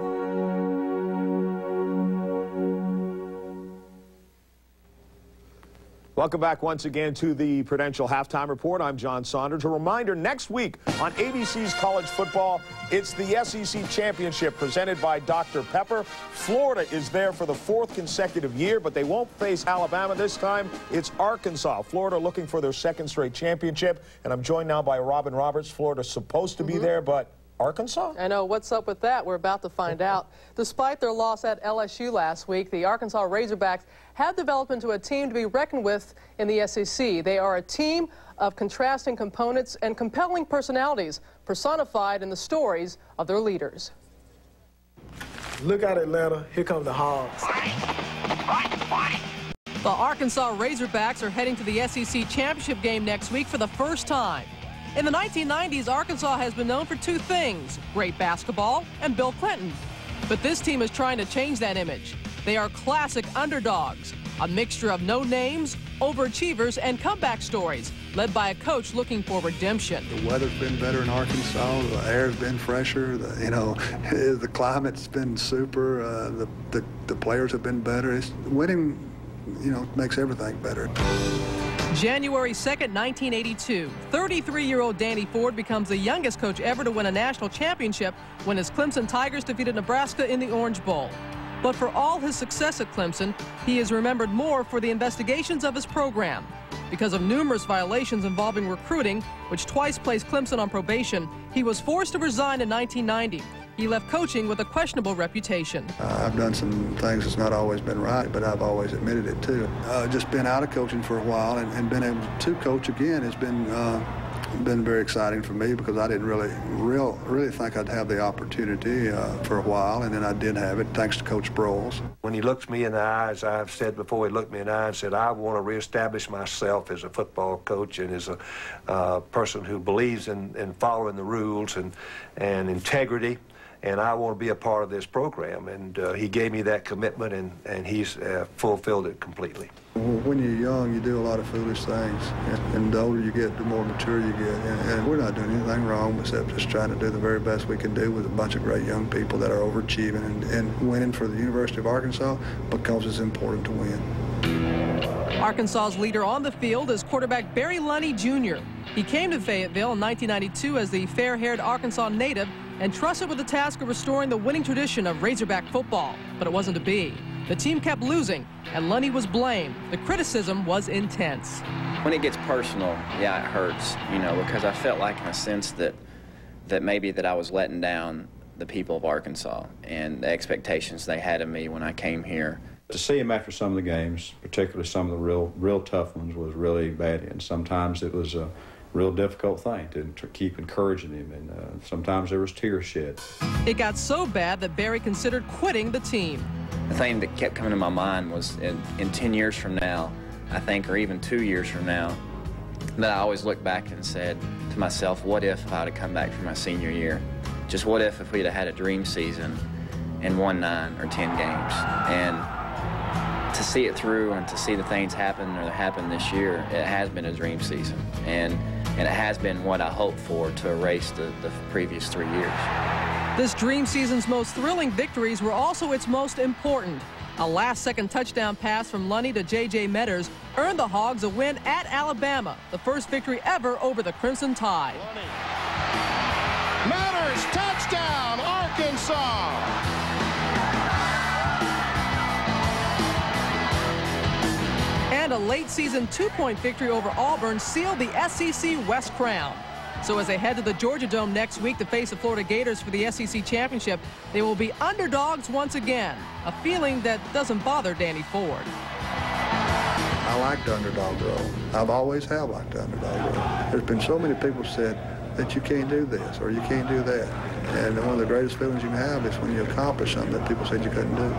Welcome back once again to the Prudential Halftime Report. I'm John Saunders. A reminder, next week on ABC's College Football, it's the SEC Championship presented by Dr. Pepper. Florida is there for the 4th consecutive year, but they won't face Alabama this time. It's Arkansas. Florida looking for their 2nd straight championship. And I'm joined now by Robin Roberts. Florida's supposed to be there, but Arkansas? I know. What's up with that? We're about to find out. Despite their loss at LSU last week, the Arkansas Razorbacks have developed into a team to be reckoned with in the SEC. They are a team of contrasting components and compelling personalities personified in the stories of their leaders. Look out, Atlanta. Here come the Hogs. The Arkansas Razorbacks are heading to the SEC Championship game next week for the first time. In the 1990s, Arkansas has been known for two things: great basketball and Bill Clinton. But this team is trying to change that image. They are classic underdogs, a mixture of no names, overachievers, and comeback stories, led by a coach looking for redemption. The weather's been better in Arkansas. The air's been fresher. The climate's been super. The players have been better. Winning, makes everything better. January 2nd, 1982, 33-year-old Danny Ford becomes the youngest coach ever to win a national championship when his Clemson Tigers defeated Nebraska in the Orange Bowl. But for all his success at Clemson, he is remembered more for the investigations of his program. Because of numerous violations involving recruiting, which twice placed Clemson on probation, he was forced to resign in 1990. He left coaching with a questionable reputation. I've done some things that's not always been right, but I've always admitted it too. Just been out of coaching for a while and been able to coach again has been very exciting for me, because I didn't really think I'd have the opportunity for a while, and then I did have it thanks to Coach Broyles. When he looks me in the eye, as I've said before, he looked me in the eye and said, I want to reestablish myself as a football coach and as a person who believes in following the rules and integrity, and I want to be a part of this program. And he gave me that commitment, and he's fulfilled it completely. When you're young, you do a lot of foolish things, and the older you get, the more mature you get. And we're not doing anything wrong except just trying to do the very best we can do with a bunch of great young people that are overachieving and winning for the University of Arkansas, because it's important to win. Arkansas's leader on the field is quarterback Barry Lunney Jr. He came to Fayetteville in 1992 as the fair-haired Arkansas native and trusted with the task of restoring the winning tradition of Razorback football. But it wasn't to be. The team kept losing, and Lunney was blamed. The criticism was intense. When it gets personal, yeah, it hurts, because I felt like in a sense that maybe that I was letting down the people of Arkansas and the expectations they had of me when I came here. To see him after some of the games, particularly some of the real tough ones, was really bad, and sometimes it was a real difficult thing to keep encouraging him, and sometimes there was tears shed. It got so bad that Barry considered quitting the team. The thing that kept coming to my mind was in 10 years from now, I think, or even 2 years from now, that I always look back and said to myself, what if I had come back for my senior year? Just what if we'd have had a dream season and won 9 or 10 games? And to see it through and to see the things happen or that happened this year, it has been a dream season. And it has been what I hoped for, to erase the previous 3 years. This dream season's most thrilling victories were also its most important. A last-second touchdown pass from Lunney to J.J. Metters earned the Hogs a win at Alabama, the first victory ever over the Crimson Tide. Metters, touchdown, Arkansas! And a late-season 2-point victory over Auburn sealed the SEC West crown. So as they head to the Georgia Dome next week to face the Florida Gators for the SEC Championship, they will be underdogs once again, a feeling that doesn't bother Danny Ford. I like the underdog role. I've always have liked the underdog role. There's been so many people said that you can't do this or you can't do that. And one of the greatest feelings you can have is when you accomplish something that people said you couldn't do.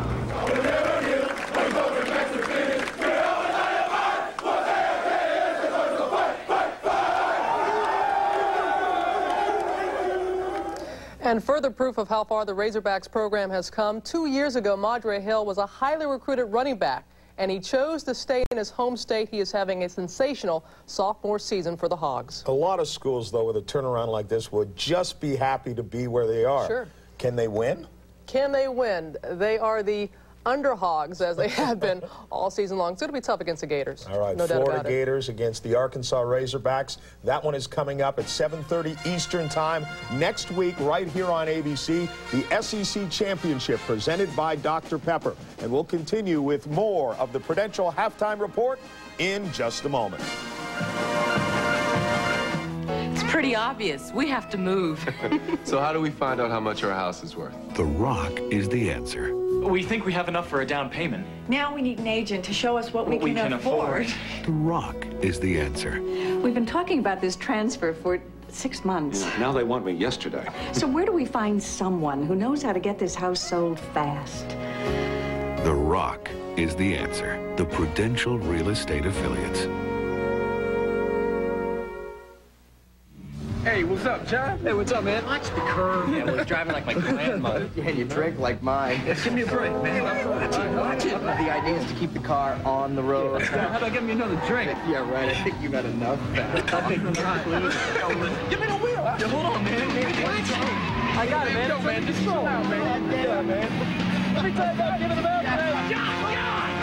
And further proof of how far the Razorbacks program has come, 2 years ago, Madre Hill was a highly recruited running back, and he chose to stay in his home state. He is having a sensational sophomore season for the Hogs. A lot of schools, though, with a turnaround like this would just be happy to be where they are. Sure. Can they win? Can they win? They are the underhogs, as they have been all season long. So it'll be tough against the Gators. All right, no doubt Florida about Gators against the Arkansas Razorbacks. That one is coming up at 7:30 Eastern Time next week right here on ABC. The SEC Championship presented by Dr. Pepper. And we'll continue with more of the Prudential Halftime Report in just a moment. It's pretty obvious. We have to move. So how do we find out how much our house is worth? The Rock is the answer. We think we have enough for a down payment. Now we need an agent to show us what we can afford. The Rock is the answer. We've been talking about this transfer for 6 months. Yeah, now they want me yesterday. So where do we find someone who knows how to get this house sold fast? The Rock is the answer. The Prudential Real Estate Affiliates. Hey, what's up, John? Hey, what's up, man? Watch the curve. Yeah, well, he's driving like my grandmother. Yeah, you drink like mine. Give me a break, man. Watch it. The idea is to keep the car on the road. How about giving me another drink? Yeah, right. I think you've had enough. Give me the wheel. Yeah, hold on, man. I got it, man. Yo, man, just slow out, man. Yeah, man. Every time I give it a bell, man.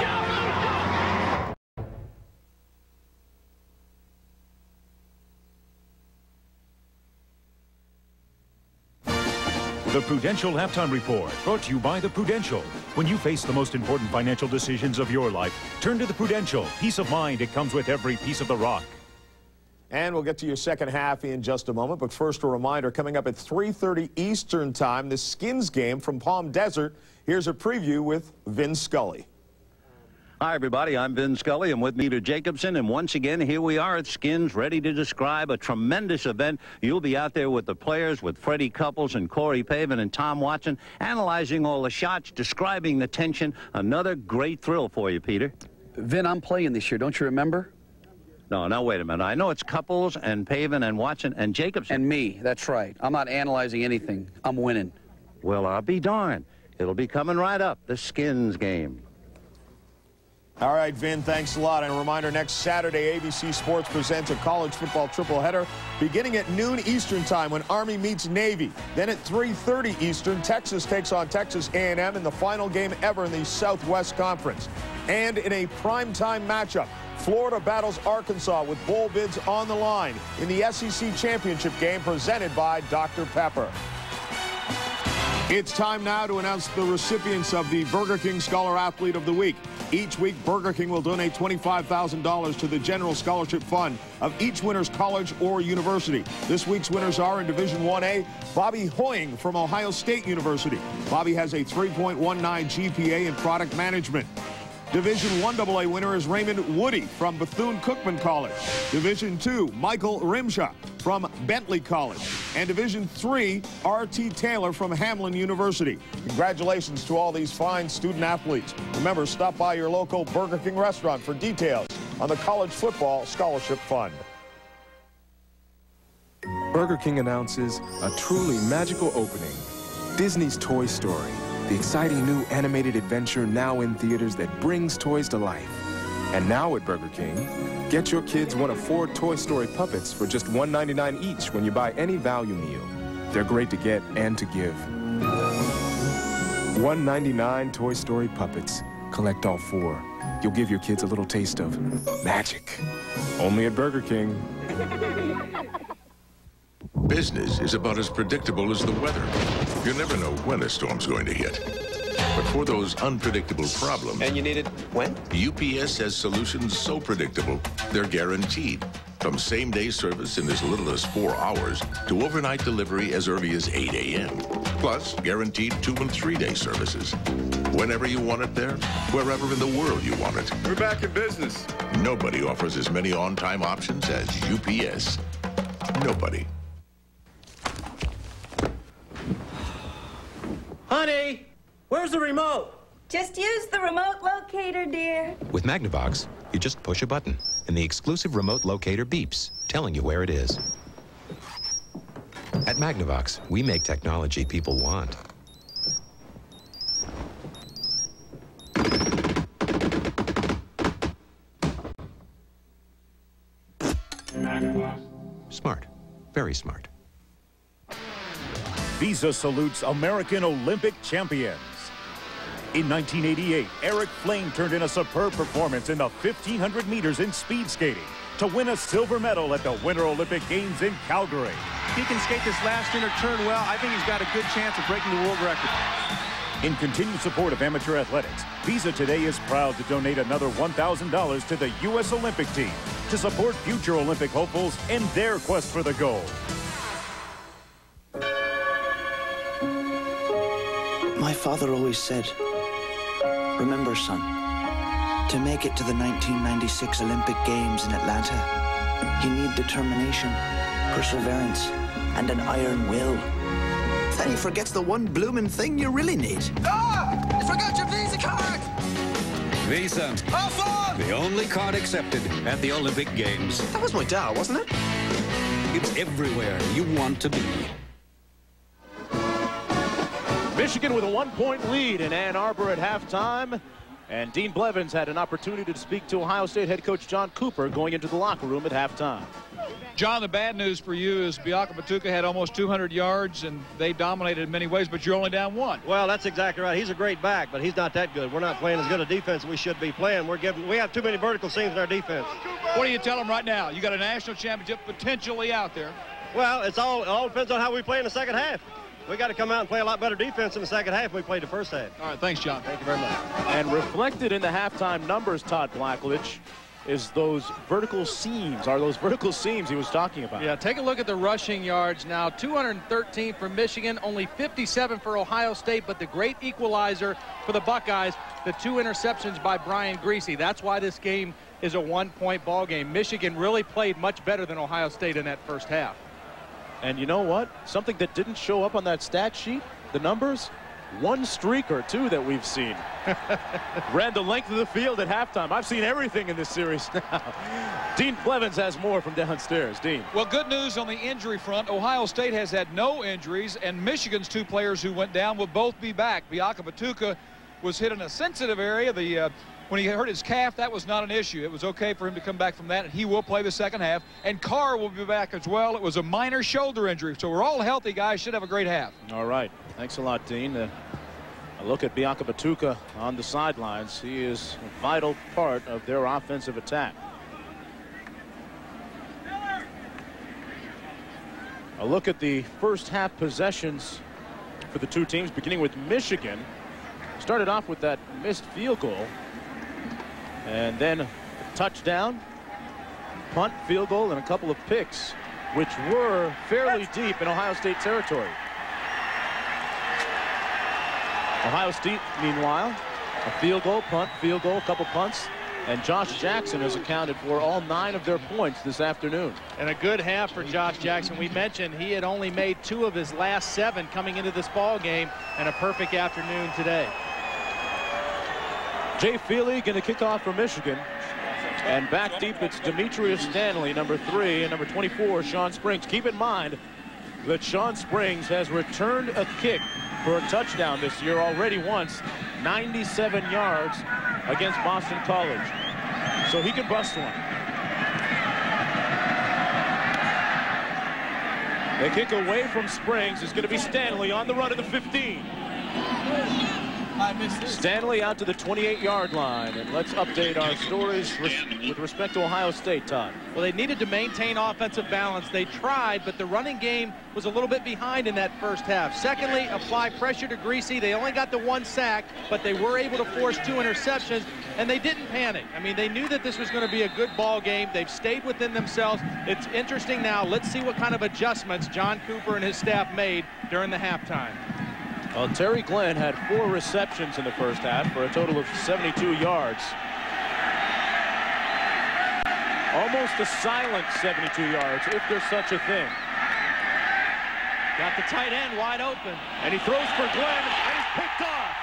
The Prudential Halftime Report, brought to you by The Prudential. When you face the most important financial decisions of your life, turn to The Prudential. Peace of mind, it comes with every piece of the rock. And we'll get to your second half in just a moment. But first, a reminder, coming up at 3:30 Eastern Time, the Skins game from Palm Desert. Here's a preview with Vin Scully. Hi, everybody. I'm Vin Scully. I'm with Peter Jacobson. And once again, here we are at Skins, ready to describe a tremendous event. You'll be out there with the players, with Freddie Couples and Corey Pavin and Tom Watson, analyzing all the shots, describing the tension. Another great thrill for you, Peter. Vin, I'm playing this year. Don't you remember? No, wait a minute. I know it's Couples and Pavin and Watson and Jacobson. And me. That's right. I'm not analyzing anything. I'm winning. Well, I'll be darned. It'll be coming right up, the Skins game. All right, Vin, thanks a lot. And a reminder, next Saturday, ABC Sports presents a college football tripleheader beginning at noon Eastern Time when Army meets Navy. Then at 3:30 Eastern, Texas takes on Texas A&M in the final game ever in the Southwest Conference. And in a primetime matchup, Florida battles Arkansas with bowl bids on the line in the SEC Championship game presented by Dr. Pepper. It's time now to announce the recipients of the Burger King Scholar Athlete of the Week. Each week, Burger King will donate $25,000 to the General Scholarship Fund of each winner's college or university. This week's winners are in Division 1A, Bobby Hoying from Ohio State University. Bobby has a 3.19 GPA in product management. Division 1AA winner is Raymond Woody from Bethune-Cookman College. Division 2, Michael Rimsha from Bentley College. And Division 3, R.T. Taylor from Hamlin University. Congratulations to all these fine student athletes. Remember, stop by your local Burger King restaurant for details on the College Football Scholarship Fund. Burger King announces a truly magical opening, Disney's Toy Story. The exciting new animated adventure now in theaters that brings toys to life. And now at Burger King, get your kids one of 4 Toy Story puppets for just $1.99 each when you buy any value meal. They're great to get and to give. $1.99 Toy Story puppets. Collect all 4. You'll give your kids a little taste of magic. Only at Burger King. Business is about as predictable as the weather. You never know when a storm's going to hit. But for those unpredictable problems... And you need it when? UPS has solutions so predictable, they're guaranteed. From same-day service in as little as 4 hours to overnight delivery as early as 8 a.m. Plus, guaranteed 2- and 3-day services. Whenever you want it there, wherever in the world you want it. We're back in business. Nobody offers as many on-time options as UPS. Nobody. Honey, where's the remote? Just use the remote locator, dear. With Magnavox, you just push a button, and the exclusive remote locator beeps, telling you where it is. At Magnavox, we make technology people want. Smart. Very smart. Visa salutes American Olympic champions. In 1988, Eric Flame turned in a superb performance in the 1,500 meters in speed skating to win a silver medal at the Winter Olympic Games in Calgary. If he can skate this last inner turn well, I think he's got a good chance of breaking the world record. In continued support of amateur athletics, Visa today is proud to donate another $1,000 to the U.S. Olympic team to support future Olympic hopefuls in their quest for the gold. My father always said, remember, son, to make it to the 1996 Olympic Games in Atlanta, you need determination, perseverance, and an iron will. Then he forgets the one bloomin' thing you really need. Ah! You forgot your Visa card! Visa. The only card accepted at the Olympic Games. That was my dad, wasn't it? It's everywhere you want to be. Michigan with a 1-point lead in Ann Arbor at halftime. And Dean Blevins had an opportunity to speak to Ohio State head coach John Cooper going into the locker room at halftime. John, the bad news for you is Biakabutuka had almost 200 yards, and they dominated in many ways, but you're only down 1. Well, that's exactly right. He's a great back, but he's not that good. We're not playing as good a defense as we should be playing. We have too many vertical seams in our defense. What do you tell them right now? You got a national championship potentially out there. Well, it all depends on how we play in the second half. We got to come out and play a lot better defense in the second half than we played the first half. All right, thanks, John. Thank you very much. And reflected in the halftime numbers, Todd Blackledge, is those vertical seams, he was talking about. Yeah, take a look at the rushing yards now. 213 for Michigan, only 57 for Ohio State, but the great equalizer for the Buckeyes, the 2 interceptions by Brian Griese. That's why this game is a 1-point ball game. Michigan really played much better than Ohio State in that first half. And you know what? Something that didn't show up on that stat sheet, the numbers, 1 streak or 2 that we've seen. Ran the length of the field at halftime. I've seen everything in this series now. Dean Blevins has more from downstairs. Dean. Well, good news on the injury front. Ohio State has had no injuries, and Michigan's 2 players who went down will both be back. Biakabutuka was hit in a sensitive area. When he hurt his calf, that was not an issue. It was okay for him to come back from that, and he will play the second half. And Carr will be back as well. It was a minor shoulder injury, so we're all healthy guys. Should have a great half. All right. Thanks a lot, Dean. A look at Biakabutuka on the sidelines. He is a vital part of their offensive attack. A look at the first half possessions for the 2 teams, beginning with Michigan. Started off with that missed field goal. And then a touchdown, punt, field goal, and a couple of picks, which were fairly deep in Ohio State territory. Ohio State, meanwhile, a field goal, punt, field goal, a couple punts, and Josh Jackson has accounted for all 9 of their points this afternoon. And a good half for Josh Jackson. We mentioned he had only made 2 of his last 7 coming into this ball game, and a perfect afternoon today. Jay Feely going to kick off for Michigan. And back deep, it's Demetrius Stanley, number 3, and number 24, Sean Springs. Keep in mind that Sean Springs has returned a kick for a touchdown this year already once, 97 yards against Boston College. So he can bust one. The kick away from Springs is going to be Stanley on the run of the 15. Stanley out to the 28-yard line, and let's update our stories with respect to Ohio State, Todd. Well, they needed to maintain offensive balance. They tried, but the running game was a little bit behind in that first half. Secondly, apply pressure to Griese. They only got the 1 sack, but they were able to force 2 interceptions, and they didn't panic. I mean, they knew that this was going to be a good ball game. They've stayed within themselves. It's interesting now. Let's see what kind of adjustments John Cooper and his staff made during the halftime. Well, Terry Glenn had 4 receptions in the first half for a total of 72 yards. Almost a silent 72 yards, if there's such a thing. Got the tight end wide open. And he throws for Glenn, and he's picked off.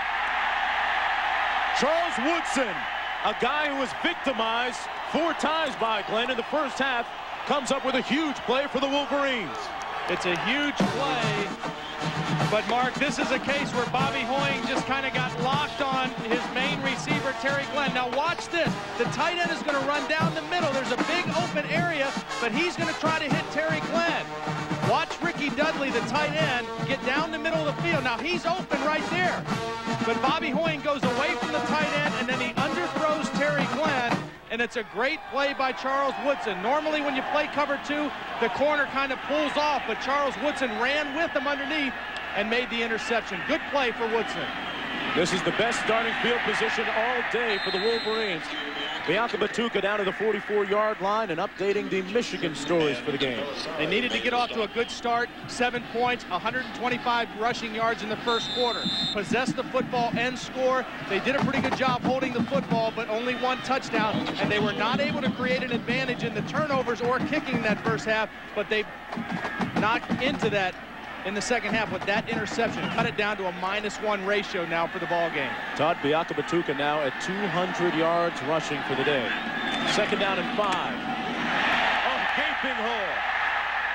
Charles Woodson, a guy who was victimized 4 times by Glenn in the first half, comes up with a huge play for the Wolverines. It's a huge play. But, Mark, this is a case where Bobby Hoying just kind of got locked on his main receiver, Terry Glenn. Now, watch this. The tight end is going to run down the middle. There's a big open area, but he's going to try to hit Terry Glenn. Watch Ricky Dudley, the tight end, get down the middle of the field. Now, he's open right there. But Bobby Hoying goes away from the tight end, and then he underthrows Terry Glenn. And it's a great play by Charles Woodson. Normally when you play cover 2, the corner kind of pulls off, but Charles Woodson ran with him underneath and made the interception. Good play for Woodson. This is the best starting field position all day for the Wolverines. Biakabutuka down to the 44-yard line and updating the Michigan stories for the game. They needed to get off to a good start. 7 points, 125 rushing yards in the first quarter. Possess the football and score. They did a pretty good job holding the football, but only 1 touchdown, and they were not able to create an advantage in the turnovers or kicking that first half, but they knocked into that in the second half with that interception. Cut it down to a -1 ratio now for the ball game. Todd Biakabutuka now at 200 yards rushing for the day. Second down and 5. Oh, gaping hole.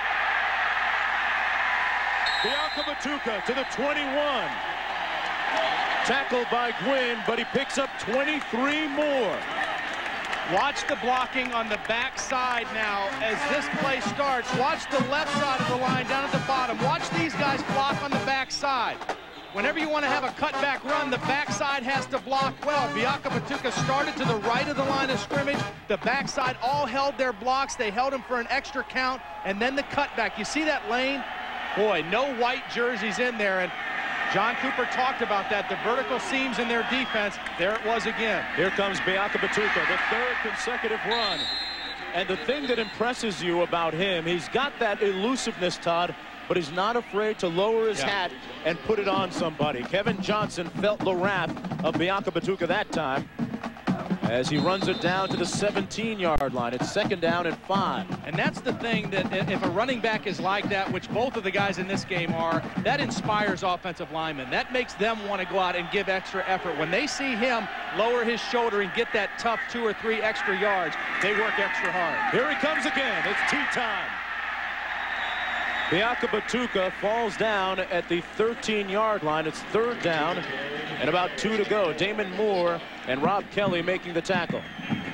Bianca Matuka to the 21. Tackled by Gwynn, but he picks up 23 more. Watch the blocking on the backside now as this play starts. Watch the left side of the line down at the bottom. Watch these guys block on the backside. Whenever you want to have a cutback run, the backside has to block well. Bianca Matuka started to the right of the line of scrimmage. The backside all held their blocks. They held them for an extra count, and then the cutback. You see that lane? Boy, no white jerseys in there, and John Cooper talked about that, the vertical seams in their defense. There it was again. Here comes Bianca Matuka, the third consecutive run. And the thing that impresses you about him, he's got that elusiveness, Todd, but he's not afraid to lower his hat and put it on somebody. Kevin Johnson felt the wrath of Bianca Matuka that time as he runs it down to the 17-yard line. It's 2nd down and 5. And that's the thing, that if a running back is like that, which both of the guys in this game are, that inspires offensive linemen. That makes them want to go out and give extra effort. When they see him lower his shoulder and get that tough 2 or 3 extra yards, they work extra hard. Here he comes again. It's tea time. Bianca Matuka falls down at the 13-yard line. It's 3rd down and about 2 to go. Damon Moore and Rob Kelly making the tackle.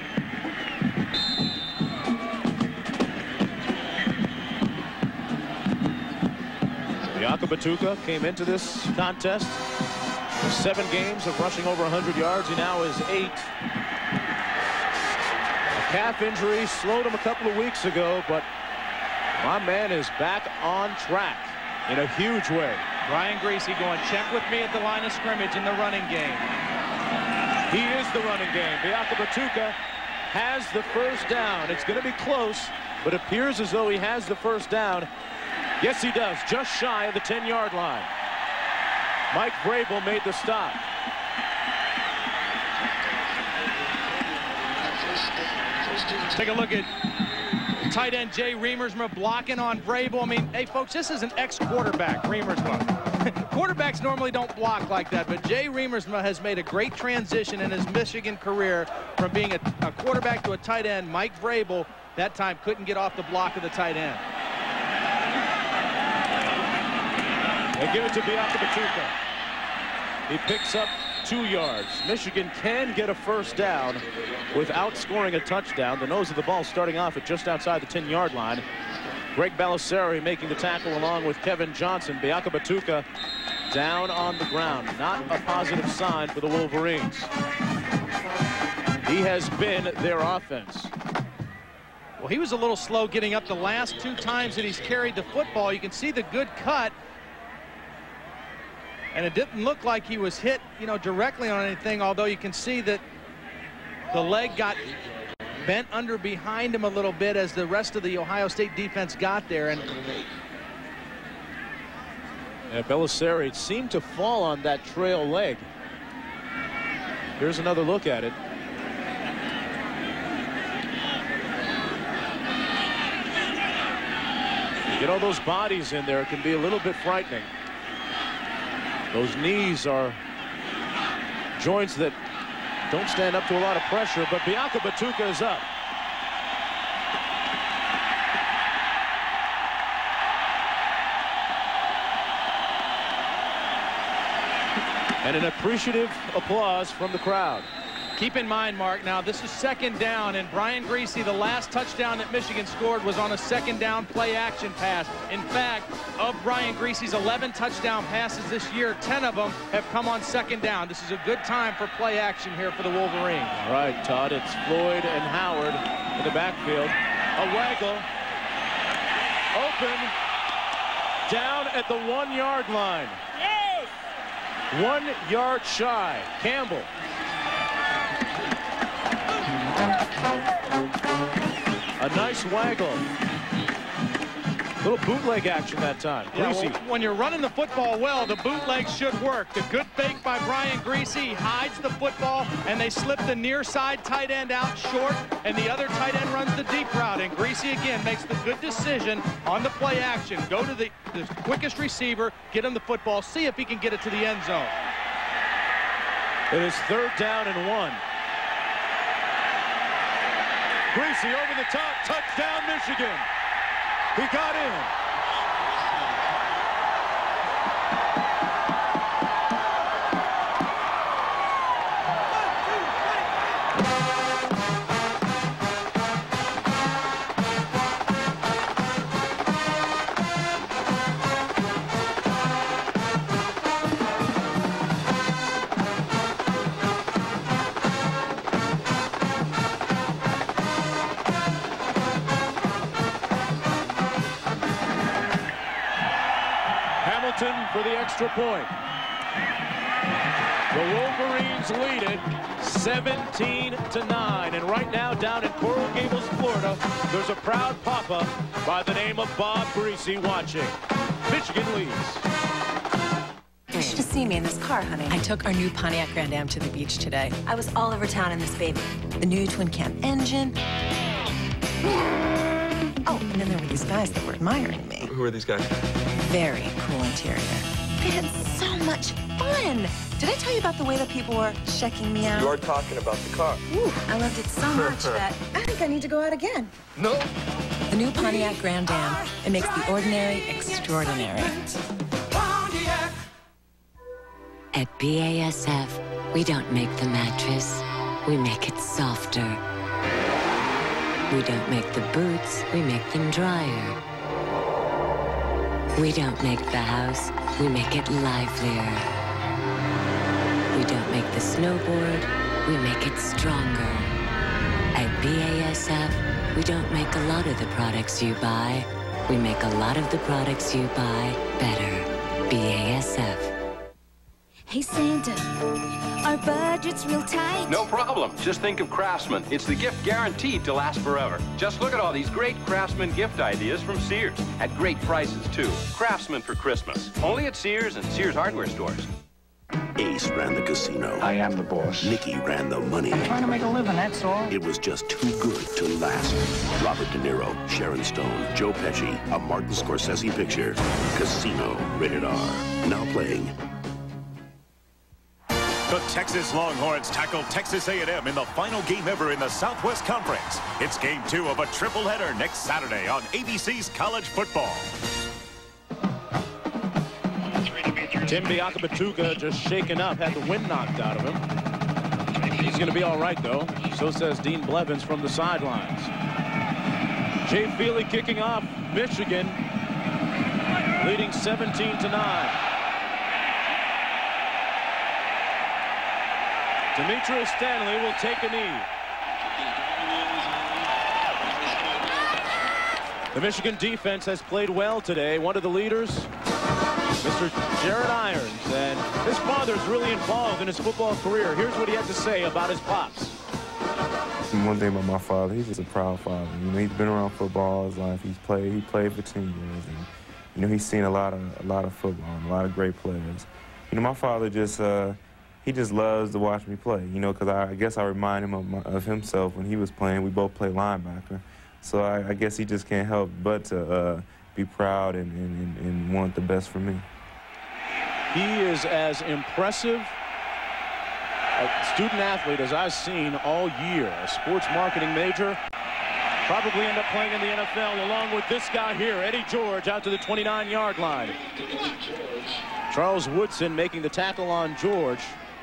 Bianca Matuka came into this contest with 7 games of rushing over 100 yards. He now is 8. A calf injury slowed him a couple of weeks ago, but my man is back on track in a huge way. Brian Griese going, check with me at the line of scrimmage in the running game. He is the running game. Bianca Matuka has the first down. It's going to be close, but appears as though he has the first down. Yes, he does, just shy of the 10-yard line. Mike Vrabel made the stop. Take a look at tight end Jay Riemersma blocking on Vrabel. I mean, hey, folks, this is an ex-quarterback, Riemersma. Quarterbacks normally don't block like that, but Jay Riemersma has made a great transition in his Michigan career from being a quarterback to a tight end. Mike Vrabel, that time, couldn't get off the block of the tight end. They give it to Bianca Matuka. He picks up 2 yards. Michigan can get a first down without scoring a touchdown. The nose of the ball starting off at just outside the 10-yard line. Greg Balisari making the tackle along with Kevin Johnson. Bianca Matuka down on the ground. Not a positive sign for the Wolverines. He has been their offense. Well, he was a little slow getting up the last 2 times that he's carried the football. You can see the good cut. And it didn't look like he was hit, you know, directly on anything, although you can see that the leg got bent under behind him a little bit as the rest of the Ohio State defense got there. And Balisari seemed to fall on that trail leg. Here's another look at it. You get all those bodies in there, it can be a little bit frightening. Those knees are joints that don't stand up to a lot of pressure, but Bianca Matuka is up. And an appreciative applause from the crowd. Keep in mind, Mark, now this is 2nd down, and Brian Griese, the last touchdown that Michigan scored was on a 2nd down play action pass. In fact, of Brian Griese's 11 touchdown passes this year, 10 of them have come on 2nd down. This is a good time for play action here for the Wolverines. All right, Todd, it's Floyd and Howard in the backfield. A waggle. Open. Down at the 1-yard line. Yes! 1 yard shy. Campbell. A nice waggle. Little bootleg action that time. Yeah, well, when you're running the football well, the bootleg should work. The good fake by Brian Griese. He hides the football, and they slip the near side tight end out short, and the other tight end runs the deep route. And Griese again makes the good decision on the play action. Go to the quickest receiver, get him the football, see if he can get it to the end zone. It is 3rd down and 1. Griese over the top, touchdown Michigan. He got in. Hilton for the extra point. The Wolverines lead it 17-9. And right now down in Coral Gables, Florida, there's a proud papa by the name of Bob Greasy watching. Michigan leads. You should have seen me in this car, honey. I took our new Pontiac Grand Am to the beach today. I was all over town in this baby. The new twin cam engine. Oh, and then there were these guys that were admiring me. Who are these guys? Very cool interior. They had so much fun. Did I tell you about the way that people were checking me out? You are talking about the car. Ooh, I loved it so much that I think I need to go out again. No. The new Pontiac Grand Am. It makes the ordinary extraordinary. At BASF, we don't make the mattress, we make it softer. We don't make the boots, we make them drier. We don't make the house, we make it livelier. We don't make the snowboard, we make it stronger. At BASF, we don't make a lot of the products you buy, we make a lot of the products you buy better. BASF. Hey Santa, our budget's real tight. No problem. Just think of Craftsman. It's the gift guaranteed to last forever. Just look at all these great Craftsman gift ideas from Sears. At great prices, too. Craftsman for Christmas. Only at Sears and Sears hardware stores. Ace ran the casino. I am the boss. Nicky ran the money. I'm trying to make a living, that's all. It was just too good to last. Robert De Niro, Sharon Stone, Joe Pesci, a Martin Scorsese picture. Casino, rated R. Now playing. The Texas Longhorns tackle Texas A&M in the final game ever in the Southwest Conference. It's game 2 of a triple-header next Saturday on ABC's College Football. Tim Biakabatuka just shaken up, had the wind knocked out of him. He's going to be all right, though. So says Dean Blevins from the sidelines. Jay Feely kicking off. Michigan leading 17-9. Demetrius Stanley will take a knee. The Michigan defense has played well today. One of the leaders, Mr. Jared Irons, and his father's really involved in his football career. Here's what he had to say about his pops. One thing about my father, he's just a proud father. You know, he's been around football all his life. He played for 10 years, and you know, he's seen a lot of football and a lot of great players. You know, my father just he just loves to watch me play. You know, because I guess I remind him of himself when he was playing. We both played linebacker, so I guess he just can't help but to be proud and want the best for me. He is as impressive a student athlete as I've seen all year. A sports marketing major. Probably end up playing in the NFL along with this guy here, Eddie George, out to the 29-yard line. Charles Woodson making the tackle on George.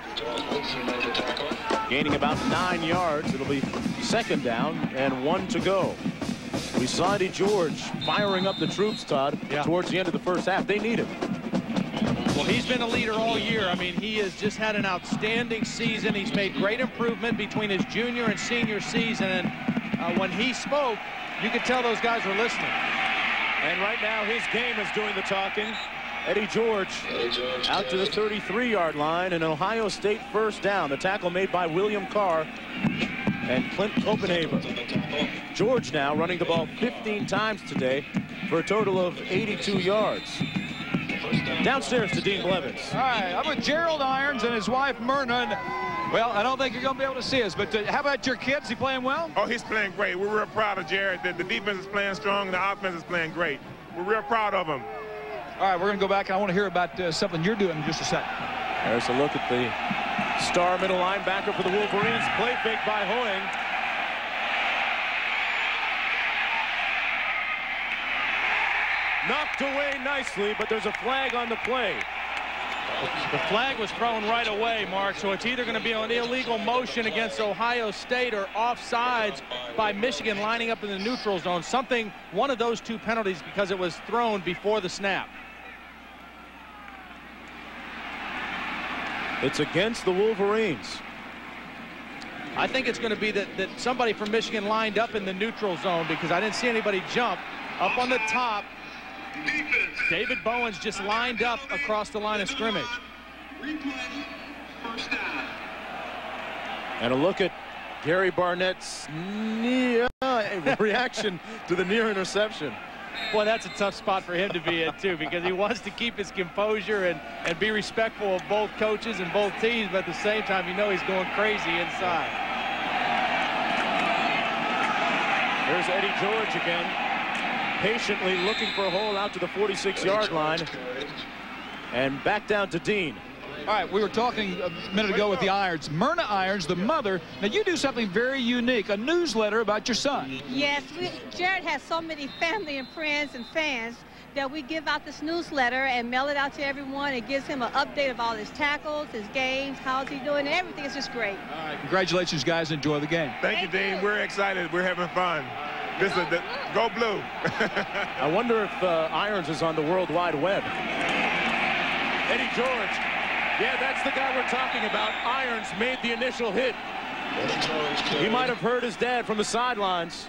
Gaining about 9 yards. It'll be second down and 1 to go. We saw Eddie George firing up the troops, Todd, towards the end of the first half. They need him. Well, he's been a leader all year. I mean, he has just had an outstanding season. He's made great improvement between his junior and senior season. And when he spoke, you could tell those guys were listening. And right now, his game is doing the talking. Eddie George out to the 33-yard line, and an Ohio State first down. The tackle made by William Carr and Clint Copenhaver. George now running the ball 15 times today for a total of 82 yards. Downstairs to Dean Blevins. All right, I'm with Gerald Irons and his wife Myrna. Well, I don't think you're going to be able to see us, but how about your kids? Is he playing well? Oh, he's playing great. We're real proud of Jared. The defense is playing strong, and the offense is playing great. We're real proud of him. All right, we're going to go back. I want to hear about something you're doing in just a second. There's a look at the star middle linebacker for the Wolverines. Play fake by Hoying. Knocked away nicely, but there's a flag on the play. The flag was thrown right away, Mark, so it's either going to be an illegal motion against Ohio State or offsides by Michigan lining up in the neutral zone. Something, one of those two penalties, because it was thrown before the snap. It's against the Wolverines. I think it's going to be that somebody from Michigan lined up in the neutral zone, because I didn't see anybody jump up on the top David Bowens just lined up across the line of scrimmage. And a look at Gary Barnett's reaction to the near interception. Boy, that's a tough spot for him to be in, too, because he wants to keep his composure and be respectful of both coaches and both teams, but at the same time, you know he's going crazy inside. There's Eddie George again, patiently looking for a hole out to the 46-yard line. And back down to Dean. All right, we were talking a minute ago with the Irons. Myrna Irons, the mother. Now, you do something very unique, a newsletter about your son. Yes, Jared has so many family and friends and fans that we give out this newsletter and mail it out to everyone. It gives him an update of all his tackles, his games, how's he doing, and everything. It's just great. All right, congratulations, guys. Enjoy the game. Thank you, Dean. We're excited. We're having fun. This is the Go Blue. I wonder if Irons is on the World Wide Web. Eddie George. Yeah, that's the guy we're talking about. Irons made the initial hit. He might have heard his dad from the sidelines.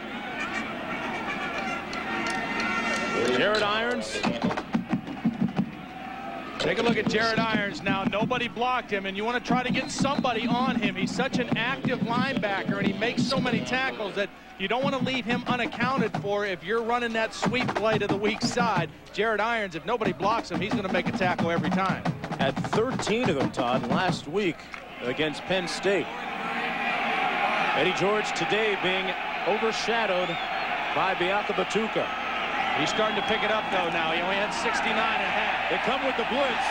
Jared Irons. Take a look at Jared Irons now. Nobody blocked him, and you want to try to get somebody on him. He's such an active linebacker, and he makes so many tackles that you don't want to leave him unaccounted for if you're running that sweep play to the weak side. Jared Irons, if nobody blocks him, he's going to make a tackle every time. Had 13 of them, Todd, last week against Penn State. Eddie George today being overshadowed by Biaka Batuka. He's starting to pick it up, though, now. He only had 69 and a half. They come with the blitz.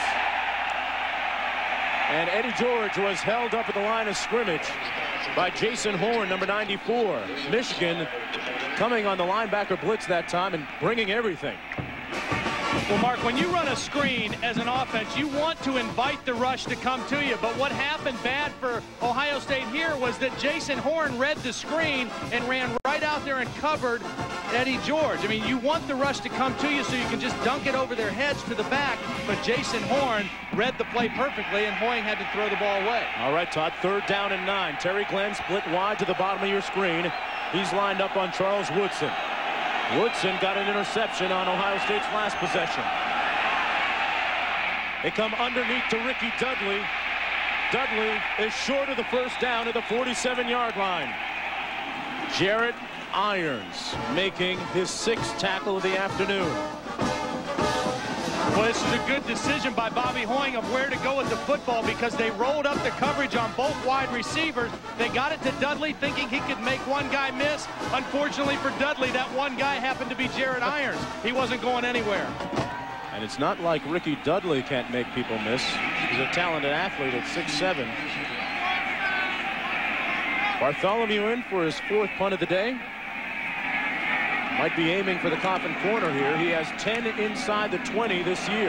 And Eddie George was held up at the line of scrimmage by Jason Horn, number 94. Michigan coming on the linebacker blitz that time and bringing everything. Well, Mark, when you run a screen as an offense, you want to invite the rush to come to you. But what happened bad for Ohio State here was that Jason Horn read the screen and ran right out there and covered Eddie George. I mean, you want the rush to come to you so you can just dunk it over their heads to the back. But Jason Horn read the play perfectly, and Hoying had to throw the ball away. All right, Todd, 3rd down and 9. Terry Glenn split wide to the bottom of your screen. He's lined up on Charles Woodson. Woodson got an interception on Ohio State's last possession. They come underneath to Ricky Dudley. Dudley is short of the first down at the 47-yard line. Jared Irons making his 6th tackle of the afternoon. Well, this is a good decision by Bobby Hoying of where to go with the football, because they rolled up the coverage on both wide receivers. They got it to Dudley thinking he could make one guy miss. Unfortunately for Dudley, that one guy happened to be Jared Irons. He wasn't going anywhere. And it's not like Ricky Dudley can't make people miss. He's a talented athlete at 6'7". Bartholomew in for his 4th punt of the day. Might be aiming for the coffin corner here. He has 10 inside the 20 this year.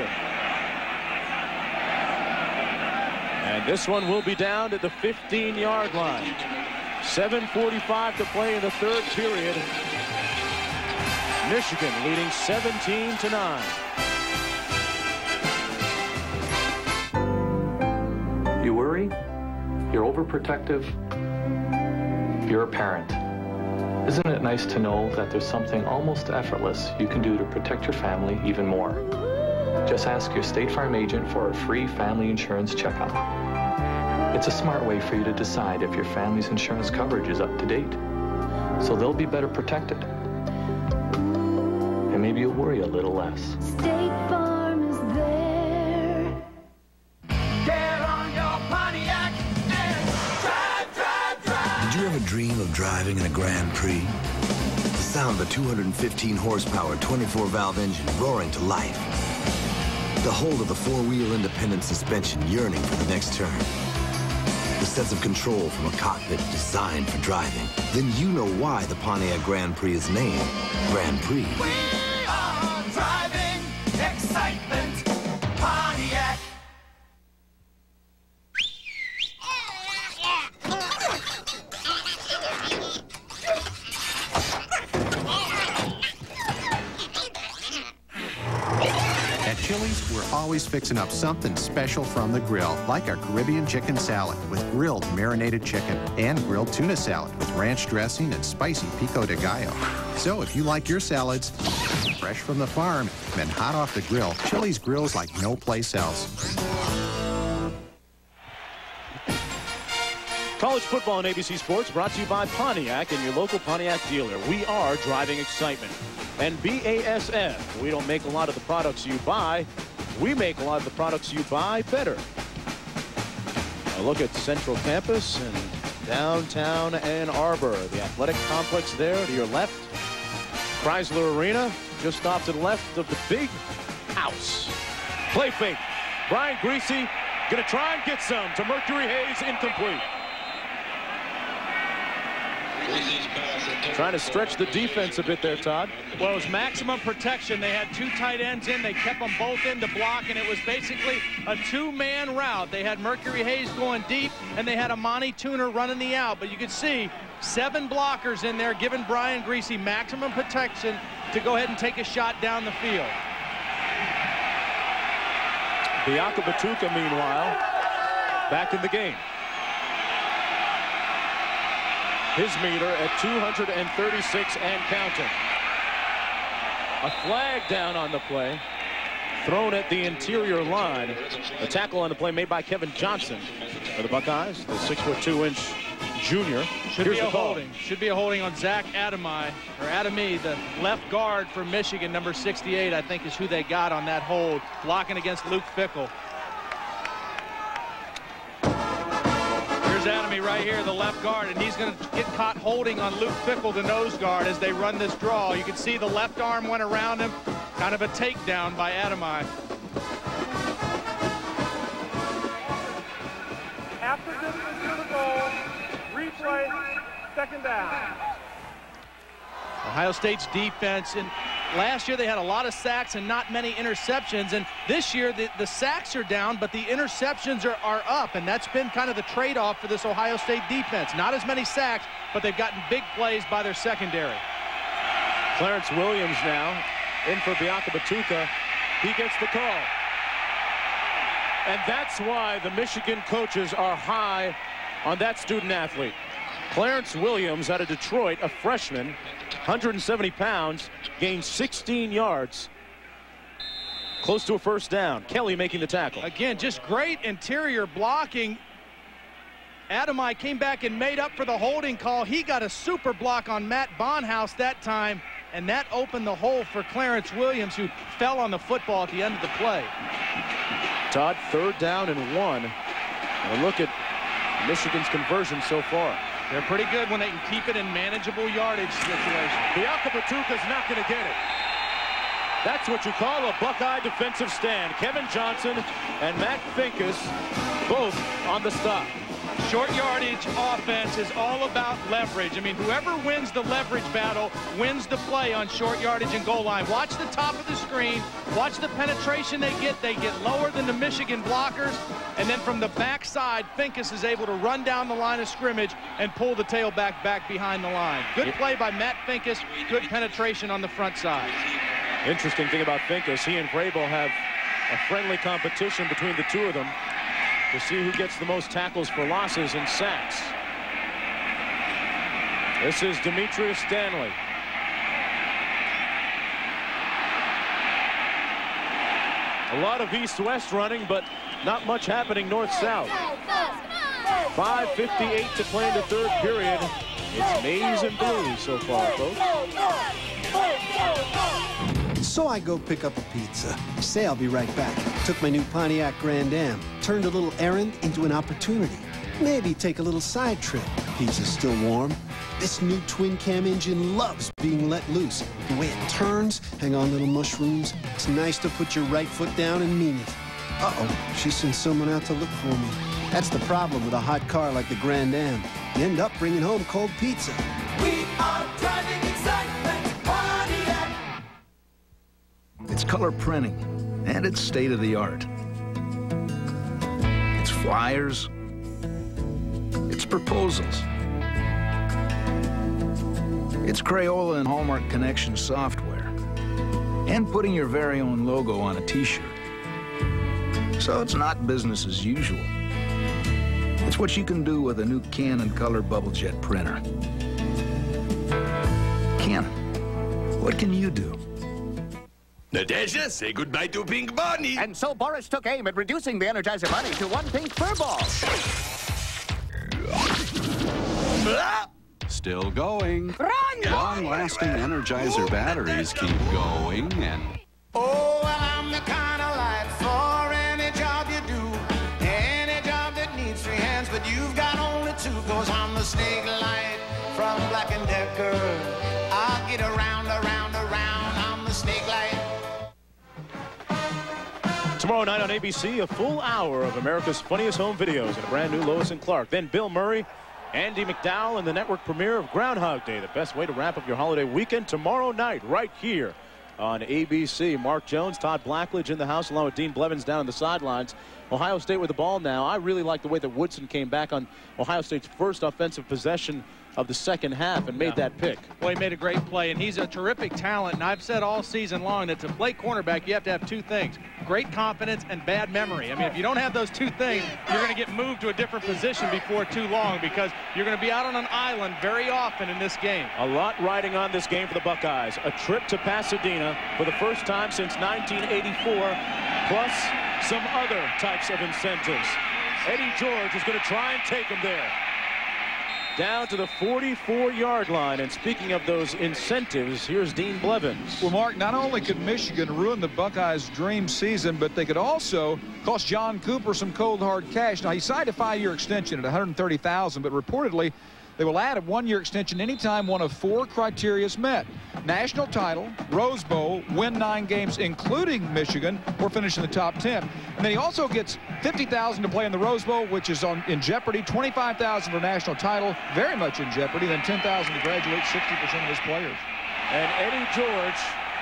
And this one will be down to the 15-yard line. 7:45 to play in the 3rd period. Michigan leading 17-9. You worry? You're overprotective? You're a parent. Isn't it nice to know that there's something almost effortless you can do to protect your family even more? Just ask your State Farm agent for a free family insurance checkup. It's a smart way for you to decide if your family's insurance coverage is up to date, so they'll be better protected. And maybe you'll worry a little less. State Farm is there. Get on your Pontiac and drive, drive, drive. Did you ever dream of driving in a Grand Prix? The sound of a 215 horsepower 24-valve engine roaring to life. The hold of the four-wheel independent suspension yearning for the next turn. The sense of control from a cockpit designed for driving. Then you know why the Pontiac Grand Prix is named Grand Prix. We are driving excitement, Pontiac. At Chili's, we're always fixing up something special from the grill, like our Caribbean chicken salad with grilled marinated chicken and grilled tuna salad with ranch dressing, and spicy pico de gallo. So if you like your salads fresh from the farm and hot off the grill, Chili's grills like no place else. College football on ABC Sports brought to you by Pontiac and your local Pontiac dealer. We are driving excitement. And BASF, we don't make a lot of the products you buy. We make a lot of the products you buy better. A look at Central Campus and downtown Ann Arbor. The athletic complex there to your left. Chrysler Arena just off to the left of the big house. Play fake. Brian Griese going to try and get some to Mercury Hayes, incomplete. Trying to stretch the defense a bit there, Todd. Well, it was maximum protection. They had two tight ends in. They kept them both in to block, and it was basically a two-man route. They had Mercury Hayes going deep, and they had Amani Tuner running the out. But you could see 7 blockers in there, giving Brian Griese maximum protection to go ahead and take a shot down the field. Biaka Batuka, meanwhile, back in the game. His meter at 236 and counting. A flag down on the play, thrown at the interior line. A tackle on the play made by Kevin Johnson for the Buckeyes, the 6'2" junior. Should be a holding. Should be a holding on Zach Adami, the left guard for Michigan, number 68, I think is who they got on that hold, blocking against Luke Fickell. Adami right here, the left guard, and he's going to get caught holding on Luke Fickell, the nose guard, as they run this draw. You can see the left arm went around him, kind of a takedown by Adami. After distance to the goal, replay, second down. Ohio State's defense, and last year they had a lot of sacks and not many interceptions, and this year the sacks are down, but the interceptions are up, and that's been kind of the trade-off for this Ohio State defense. Not as many sacks, but they've gotten big plays by their secondary. Clarence Williams now in for Biaka Batuka. He gets the call. And that's why the Michigan coaches are high on that student athlete. Clarence Williams out of Detroit, a freshman, 170 pounds, gained 16 yards, close to a first down. Kelly making the tackle. Again, just great interior blocking. Adami came back and made up for the holding call. He got a super block on Matt Bonhouse that time, and that opened the hole for Clarence Williams, who fell on the football at the end of the play. Todd, 3rd down and 1. And a look at Michigan's conversion so far. They're pretty good when they can keep it in manageable yardage situation. Biaka Batuka's not going to get it. That's what you call a Buckeye defensive stand. Kevin Johnson and Matt Finkes both on the stop. Short yardage offense is all about leverage. I mean, whoever wins the leverage battle wins the play on short yardage and goal line. Watch the top of the screen. Watch the penetration they get. They get lower than the Michigan blockers. And then from the backside, Finkes is able to run down the line of scrimmage and pull the tailback back behind the line. Good play by Matt Finkes. Good penetration on the front side. Interesting thing about Finkes, he and Vrabel have a friendly competition between the two of them to see who gets the most tackles for losses and sacks. This is Demetrius Stanley. A lot of east-west running, but not much happening north-south. 5:58 to play in the 3rd period. It's maize and blue so far, folks. So I go pick up a pizza. Say I'll be right back. Took my new Pontiac Grand Am. Turned a little errand into an opportunity. Maybe take a little side trip. Pizza's still warm. This new twin cam engine loves being let loose. The way it turns, hang on little mushrooms. It's nice to put your right foot down and mean it. Uh-oh, she sent someone out to look for me. That's the problem with a hot car like the Grand Am. You end up bringing home cold pizza. We are driving excitement, Pontiac. It's color printing, and it's state-of-the-art. It's flyers. It's proposals. It's Crayola and Hallmark Connection software. And putting your very own logo on a t-shirt. So it's not business as usual. It's what you can do with a new Canon Color Bubble Jet printer. Ken, what can you do? Natasha, say goodbye to Pink Bunny. And so Boris took aim at reducing the Energizer Bunny to one pink fur ball. Still going. Long-lasting Energizer batteries keep going and... Oh, well, I'm the kind of light for any job you do. Any job that needs 3 hands, but you've got only 2. Goes on the snake light from Black & Decker. I'll get around, around, around on the snake light. Tomorrow night on ABC, a full hour of America's Funniest Home Videos and a brand new Lois and Clark. Then Bill Murray, Andy McDowell, and the network premiere of Groundhog Day. The best way to wrap up your holiday weekend tomorrow night right here on ABC. Mark Jones, Todd Blackledge in the house along with Dean Blevins down on the sidelines. Ohio State with the ball now. I really like the way that Woodson came back on Ohio State's first offensive possession of the second half and made that pick. Well, he made a great play, and he's a terrific talent. And I've said all season long that to play cornerback, you have to have 2 things: great confidence and bad memory. I mean, if you don't have those 2 things, you're going to get moved to a different position before too long because you're going to be out on an island very often in this game. A lot riding on this game for the Buckeyes. A trip to Pasadena for the first time since 1984, plus some other types of incentives. Eddie George is going to try and take him there. Down to the 44-yard line. And speaking of those incentives, here's Dean Blevins. Well, Mark, not only could Michigan ruin the Buckeyes' dream season, but they could also cost John Cooper some cold, hard cash. Now, he signed a 5-year extension at $130,000, but reportedly they will add a 1-year extension anytime one of 4 criteria is met: national title, Rose Bowl, win 9 games, including Michigan, or finish in the top 10. And then he also gets $50,000 to play in the Rose Bowl, which is in jeopardy, $25,000 for national title, very much in jeopardy, then $10,000 to graduate 60% of his players. And Eddie George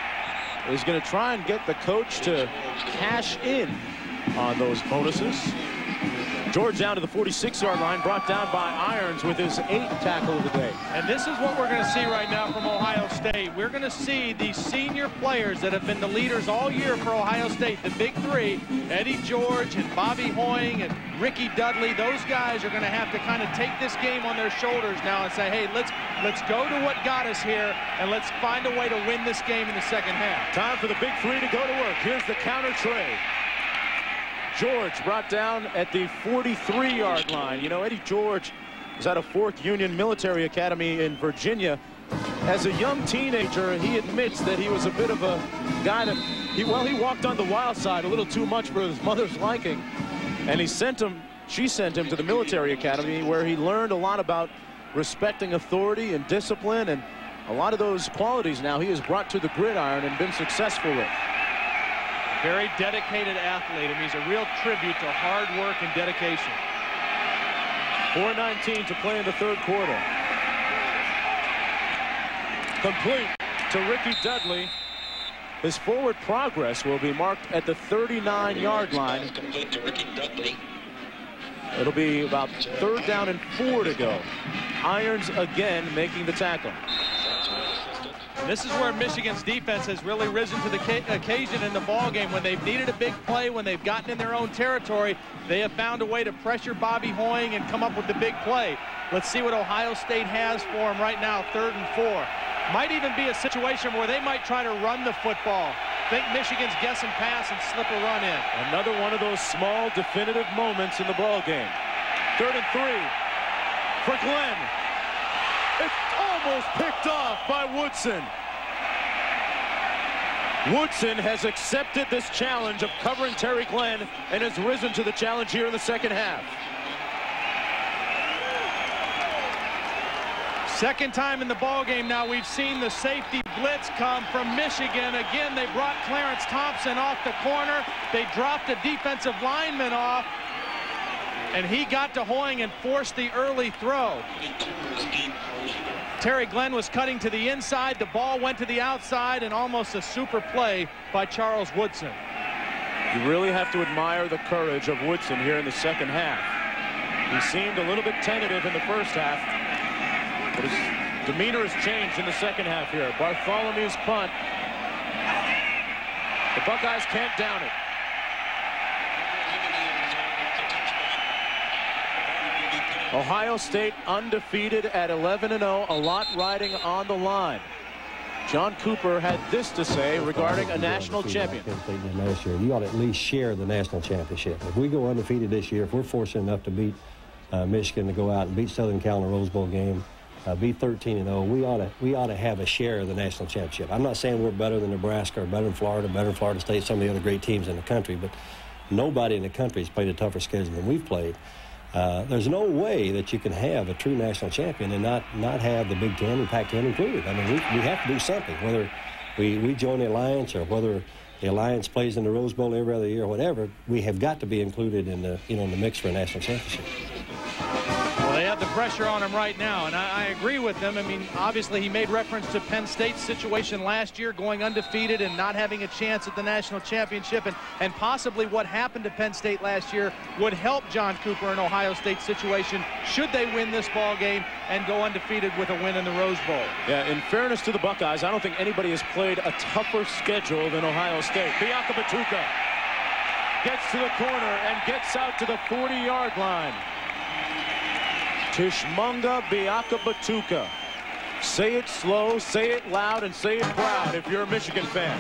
is going to try and get the coach to cash in on those bonuses. George down to the 46-yard line, brought down by Irons with his 8th tackle of the day. And this is what we're going to see right now from Ohio State. We're going to see these senior players that have been the leaders all year for Ohio State, the big 3, Eddie George and Bobby Hoying and Ricky Dudley. Those guys are going to have to kind of take this game on their shoulders now and say, hey, let's go to what got us here and let's find a way to win this game in the second half. Time for the big 3 to go to work. Here's the counter trey. George brought down at the 43-yard line. You know, Eddie George is out of 4th Union Military Academy in Virginia. As a young teenager, he admits that he was a bit of a guy that, he walked on the wild side a little too much for his mother's liking. And she sent him to the military academy where he learned a lot about respecting authority and discipline, and a lot of those qualities now he has brought to the gridiron and been successful with. Very dedicated athlete, and he's a real tribute to hard work and dedication. 4:19 to play in the 3rd quarter. Complete to Ricky Dudley. His forward progress will be marked at the 39-yard line. Complete to Ricky Dudley. It'll be about 3rd down and 4 to go. Irons again making the tackle. This is where Michigan's defense has really risen to the occasion in the ball game. When they've needed a big play, when they've gotten in their own territory, they have found a way to pressure Bobby Hoying and come up with the big play. Let's see what Ohio State has for him right now, 3rd and 4. Might even be a situation where they might try to run the football. Think Michigan's guess and pass and slip a run in. Another one of those small, definitive moments in the ball game. 3rd and 3 for Glenn. It's almost picked off by Woodson. Woodson has accepted this challenge of covering Terry Glenn and has risen to the challenge here in the second half. Second time in the ball game now we've seen the safety blitz come from Michigan. Again, they brought Clarence Thompson off the corner. They dropped a defensive lineman off, and he got to Hoying and forced the early throw. Terry Glenn was cutting to the inside. The ball went to the outside, and almost a super play by Charles Woodson. You really have to admire the courage of Woodson here in the second half. He seemed a little bit tentative in the first half, but his demeanor has changed in the second half here. Bartholomew's punt. The Buckeyes can't down it. Ohio State undefeated at 11-0, a lot riding on the line. John Cooper had this to say regarding a national champion. Last year, you ought to at least share the national championship. If we go undefeated this year, if we're fortunate enough to beat Michigan, to go out and beat Southern Cal in a Rose Bowl game, be 13-0, we ought to have a share of the national championship. I'm not saying we're better than Nebraska or better than Florida State, some of the other great teams in the country, but nobody in the country has played a tougher schedule than we've played. There's no way that you can have a true national champion and not have the Big Ten and Pac-10 included. I mean, we have to do something, whether we join the Alliance or whether the Alliance plays in the Rose Bowl every other year or whatever. We have got to be included in the in the mix for a national championship. Well, they have the pressure on him right now, and I agree with him. I mean, obviously he made reference to Penn State's situation last year, going undefeated and not having a chance at the national championship, and possibly what happened to Penn State last year would help John Cooper in Ohio State's situation should they win this ball game and go undefeated with a win in the Rose Bowl. Yeah, in fairness to the Buckeyes, I don't think anybody has played a tougher schedule than Ohio State. Biaka Batuka gets to the corner and gets out to the 40-yard line. Tishmunga Biaka Batuka. Say it slow, say it loud, and say it proud if you're a Michigan fan.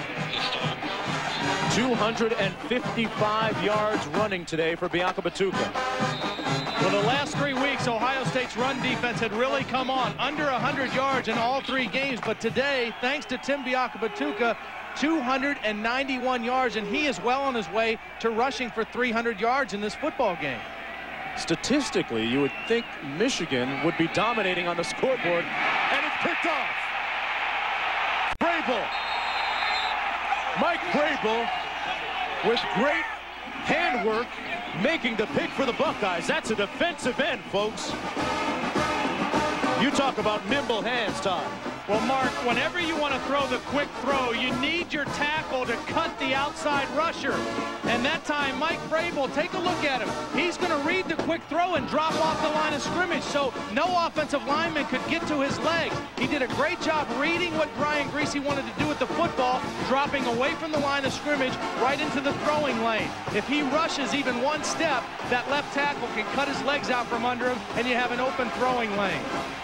255 yards running today for Biaka Batuka. Well, the last 3 weeks, Ohio State's run defense had really come on. Under 100 yards in all 3 games. But today, thanks to Tim Biaka Batuka, 291 yards, and he is well on his way to rushing for 300 yards in this football game. Statistically, you would think Michigan would be dominating on the scoreboard, and it's picked off. Vrabel. Mike Vrabel with great handwork making the pick for the Buckeyes. That's a defensive end, folks. You talk about nimble hands, Todd. Well, Mark, whenever you want to throw the quick throw, you need your tackle to cut the outside rusher. And that time, Mike Vrabel, take a look at him. He's going to read the quick throw and drop off the line of scrimmage, so no offensive lineman could get to his legs. He did a great job reading what Brian Griese wanted to do with the football, dropping away from the line of scrimmage right into the throwing lane. If he rushes even one step, that left tackle can cut his legs out from under him, and you have an open throwing lane.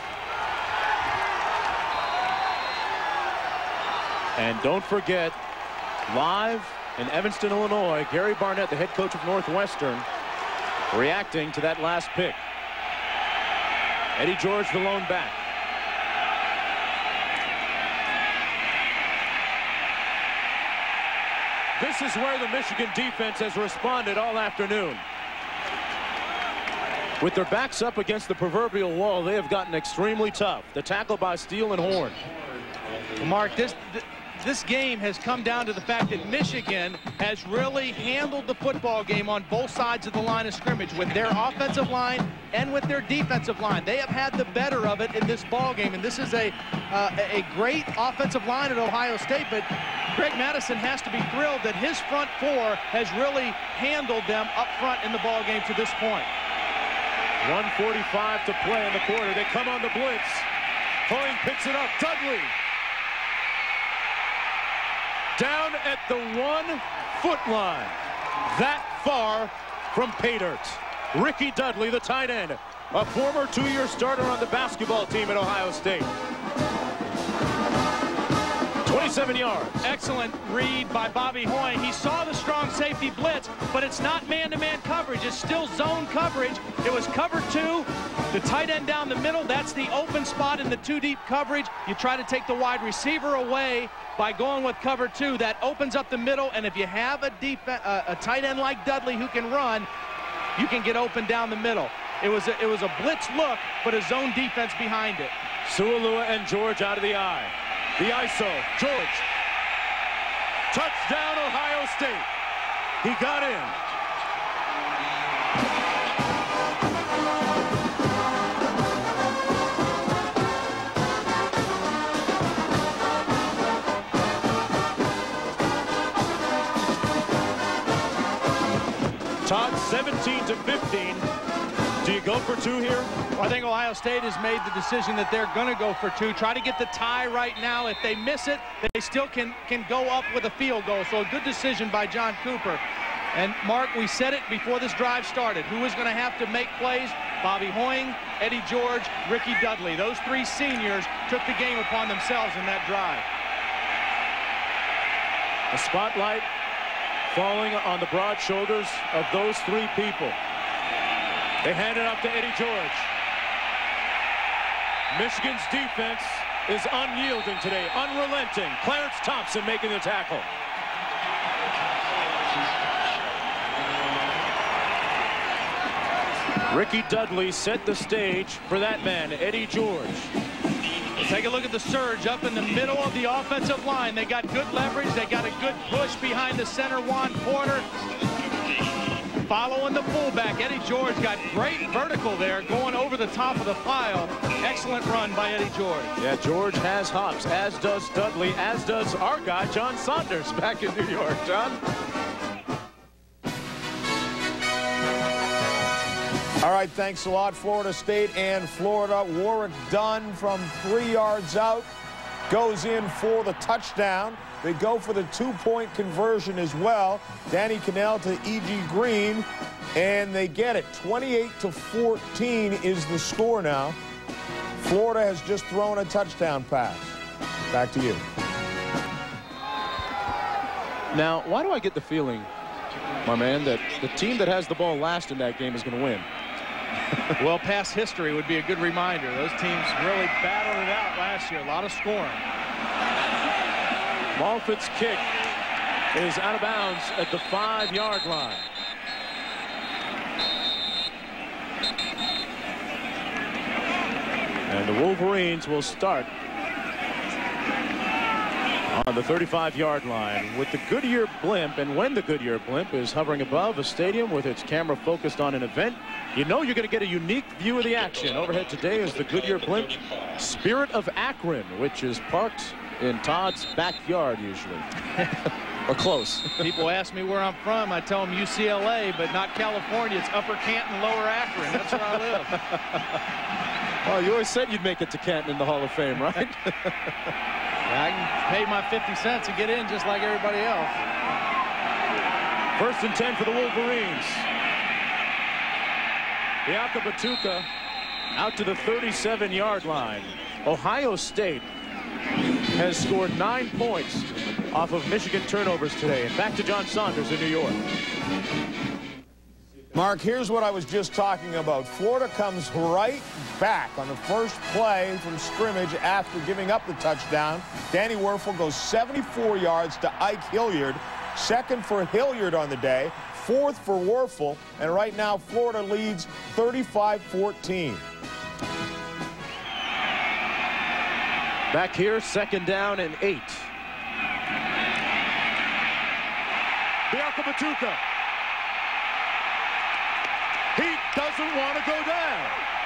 And don't forget, live in Evanston, Illinois, Gary Barnett, the head coach of Northwestern, reacting to that last pick. Eddie George, the lone back. This is where the Michigan defense has responded all afternoon. With their backs up against the proverbial wall, they have gotten extremely tough. The tackle by Steele and Horn. Well, Mark, this game has come down to the fact that Michigan has really handled the football game on both sides of the line of scrimmage with their offensive line and with their defensive line. They have had the better of it in this ball game, and this is a great offensive line at Ohio State, but Greg Madison has to be thrilled that his front four has really handled them up front in the ball game to this point. 1:45 to play in the quarter. They come on the blitz. Hoying picks it up. Dudley. Down at the 1-foot line. That far from pay dirt. Ricky Dudley, the tight end, a former 2-year starter on the basketball team at Ohio State. 27 yards. Excellent read by Bobby Hoying. He saw the strong safety blitz, but it's not man-to-man coverage. It's still zone coverage. It was cover 2. The tight end down the middle, that's the open spot in the 2-deep coverage. You try to take the wide receiver away by going with cover 2. That opens up the middle, and if you have a tight end like Dudley who can run, you can get open down the middle. It was a blitz look, but a zone defense behind it. Sualua and George out of the eye. The ISO, George. Touchdown, Ohio State. He got in. Todd, 17-15. Do you go for 2 here? Well, I think Ohio State has made the decision that they're going to go for 2. Try to get the tie right now. If they miss it, they still can go up with a field goal. So a good decision by John Cooper. And, Mark, we said it before this drive started. Who is going to have to make plays? Bobby Hoying, Eddie George, Ricky Dudley. Those 3 seniors took the game upon themselves in that drive. A spotlight falling on the broad shoulders of those three people. They hand it up to Eddie George. Michigan's defense is unyielding today, unrelenting. Clarence Thompson making the tackle. Ricky Dudley set the stage for that man, Eddie George. Take a look at the surge up in the middle of the offensive line. They got good leverage. They got a good push behind the center, Juan Porter. Following the fullback, Eddie George got great vertical there, going over the top of the pile. Excellent run by Eddie George. Yeah, George has hops, as does Dudley, as does our guy, John Saunders, back in New York. John? All right, thanks a lot, Florida State and Florida. Warrick Dunn from 3 yards out goes in for the touchdown. They go for the two-point conversion as well. Danny Cannell to E.G. Green, and they get it. 28-14 is the score now. Florida has just thrown a touchdown pass. Back to you. Now, why do I get the feeling, my man, that the team that has the ball last in that game is going to win? Well, past history would be a good reminder. Those teams really battled it out last year. A lot of scoring. Malfit's kick is out of bounds at the 5-yard line. And the Wolverines will start on the 35-yard line with the Goodyear blimp. And when the Goodyear blimp is hovering above a stadium with its camera focused on an event, you know you're going to get a unique view of the action. Overhead today is the Goodyear blimp Spirit of Akron, which is parked in Todd's backyard usually. Or close. People ask me where I'm from. I tell them UCLA, but not California. It's Upper Canton, Lower Akron. That's where I live. Well, you always said you'd make it to Canton in the Hall of Fame, right? I can pay my 50 cents and get in just like everybody else. 1st and 10 for the Wolverines. Biaka Batuka out to the 37-yard line. Ohio State has scored 9 points off of Michigan turnovers today. And back to John Saunders in New York. Mark, here's what I was just talking about. Florida comes right back on the first play from scrimmage after giving up the touchdown. Danny Wuerffel goes 74 yards to Ike Hilliard. Second for Hilliard on the day. Fourth for Wuerffel. And right now, Florida leads 35-14. Back here, 2nd down and 8. Biaka Batuka. He doesn't want to go down.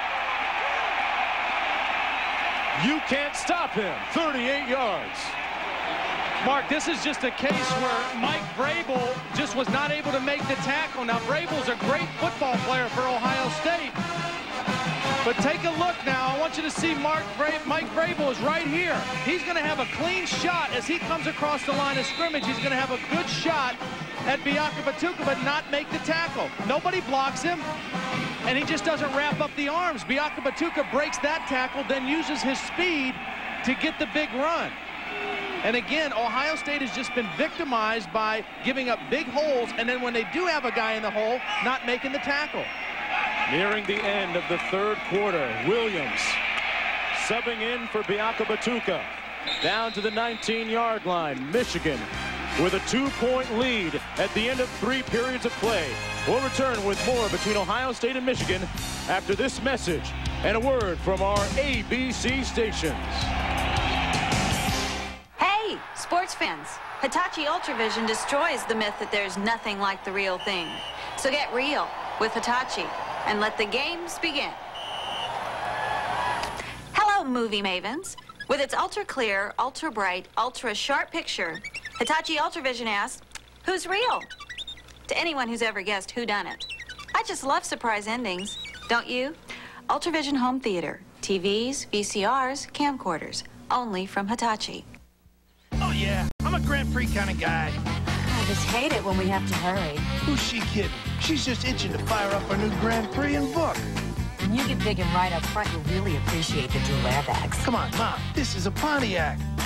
You can't stop him. 38 yards. Mark, this is just a case where Mike Vrabel just was not able to make the tackle. Now, Vrabel's a great football player for Ohio State. But take a look now. I want you to see Mike Vrabel is right here. He's going to have a clean shot as he comes across the line of scrimmage. He's going to have a good shot at Biaka Batuka, but not make the tackle. Nobody blocks him, and he just doesn't wrap up the arms. Biaka Batuka breaks that tackle, then uses his speed to get the big run. And again, Ohio State has just been victimized by giving up big holes, and then when they do have a guy in the hole, not making the tackle. Nearing the end of the 3rd quarter, Williams subbing in for Biaka Batuka. Down to the 19-yard line, Michigan with a 2-point lead at the end of 3 periods of play. We'll return with more between Ohio State and Michigan after this message and a word from our ABC stations. Hey, sports fans. Hitachi Ultravision destroys the myth that there's nothing like the real thing. So get real with Hitachi and let the games begin. Hello, movie mavens. With its ultra-clear, ultra-bright, ultra-sharp picture, Hitachi Ultravision asks, who's real? To anyone who's ever guessed whodunit. I just love surprise endings, don't you? Ultravision Home Theater. TVs, VCRs, camcorders. Only from Hitachi. Oh, yeah. I'm a Grand Prix kind of guy. I just hate it when we have to hurry. Who's she kidding? She's just itching to fire up our new Grand Prix and book. When you get big and right up front, you'll really appreciate the dual airbags. Come on, Mom. This is a Pontiac.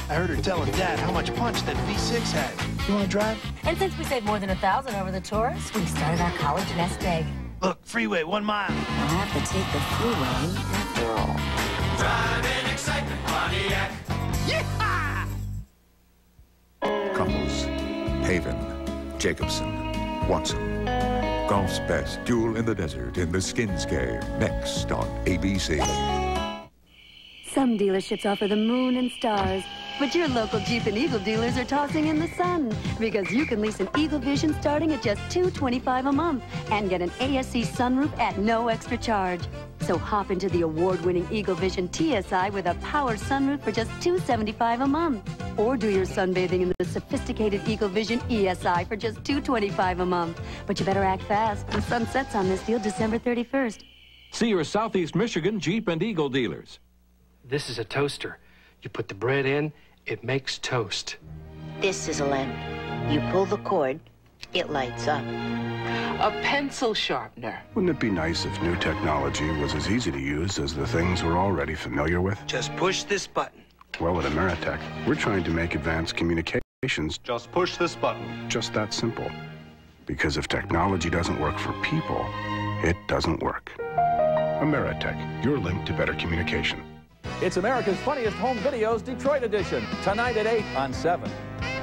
I heard her telling Dad how much punch that V6 had. You want to drive? And since we saved more than $1,000 over the tours, we started our college nest egg. Look, freeway, 1 mile. We'll have to take the freeway after all. Driving excitement, Pontiac. Yeah! Couples, Haven, Jacobson, Watson. Golf's best duel in the desert in the Skins Game. Next on ABC. Some dealerships offer the moon and stars, but your local Jeep and Eagle dealers are tossing in the sun because you can lease an Eagle Vision starting at just $225 a month and get an ASC sunroof at no extra charge. So hop into the award-winning Eagle Vision TSI with a power sunroof for just $275 a month. Or do your sunbathing in the sophisticated Eagle Vision ESI for just $225 a month. But you better act fast. The sun sets on this deal December 31st. See your Southeast Michigan Jeep and Eagle dealers. This is a toaster. You put the bread in, it makes toast. This is a lamp. You pull the cord, it lights up. A pencil sharpener. Wouldn't it be nice if new technology was as easy to use as the things we're already familiar with? Just push this button. Well, at Ameritech, we're trying to make advanced communications Just push this button. just that simple. Because if technology doesn't work for people, it doesn't work. Ameritech, your link to better communication. It's America's Funniest Home Videos Detroit edition, tonight at 8 on 7.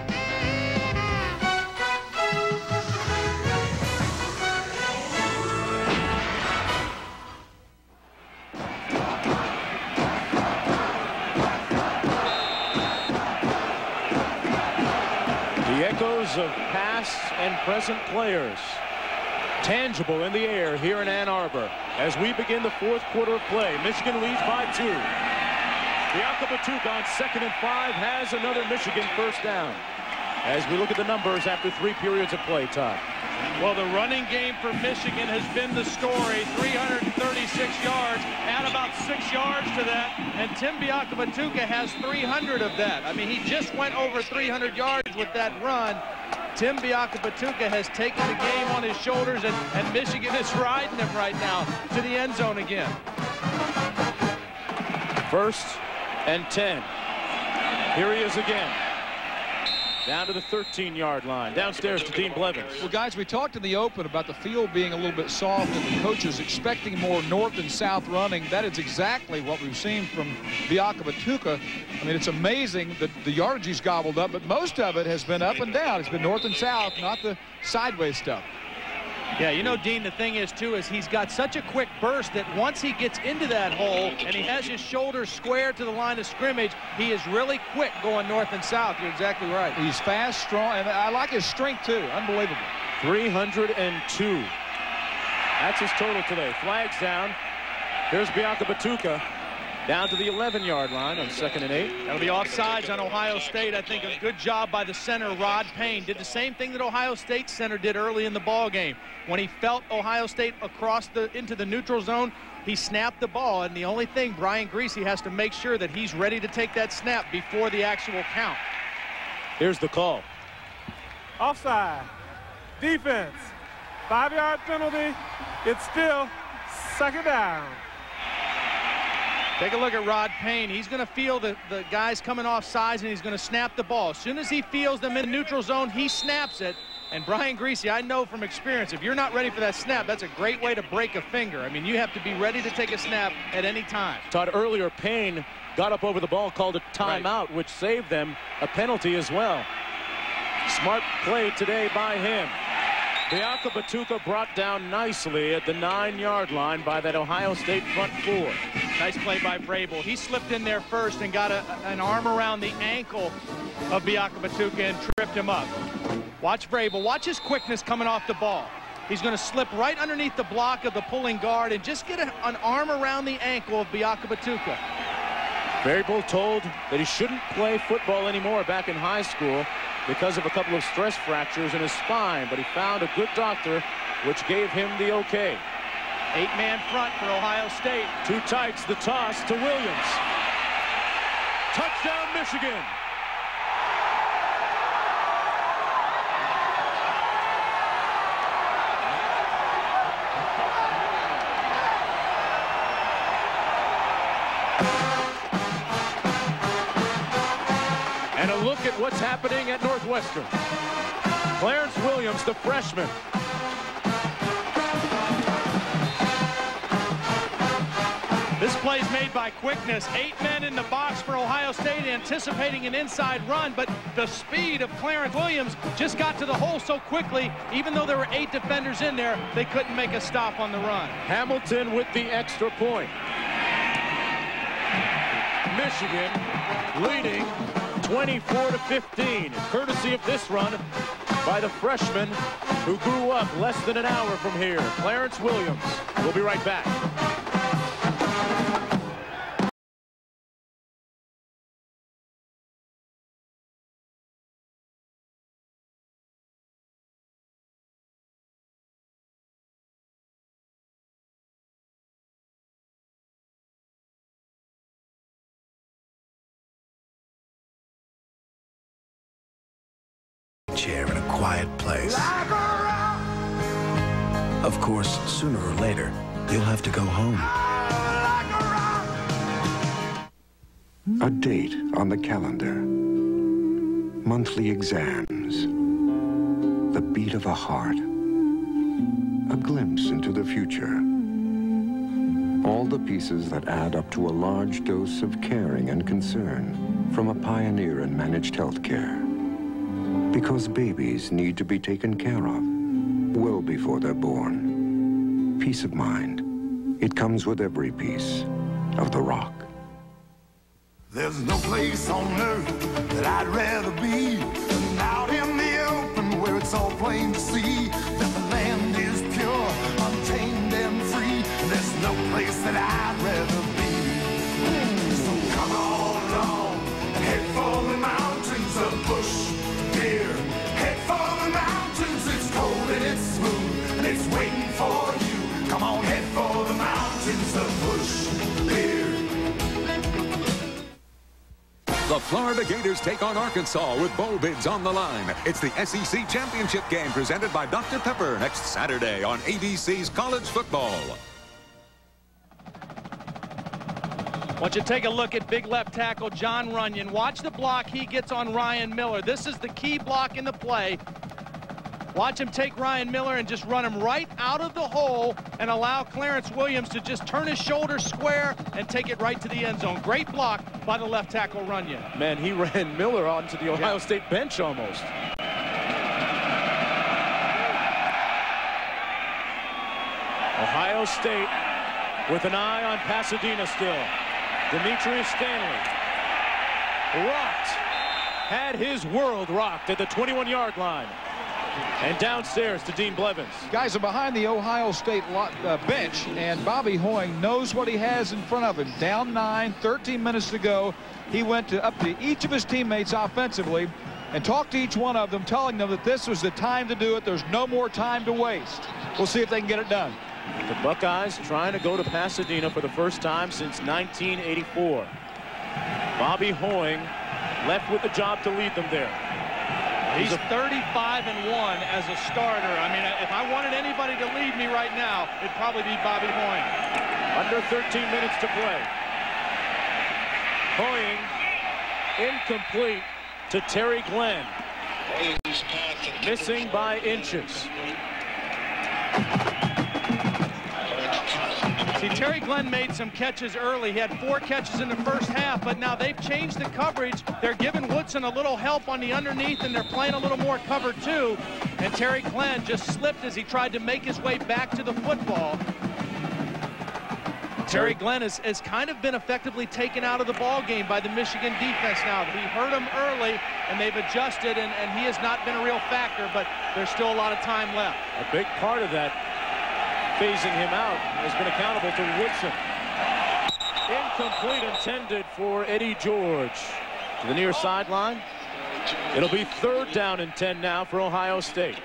The echoes of past and present players tangible in the air here in Ann Arbor as we begin the fourth quarter of play. Michigan leads by 2. Bianca Batuka on 2nd and 5 has another Michigan first down. As we look at the numbers after 3 periods of play, Todd. Well, the running game for Michigan has been the story. 336 yards, add about 6 yards to that, and Tim Biakabatuka has 300 of that. I mean, he just went over 300 yards with that run. Tim Biakabatuka has taken the game on his shoulders, and Michigan is riding him right now to the end zone again. 1st and 10. Here he is again. Down to the 13-yard line. Downstairs to Dean Blevins. Well, guys, we talked in the open about the field being a little bit soft and the coaches expecting more north and south running. That is exactly what we've seen from Biakabatuka. I mean, it's amazing that the yardage he's gobbled up, but most of it has been up and down. It's been north and south, not the sideways stuff. Yeah, you know, Dean, the thing is, too, is he's got such a quick burst that once he gets into that hole and he has his shoulders square to the line of scrimmage, he is really quick going north and south. You're exactly right. He's fast, strong, and I like his strength, too. Unbelievable. 302. That's his total today. Flags down. Here's Biakabatuka. Down to the 11-yard line on 2nd and 8. That'll be offsides on Ohio State. I think a good job by the center, Rod Payne. Did the same thing that Ohio State center did early in the ball game. When he felt Ohio State into the neutral zone, he snapped the ball. And the only thing, Brian Griese has to make sure that he's ready to take that snap before the actual count. Here's the call. Offside. Defense. 5-yard penalty. It's still 2nd down. Take a look at Rod Payne. He's going to feel the guys coming off sides, and he's going to snap the ball. As soon as he feels them in the neutral zone, he snaps it. And Brian Griese, I know from experience, if you're not ready for that snap, that's a great way to break a finger. I mean, you have to be ready to take a snap at any time. Todd, earlier, Payne got up over the ball, called a timeout, which saved them a penalty as well. Smart play today by him. Biakabatuka brought down nicely at the 9-yard line by that Ohio State front 4. Nice play by Vrabel. He slipped in there first and got an arm around the ankle of Biakabatuka and tripped him up. Watch Vrabel. Watch his quickness coming off the ball. He's going to slip right underneath the block of the pulling guard and just get an arm around the ankle of Biakabatuka. Vrabel told that he shouldn't play football anymore back in high school because of a couple of stress fractures in his spine, but he found a good doctor, which gave him the okay. 8-man front for Ohio State. 2 tights, the toss to Williams. Touchdown, Michigan. And a look at what's happening at Northwestern. Clarence Williams, the freshman. This play's made by quickness. 8 men in the box for Ohio State, anticipating an inside run, but the speed of Clarence Williams just got to the hole so quickly. Even though there were 8 defenders in there, they couldn't make a stop on the run. Hamilton with the extra point. Michigan leading 24-15, courtesy of this run by the freshman who grew up less than an hour from here, Clarence Williams. We'll be right back. Chair in a quiet place. Of course, sooner or later, you'll have to go home. A date on the calendar. Monthly exams. The beat of a heart. A glimpse into the future. All the pieces that add up to a large dose of caring and concern from a pioneer in managed health care. Because babies need to be taken care of well before they're born. Peace of mind. It comes with every piece of the rock. There's no place on earth that I'd rather be than out in the open where it's all plain to see that the land is pure, untamed and free. There's no place that I'd rather be. So come on along and head for the mountains of Bush. Head for the mountains, it's cold and it's smooth, and it's waiting for you. Come on, head for the mountains of Bush Beer. The Florida Gators take on Arkansas with bowl bids on the line. It's the SEC Championship game presented by Dr. Pepper next Saturday on ABC's College Football. I want you to take a look at big left tackle Jon Runyan. Watch the block he gets on Ryan Miller. This is the key block in the play. Watch him take Ryan Miller and just run him right out of the hole and allow Clarence Williams to just turn his shoulder square and take it right to the end zone. Great block by the left tackle Runyan. Man, he ran Miller onto the Ohio State bench almost. Ohio State with an eye on Pasadena still. Demetrius Stanley rocked, had his world rocked at the 21-yard line. And downstairs to Dean Blevins. Guys are behind the Ohio State bench, and Bobby Hoying knows what he has in front of him. Down 9, 13 minutes to go. He went up to each of his teammates offensively and talked to each one of them, telling them that this was the time to do it. There's no more time to waste. We'll see if they can get it done. The Buckeyes trying to go to Pasadena for the first time since 1984. Bobby Hoying left with the job to lead them there. He's 35-1 as a starter. I mean, if I wanted anybody to lead me right now, it'd probably be Bobby Hoying. Under 13 minutes to play. Hoying incomplete to Terry Glenn. Missing by inches. See, Terry Glenn made some catches early. He had 4 catches in the first half, but now they've changed the coverage. They're giving Woodson a little help on the underneath, and they're playing a little more cover 2. And Terry Glenn just slipped as he tried to make his way back to the football. Terry Glenn has kind of been effectively taken out of the ball game by the Michigan defense now. He hurt him early, and they've adjusted, and he has not been a real factor, but there's still a lot of time left. A big part of that phasing him out has been accountable to Woodson. Incomplete, intended for Eddie George. To the near sideline. It'll be 3rd down and 10 now for Ohio State.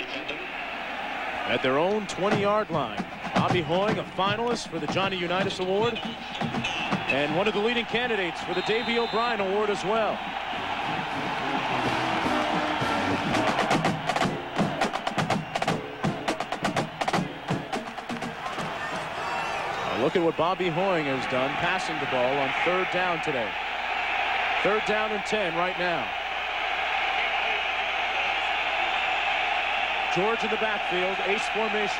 At their own 20-yard line. Bobby Hoying, a finalist for the Johnny Unitas Award. And one of the leading candidates for the Davey O'Brien Award as well. Look at what Bobby Hoying has done, passing the ball on 3rd down today. 3rd down and 10 right now. George in the backfield, ace formation.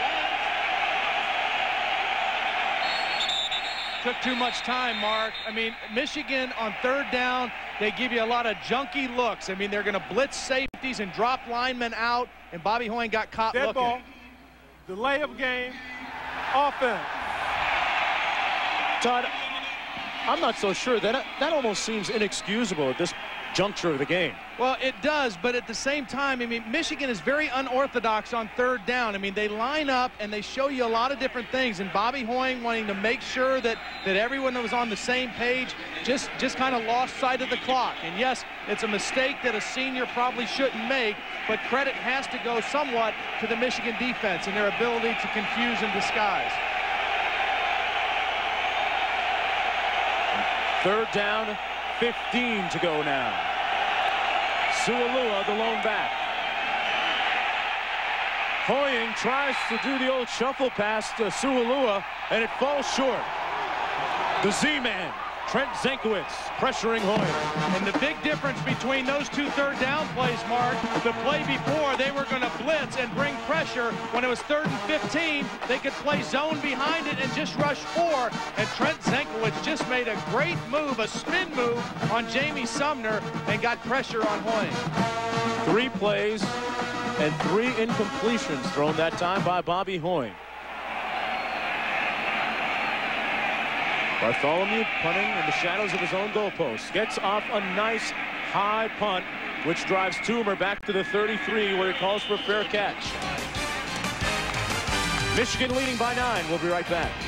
Took too much time, Mark. I mean, Michigan on 3rd down, they give you a lot of junky looks. I mean, they're going to blitz safeties and drop linemen out, and Bobby Hoying got caught Dead looking. Ball, delay of game, offense. Todd, I'm not so sure. That almost seems inexcusable at this juncture of the game. Well, it does, but at the same time, I mean, Michigan is very unorthodox on 3rd down. I mean, they line up and they show you a lot of different things, and Bobby Hoying wanting to make sure that everyone was on the same page just kind of lost sight of the clock. And yes, it's a mistake that a senior probably shouldn't make, but credit has to go somewhat to the Michigan defense and their ability to confuse and disguise. 3rd down, 15 to go now. Su'Alua, the lone back. Hoying tries to do the old shuffle pass to Su'Alua, and it falls short. The Z-man, Trent Zenkowitz, pressuring Hoying. And the big difference between those 2 3rd down plays, Mark, the play before, they were going to blitz and bring pressure. When it was 3rd and 15, they could play zone behind it and just rush 4. And Trent Zenkowitz just made a great move, a spin move on Jamie Sumner, and got pressure on Hoying. 3 plays and 3 incompletions thrown that time by Bobby Hoying. Bartholomew punting in the shadows of his own goalpost. Gets off a nice high punt, which drives Toomer back to the 33, where he calls for a fair catch. Michigan leading by 9. We'll be right back.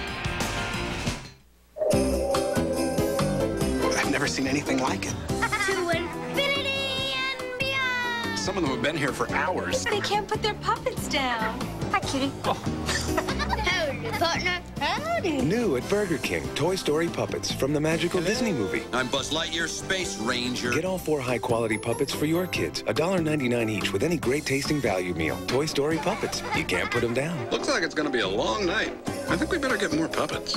I've never seen anything like it. To infinity and beyond. Some of them have been here for hours. They can't put their puppets down. Hi, cutie. Howdy, partner. Howdy. New at Burger King, Toy Story puppets from the magical Disney movie. I'm Buzz Lightyear, Space Ranger. Get all 4 high-quality puppets for your kids. $1.99 each with any great-tasting value meal. Toy Story puppets. You can't put them down. Looks like it's going to be a long night. I think we better get more puppets.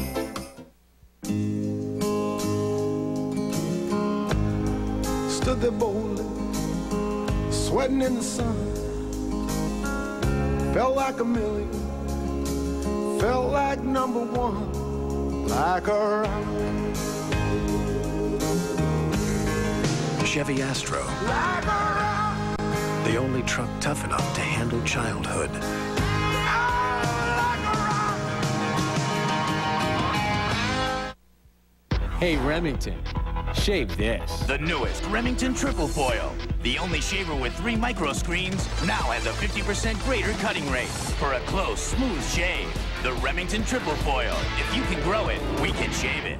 Stood there boldly, sweating in the sun. Felt like a million, felt like number 1, like a rock. Chevy Astro. Like a rock. The only truck tough enough to handle childhood. Hey, Remington, shave this. The newest Remington Triple Foil. The only shaver with 3 micro screens now has a 50% greater cutting rate for a close, smooth shave. The Remington Triple Foil. If you can grow it, we can shave it.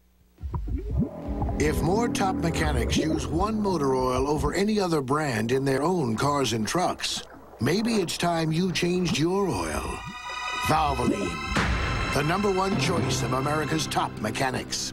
If more top mechanics use one motor oil over any other brand in their own cars and trucks, maybe it's time you changed your oil. Valvoline, the #1 choice of America's top mechanics.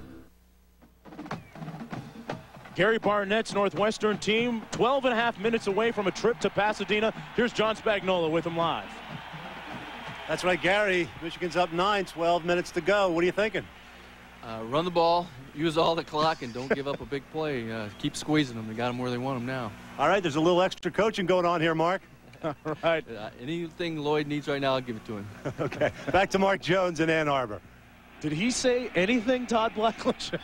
Gary Barnett's Northwestern team, 12.5 minutes away from a trip to Pasadena. Here's John Spagnola with him live. That's right, Gary. Michigan's up 9, 12 minutes to go. What are you thinking? Run the ball, use all the clock, and don't give up a big play. Keep squeezing them. They got them where they want them now. All right, there's a little extra coaching going on here, Mark. All right. Anything Lloyd needs right now, I'll give it to him. Okay, back to Mark Jones in Ann Arbor. Did he say anything, Todd Blackledge?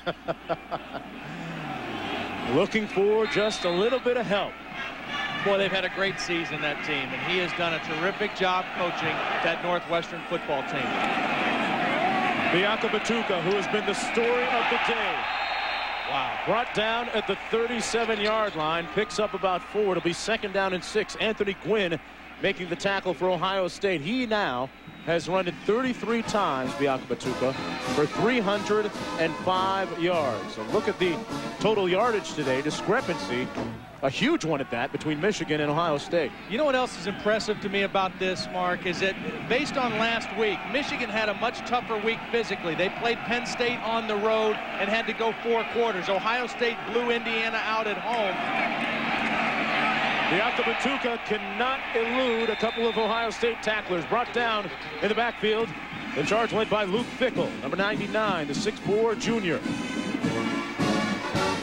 Looking for just a little bit of help. Boy, they've had a great season, that team, and he has done a terrific job coaching that Northwestern football team. Bianca Batuka, who has been the story of the day. Wow. Brought down at the 37-yard line, picks up about 4. It'll be 2nd down and 6. Anthony Gwynn making the tackle for Ohio State. He now has run it 33 times, Bianca Batuka, for 305 yards. So look at the total yardage today. Discrepancy, a huge one at that, between Michigan and Ohio State. You know what else is impressive to me about this, Mark, is that based on last week, Michigan had a much tougher week physically. They played Penn State on the road and had to go 4 quarters. Ohio State blew Indiana out at home. Bianca Batuka cannot elude a couple of Ohio State tacklers. Brought down in the backfield. The charge led by Luke Fickle, number 99, the 6'4" junior.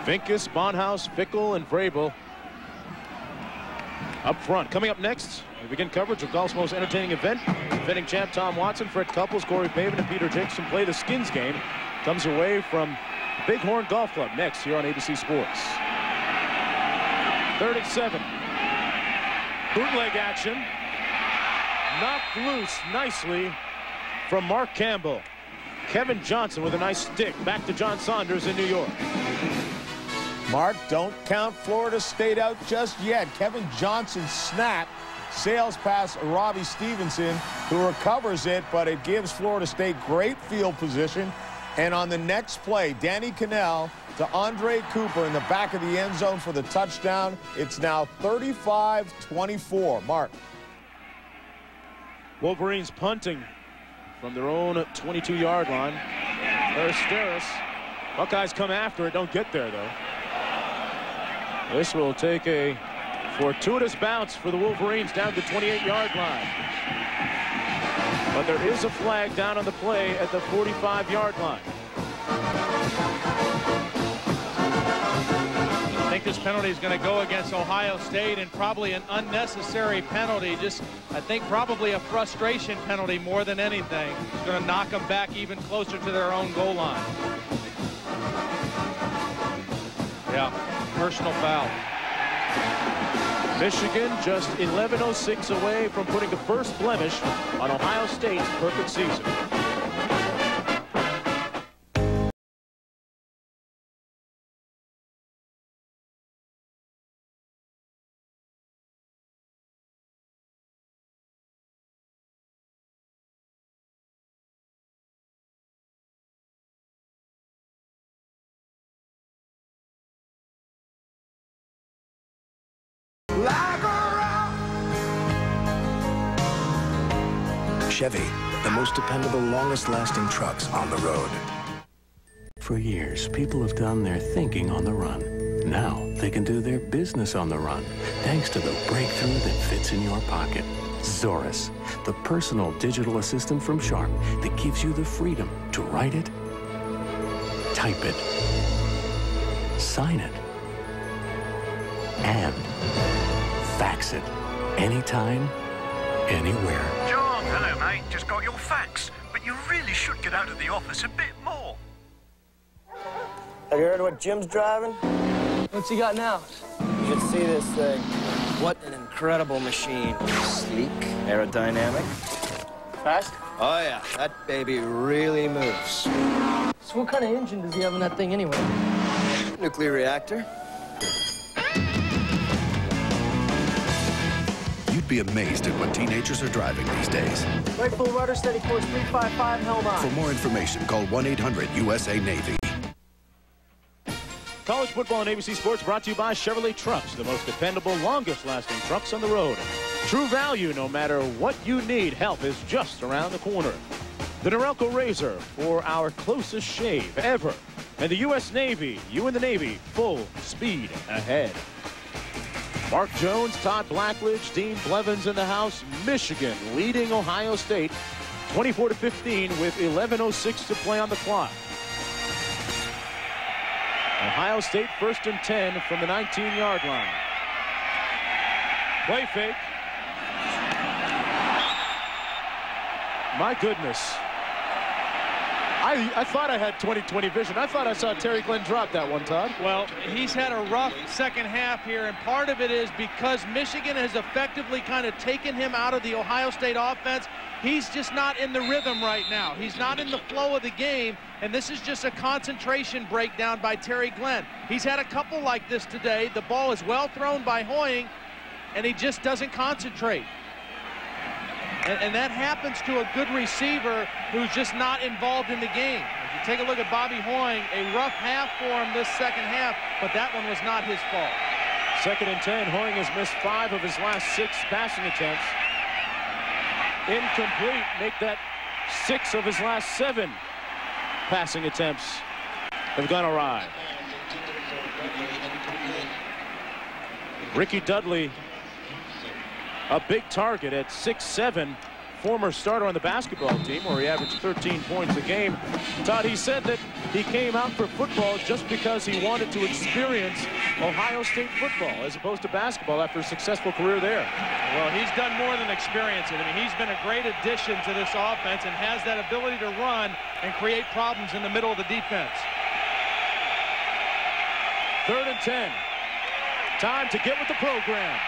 Vinkus, Bonhouse, Fickle, and Vrabel up front. Coming up next, we begin coverage of golf's most entertaining event. Defending champ Tom Watson, Fred Couples, Corey Pavin, and Peter Jacobson play the Skins game. Comes your way from Bighorn Golf Club next here on ABC Sports. 3rd and 7. Bootleg action. Knocked loose nicely from Mark Campbell. Kevin Johnson with a nice stick. Back to John Saunders in New York. Mark, don't count Florida State out just yet. Kevin Johnson's snap sails past Robbie Stevenson, who recovers it, but it gives Florida State great field position. And on the next play, Danny Cannell to Andre Cooper in the back of the end zone for the touchdown. It's now 35-24. Mark. Wolverines punting from their own 22-yard line. There's Steris. Buckeyes come after it, don't get there, though. This will take a fortuitous bounce for the Wolverines down to the 28-yard line. But there is a flag down on the play at the 45-yard line. I think this penalty is going to go against Ohio State, and probably an unnecessary penalty. Just, I think, probably a frustration penalty more than anything. It's going to knock them back even closer to their own goal line. Yeah, personal foul. Michigan just 11:06 away from putting the first blemish on Ohio State's perfect season. Chevy, the most dependable, longest-lasting trucks on the road. For years, people have done their thinking on the run. Now, they can do their business on the run, thanks to the breakthrough that fits in your pocket. Zorus, the personal digital assistant from Sharp that gives you the freedom to write it, type it, sign it, and fax it anytime, anywhere. John, hello, mate. Just got your fax. But you really should get out of the office a bit more. Have you heard what Jim's driving? What's he got now? You should see this thing. What an incredible machine. Sleek, aerodynamic. Fast? Oh, yeah. That baby really moves. So what kind of engine does he have in that thing anyway? Nuclear reactor. You'd be amazed at what teenagers are driving these days. Right full rudder, steady course 355, helm on. For more information, call 1-800-USA-NAVY. College football on ABC Sports brought to you by Chevrolet Trucks, the most dependable, longest-lasting trucks on the road. True value, no matter what you need, help is just around the corner. The Norelco Razor for our closest shave ever. And the U.S. Navy, you and the Navy, full speed ahead. Mark Jones, Todd Blackledge, Dean Blevins in the house. Michigan leading Ohio State 24-15 with 11:06 to play on the clock. Ohio State 1st and 10 from the 19-yard line. Play fake. My goodness. I thought I had 20/20 vision. I thought I saw Terry Glenn drop that one, Todd. Well, he's had a rough second half here, and part of it is because Michigan has effectively kind of taken him out of the Ohio State offense. He's just not in the rhythm right now. He's not in the flow of the game, and this is just a concentration breakdown by Terry Glenn. He's had a couple like this today. The ball is well thrown by Hoying, and he just doesn't concentrate. And that happens to a good receiver who's just not involved in the game. If you take a look at Bobby Hoying, a rough half for him this second half, but that one was not his fault. 2nd and 10. Hoying has missed 5 of his last 6 passing attempts. Incomplete. Make that 6 of his last 7 passing attempts have gone awry. Ricky Dudley, a big target at 6'7", former starter on the basketball team where he averaged 13 points a game. Todd, he said that he came out for football just because he wanted to experience Ohio State football as opposed to basketball after a successful career there. Well, he's done more than experience it. I mean, he's been a great addition to this offense and has that ability to run and create problems in the middle of the defense. 3rd and 10. Time to get with the program.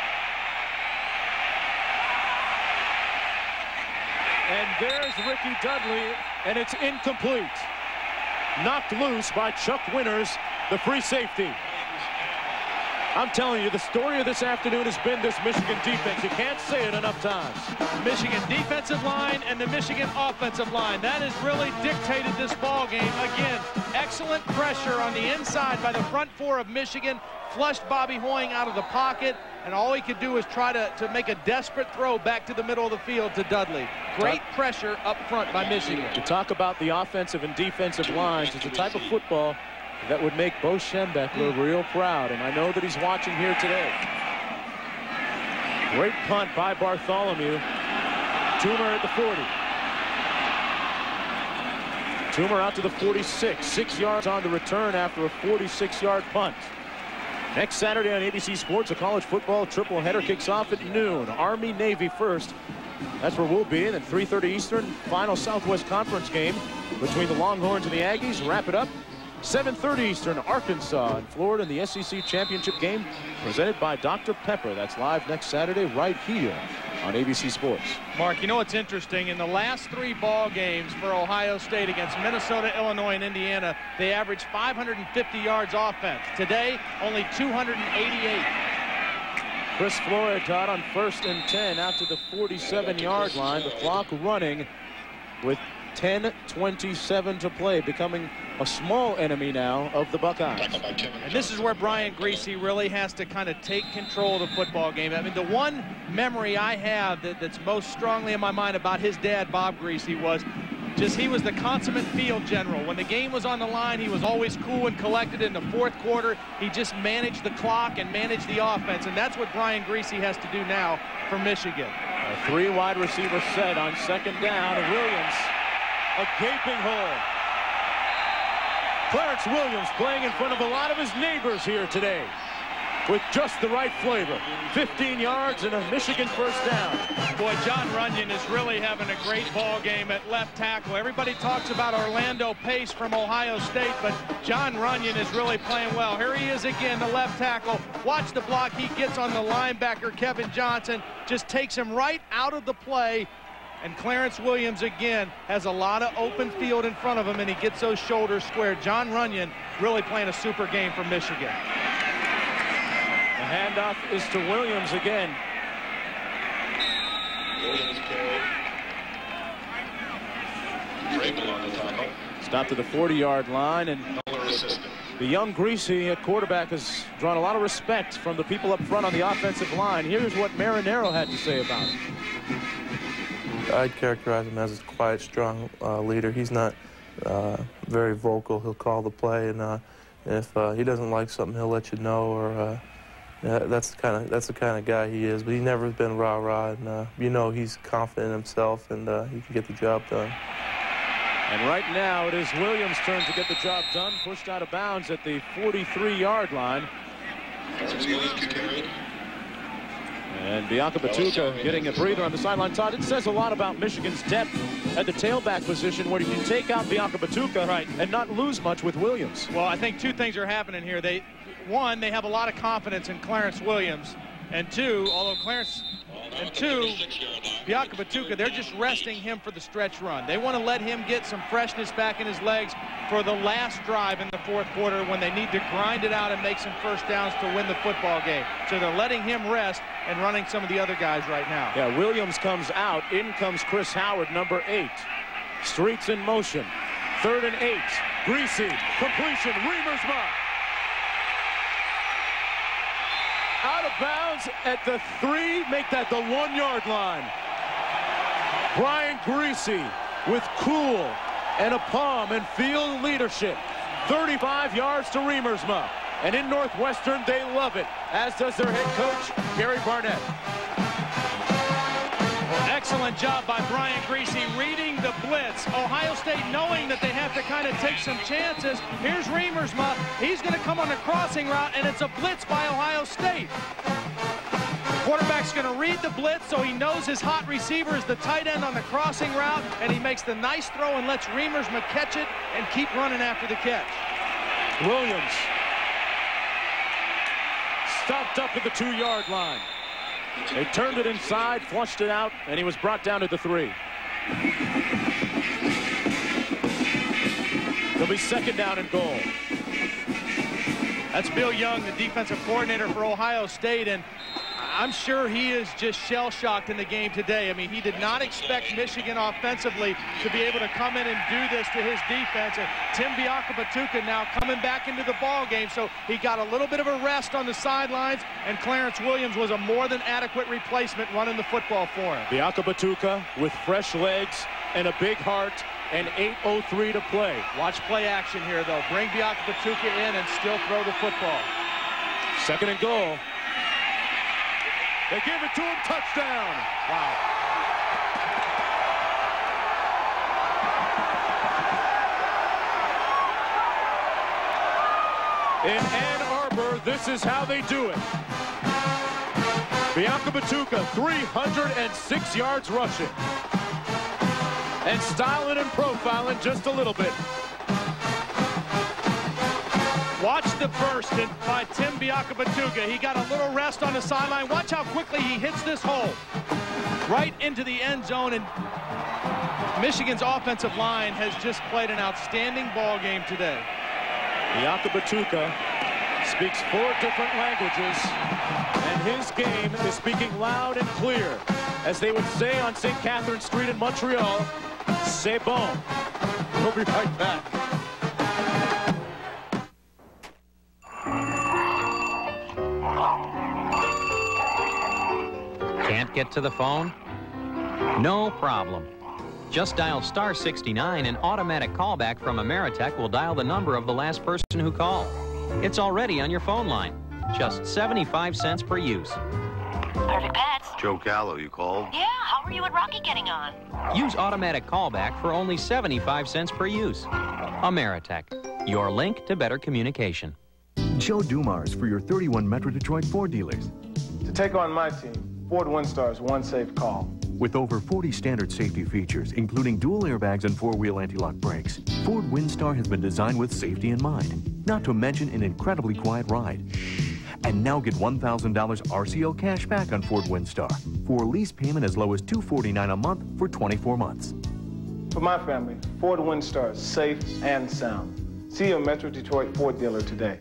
And there's Ricky Dudley, and it's incomplete. Knocked loose by Chuck Winters, the free safety. I'm telling you, the story of this afternoon has been this Michigan defense. You can't say it enough times. Michigan defensive line and the Michigan offensive line. That has really dictated this ball game. Again, excellent pressure on the inside by the front four of Michigan. Flushed Bobby Hoying out of the pocket, and all he could do is try to make a desperate throw back to the middle of the field to Dudley. Great pressure up front by Michigan. To talk about the offensive and defensive lines, it's a type of football that would make Bo Schembechler real proud, and I know that he's watching here today. Great punt by Bartholomew. Toomer at the 40. Toomer out to the 46. 6 yards on the return after a 46-yard punt. Next Saturday on ABC Sports, a college football triple header kicks off at noon. Army-Navy first. That's where we'll be. And then 3:30 Eastern, final Southwest Conference game between the Longhorns and the Aggies. Wrap it up. 7:30 Eastern, Arkansas and Florida in the SEC Championship game presented by Dr. Pepper. That's live next Saturday right here on ABC Sports. Mark, you know what's interesting? In the last 3 ball games for Ohio State against Minnesota, Illinois, and Indiana, they averaged 550 yards offense. Today, only 288. Chris Floyd got on 1st and 10 out to the 47-yard line. The clock running with 10:27 to play, becoming a small enemy now of the Buckeyes. And this is where Brian Griese really has to kind of take control of the football game. I mean, the one memory I have that's most strongly in my mind about his dad, Bob Griese, was just he was the consummate field general. When the game was on the line, he was always cool and collected. In the 4th quarter, he just managed the clock and managed the offense, and that's what Brian Griese has to do now for Michigan. A 3 wide receiver set on 2nd down. Williams, a gaping hole. Clarence Williams playing in front of a lot of his neighbors here today with just the right flavor. 15 yards and a Michigan first down. Boy, John Runyon is really having a great ball game at left tackle. Everybody talks about Orlando Pace from Ohio State, but John Runyon is really playing well. Here he is again, the left tackle. Watch the block he gets on the linebacker, Kevin Johnson. Just takes him right out of the play. And Clarence Williams, again, has a lot of open field in front of him, and he gets those shoulders squared. John Runyon really playing a super game for Michigan. The handoff is to Williams again. Stopped at the 40-yard line, and the young Griese at quarterback has drawn a lot of respect from the people up front on the offensive line. Here's what Marinaro had to say about it. I'd characterize him as a quiet, strong leader. He's not very vocal. He'll call the play, and if he doesn't like something, he'll let you know. Or that's the kind of guy he is. But he's never been rah-rah, and you know he's confident in himself, and he can get the job done. And right now it is Williams' turn to get the job done. Pushed out of bounds at the 43-yard line. And Bianca Batuka getting a breather on the sideline. Todd, it says a lot about Michigan's depth at the tailback position where you can take out Bianca Batuka and not lose much with Williams. Well, I think 2 things are happening here. One, they have a lot of confidence in Clarence Williams. And 2, Bianca Batuka, they're just resting him for the stretch run. They want to let him get some freshness back in his legs for the last drive in the 4th quarter when they need to grind it out and make some first downs to win the football game. So they're letting him rest and running some of the other guys right now. Yeah, Williams comes out. In comes Chris Howard, number 8. Streets in motion. 3rd and 8. Griese, completion, Riemersma. Out of bounds at the 3, make that the 1-yard line. Brian Griese with cool and aplomb and field leadership. 35 yards to Riemersma. And in Northwestern, they love it, as does their head coach, Gary Barnett. Excellent job by Brian Griese reading the blitz. Ohio State knowing that they have to kind of take some chances. Here's Riemersma. He's going to come on the crossing route, and it's a blitz by Ohio State. Quarterback's going to read the blitz, so he knows his hot receiver is the tight end on the crossing route, and he makes the nice throw and lets Riemersma catch it and keep running after the catch. Williams stopped up at the 2-yard line. They turned it inside, flushed it out, and he was brought down to the 3. It'll be 2nd down and goal. That's Bill Young, the defensive coordinator for Ohio State, and I'm sure he is just shell-shocked in the game today. I mean, he did not expect Michigan offensively to be able to come in and do this to his defense. And Tim Biakabatuka now coming back into the ball game, so he got a little bit of a rest on the sidelines, and Clarence Williams was a more than adequate replacement running the football for him. Biakabatuka with fresh legs and a big heart, and 8:03 to play. Watch play action here, though. Bring Biakabatuka in and still throw the football. 2nd and goal. They give it to him, touchdown. Wow. In Ann Arbor, this is how they do it. Biakabatuka, 306 yards rushing. And styling and profiling just a little bit. Watch the burst by Tim Biakabatuka. He got a little rest on the sideline. Watch how quickly he hits this hole. Right into the end zone. And Michigan's offensive line has just played an outstanding ball game today. Biakabatuka speaks 4 different languages. And his game is speaking loud and clear. As they would say on St. Catherine Street in Montreal, c'est bon. We'll be right back. Can't get to the phone? No problem. Just dial *69 and automatic callback from Ameritech will dial the number of the last person who called. It's already on your phone line. Just 75 cents per use. Perfect Pets. Joe Gallo, you called? Yeah, how are you and Rocky getting on? Use automatic callback for only 75 cents per use. Ameritech, your link to better communication. Joe Dumars for your 31 Metro Detroit Ford dealers. To take on my team, Ford Windstar is one safe call. With over 40 standard safety features, including dual airbags and 4-wheel anti-lock brakes, Ford Windstar has been designed with safety in mind, not to mention an incredibly quiet ride. And now get $1,000 RCO cash back on Ford Windstar for a lease payment as low as $249 a month for 24 months. For my family, Ford Windstar is safe and sound. See your Metro Detroit Ford dealer today.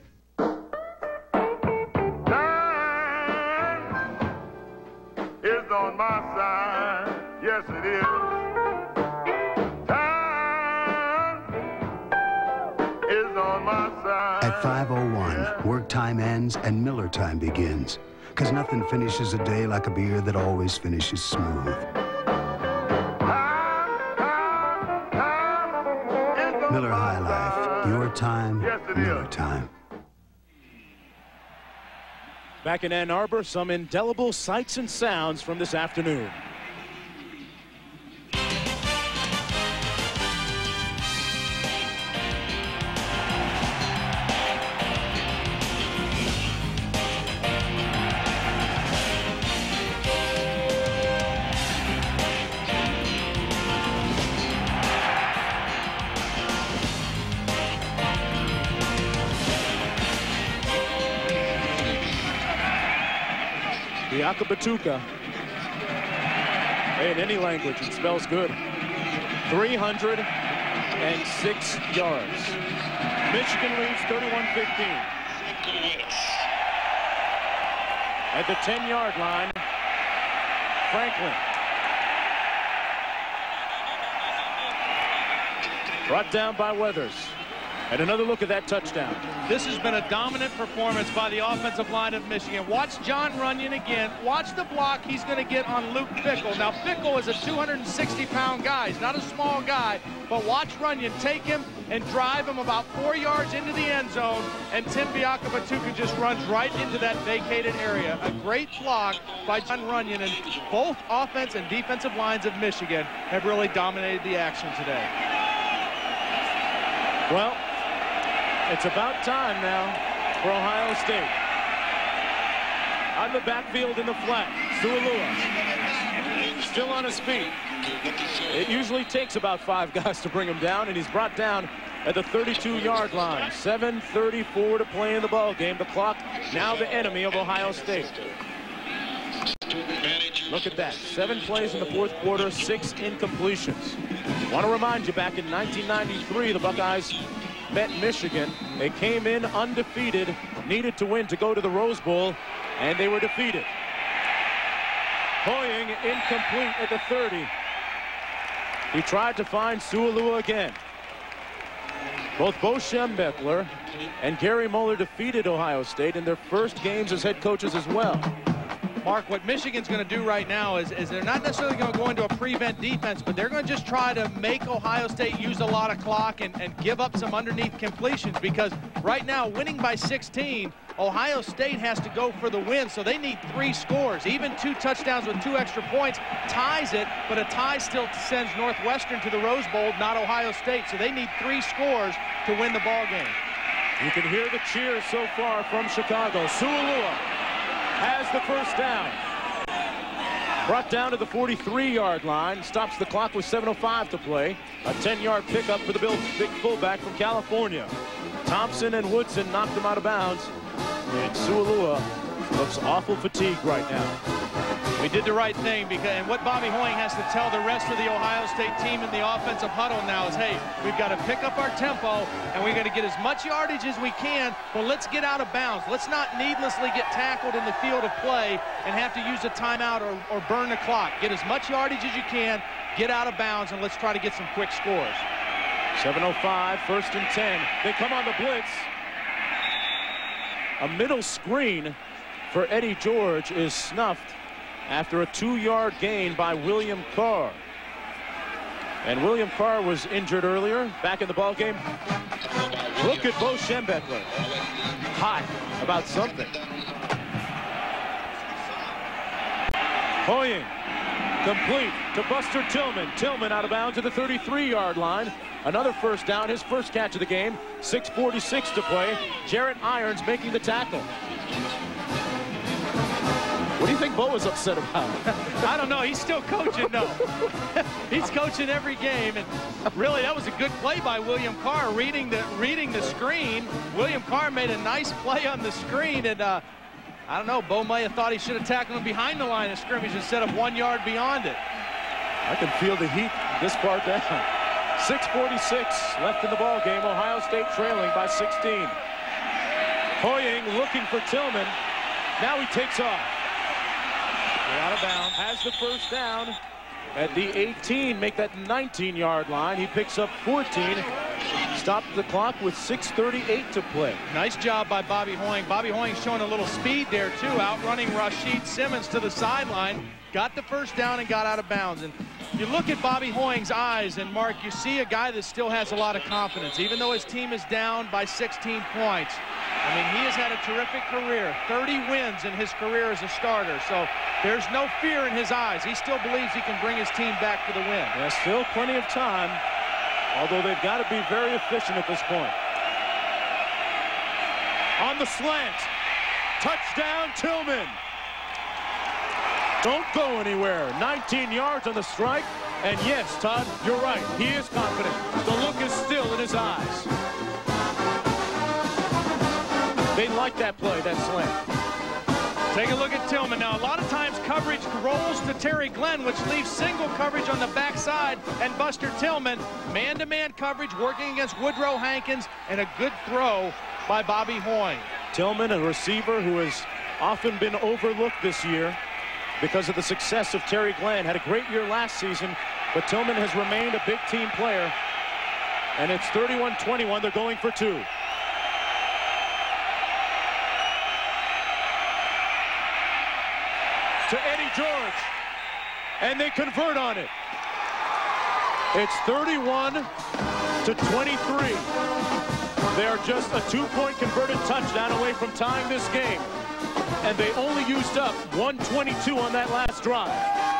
Is on my side, yes it is. Time is on my side. At 5:01, work time ends and Miller time begins. Because nothing finishes a day like a beer that always finishes smooth. Miller High Life, your time, yes, Miller time. Back in Ann Arbor, some indelible sights and sounds from this afternoon. Biakabatuka. In any language, it spells good. 306 yards. Michigan leads 31-15. At the 10-yard line, Franklin. Brought down by Weathers. And another look at that touchdown. This has been a dominant performance by the offensive line of Michigan. Watch Jon Runyan again. Watch the block he's going to get on Luke Fickell. Now, Fickell is a 260-pound guy. He's not a small guy. But watch Runyan take him and drive him about 4 yards into the end zone. And Tim Biakabatuka just runs right into that vacated area. A great block by Jon Runyan. And both offense and defensive lines of Michigan have really dominated the action today. Well, it's about time now for Ohio State. On the backfield in the flat, Su'Alua still on his feet. It usually takes about 5 guys to bring him down, and he's brought down at the 32-yard line. 7:34 to play in the ball game. The clock now the enemy of Ohio State. Look at that. 7 plays in the fourth quarter, 6 incompletions. Want to remind you, back in 1993, the Buckeyes met Michigan. They came in undefeated, needed to win to go to the Rose Bowl, and they were defeated. Hoying incomplete at the 30. He tried to find Su'Alua again. Both Bo Schembechler and Gary Moeller defeated Ohio State in their first games as head coaches as well. Mark, what Michigan's going to do right now is they're not necessarily going to go into a prevent defense, but they're going to just try to make Ohio State use a lot of clock and give up some underneath completions, because right now, winning by 16, Ohio State has to go for the win, so they need 3 scores. Even 2 touchdowns with 2 extra points ties it, but a tie still sends Northwestern to the Rose Bowl, not Ohio State, so they need 3 scores to win the ball game. You can hear the cheers so far from Chicago. Su'Alua has the first down. Brought down to the 43-yard line. Stops the clock with 7:05 to play. A 10-yard pickup for the big fullback from California. Thompson and Woodson knocked him out of bounds. And Su'Alua looks awful fatigued right now. We did the right thing, and what Bobby Hoying has to tell the rest of the Ohio State team in the offensive huddle now is, hey, we've got to pick up our tempo, and we're going to get as much yardage as we can, but let's get out of bounds. Let's not needlessly get tackled in the field of play and have to use a timeout or burn the clock. Get as much yardage as you can, get out of bounds, and let's try to get some quick scores. 7:05, 1st and 10. They come on the blitz. A middle screen for Eddie George is snuffed after a 2-yard gain by William Carr. And William Carr was injured earlier, back in the ball game. Look at Bo Schembechler. Hot about something. Hoying, complete to Buster Tillman. Tillman out of bounds at the 33-yard line. Another first down, his first catch of the game. 6:46 to play. Jarrett Irons making the tackle. What do you think Bo was upset about? I don't know. He's still coaching, though. He's coaching every game, and really, that was a good play by William Carr, reading the screen. William Carr made a nice play on the screen, and I don't know. Bo might have thought he should have tackled him behind the line of scrimmage instead of 1 yard beyond it. I can feel the heat this far down. 6:46 left in the ball game. Ohio State trailing by 16. Hoying looking for Tillman. Now he takes off. Out of bounds, has the first down at the 18, make that 19-yard line. He picks up 14, stopped the clock with 6:38 to play. Nice job by Bobby Hoying. Bobby Hoying showing a little speed there too, outrunning Rashid Simmons to the sideline. Got the first down and got out of bounds. And you look at Bobby Hoying's eyes, and Mark, you see a guy that still has a lot of confidence, even though his team is down by 16 points. I mean, he has had a terrific career, 30 wins in his career as a starter, so there's no fear in his eyes. He still believes he can bring his team back to the win. There's still plenty of time, although they've got to be very efficient at this point. On the slant, touchdown Tillman. Don't go anywhere. 19 yards on the strike, and yes, Todd, you're right. He is confident. The look is still in his eyes. They like that play, that slant. Take a look at Tillman. Now, a lot of times coverage rolls to Terry Glenn, which leaves single coverage on the backside, and Buster Tillman, man-to-man coverage, working against Woodrow Hankins, and a good throw by Bobby Hoying. Tillman, a receiver who has often been overlooked this year because of the success of Terry Glenn. Had a great year last season, but Tillman has remained a big team player. And it's 31-21. They're going for two. To Eddie George. And they convert on it. It's 31-23. They're just a 2-point converted touchdown away from tying this game. And they only used up 122 on that last drive.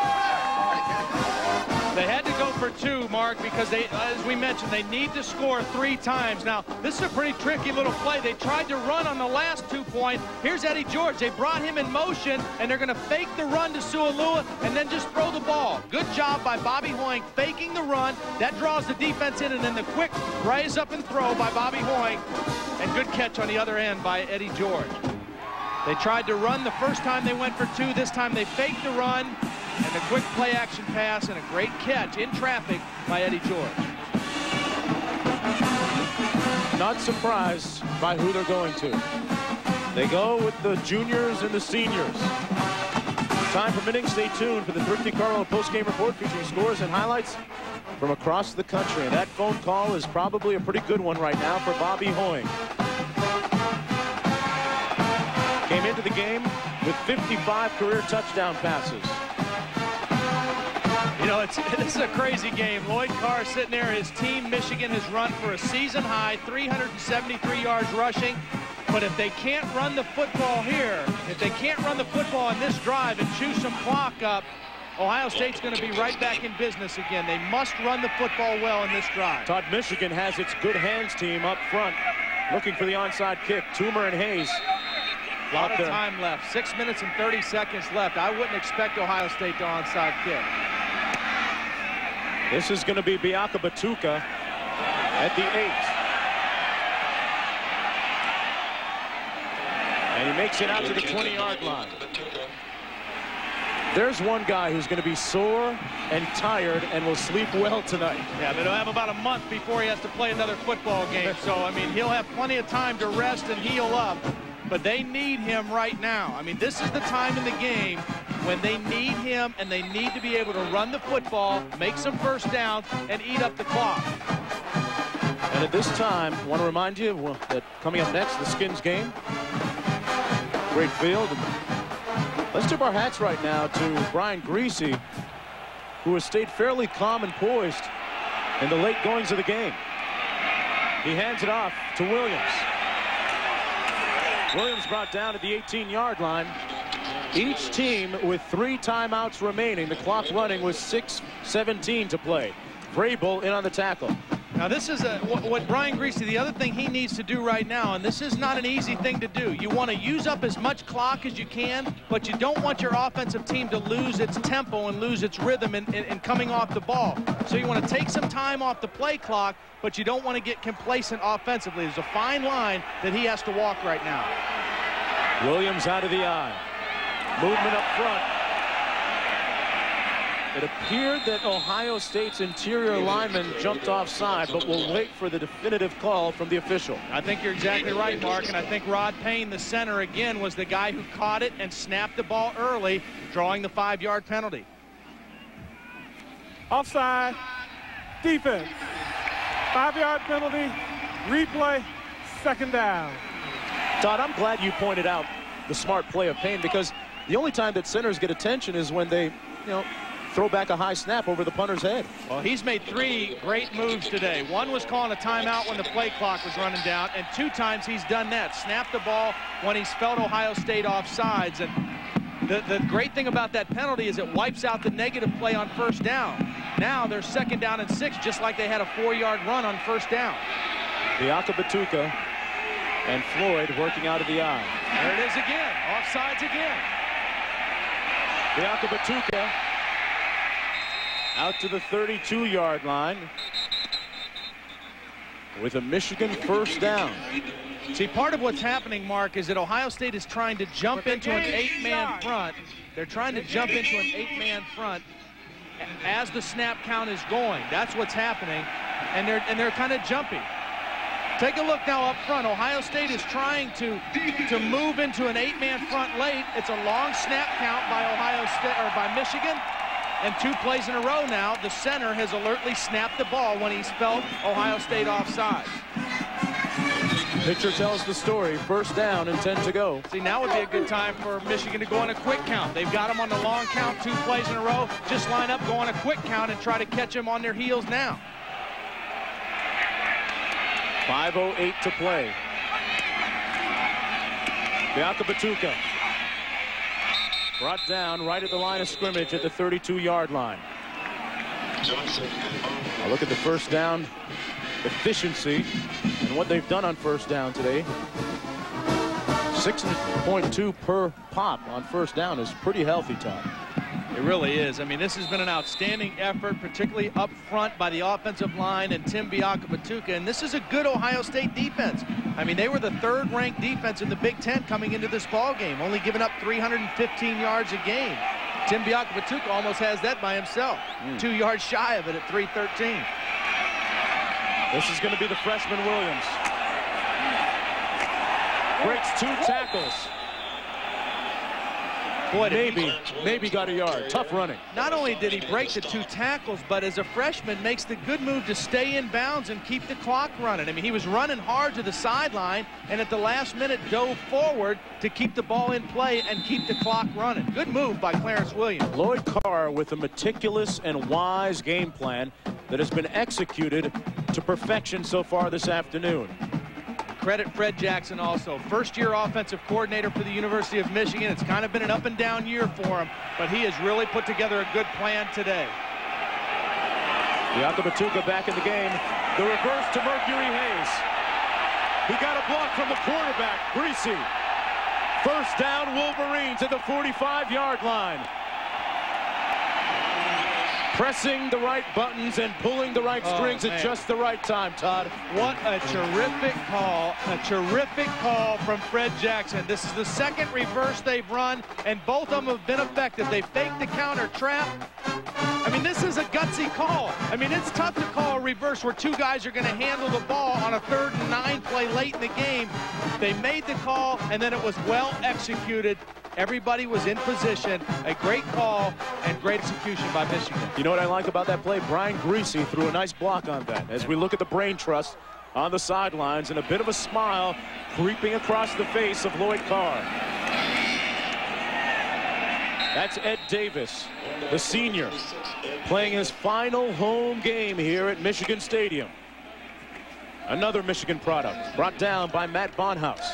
They had to go for two, Mark, because they, as we mentioned, they need to score 3 times. Now, this is a pretty tricky little play. They tried to run on the last 2-point. Here's Eddie George. They brought him in motion, and they're going to fake the run to Sualua and then just throw the ball. Good job by Bobby Hoying faking the run. That draws the defense in, and then the quick rise up and throw by Bobby Hoying. And good catch on the other end by Eddie George. They tried to run the first time they went for 2. This time they faked the run. And a quick play-action pass and a great catch in traffic by Eddie George. Not surprised by who they're going to. They go with the juniors and the seniors. Time permitting, stay tuned for the Thrifty Carlo post-game report featuring scores and highlights from across the country. And that phone call is probably a pretty good one right now for Bobby Hoying. Came into the game with 55 career touchdown passes. You know, this is a crazy game. Lloyd Carr sitting there. His team, Michigan, has run for a season high 373 yards rushing. But if they can't run the football here, if they can't run the football on this drive and chew some clock up, Ohio State's going to be right back in business again. They must run the football well in this drive. Todd, Michigan has its good hands team up front, looking for the onside kick. Toomer and Hayes. A lot of time left. 6 minutes and 30 seconds left. I wouldn't expect Ohio State to onside kick. This is going to be Biaka Batuka at the 8. And he makes it out to the 20-yard line. There's one guy who's going to be sore and tired and will sleep well tonight. Yeah, but he'll have about a month before he has to play another football game. So, I mean, he'll have plenty of time to rest and heal up. But they need him right now. I mean, this is the time in the game when they need him and they need to be able to run the football, make some first downs, and eat up the clock. And at this time, I want to remind you that coming up next, the Skins game. Great field. Let's tip our hats right now to Brian Greasy, who has stayed fairly calm and poised in the late goings of the game. He hands it off to Williams. Williams brought down at the 18-yard line. Each team with 3 timeouts remaining. The clock running with 6:17 to play. Vrabel in on the tackle. Now this is what Brian Greasy, the other thing he needs to do right now, and this is not an easy thing to do. You want to use up as much clock as you can, but you don't want your offensive team to lose its tempo and lose its rhythm in coming off the ball. So you want to take some time off the play clock, but you don't want to get complacent offensively. There's a fine line that he has to walk right now. Williams out of the eye. Movement up front. It appeared that Ohio State's interior lineman jumped offside, but we'll wait for the definitive call from the official. I think you're exactly right, Mark, and I think Rod Payne, the center, again, was the guy who caught it and snapped the ball early, drawing the 5-yard penalty. Offside, defense, 5-yard penalty, replay, 2nd down. Todd, I'm glad you pointed out the smart play of Payne, because the only time that centers get attention is when they, throw back a high snap over the punter's head. Well, he's made 3 great moves today. One was calling a timeout when the play clock was running down, and 2 times he's done that. Snapped the ball when he's felt Ohio State offsides. And the great thing about that penalty is it wipes out the negative play on 1st down. Now they're 2nd down and 6, just like they had a 4-yard run on 1st down. Biaka Batuka and Floyd working out of the eye. There it is again. Offsides again. Biaka Batuka out to the 32-yard line with a Michigan 1st down. See, part of what's happening, Mark, is that Ohio State is trying to jump into an 8-man front. They're trying to jump into an 8-man front as the snap count is going. That's what's happening, and they're kind of jumpy. Take a look now up front. Ohio State is trying to move into an 8-man front late. It's a long snap count by Ohio State, or by Michigan. And 2 plays in a row now, the center has alertly snapped the ball when he's felt Ohio State offsides. Pitcher tells the story. First down and 10 to go. See, now would be a good time for Michigan to go on a quick count. They've got him on the long count, 2 plays in a row. Just line up, go on a quick count, and try to catch him on their heels now. 5:08 to play. Bianca Batuka. Brought down right at the line of scrimmage at the 32-yard line. Now look at the first down efficiency and what they've done on first down today. 6.2 per pop on first down is pretty healthy, Todd. It really is. I mean, this has been an outstanding effort, particularly up front by the offensive line and Tim Bianca Batuka. And this is a good Ohio State defense. I mean, they were the 3rd-ranked defense in the Big Ten coming into this ball game, only giving up 315 yards a game. Tim Bianca Batuka almost has that by himself. 2 yards shy of it at 313. This is going to be the freshman Williams. Breaks 2 tackles. Boy, maybe got a yard. Tough running. Not only did he break the 2 tackles, but as a freshman makes the good move to stay in bounds and keep the clock running. I mean, he was running hard to the sideline and at the last minute dove forward to keep the ball in play and keep the clock running. Good move by Clarence Williams. Lloyd Carr with a meticulous and wise game plan that has been executed to perfection so far this afternoon. Credit Fred Jackson also. First-year offensive coordinator for the University of Michigan. It's kind of been an up-and-down year for him, but he has really put together a good plan today. Bianca Batuka back in the game. The reverse to Mercury Hayes. He got a block from the quarterback, Greasy. First down, Wolverines at the 45-yard line. Pressing the right buttons and pulling the right strings at just the right time, Todd. What a terrific call from Fred Jackson. This is the 2nd reverse they've run, and both of them have been effective. They faked the counter trap. I mean, this is a gutsy call. I mean, it's tough to call a reverse where 2 guys are going to handle the ball on a 3rd and 9 play late in the game. They made the call, and then it was well executed. Everybody was in position. A great call and great execution by Michigan. You know what I like about that play? Brian Greasy threw a nice block on that. As we look at the brain trust on the sidelines, and a bit of a smile creeping across the face of Lloyd Carr. That's Ed Davis, the senior, playing his final home game here at Michigan Stadium. Another Michigan product brought down by Matt Bonhouse.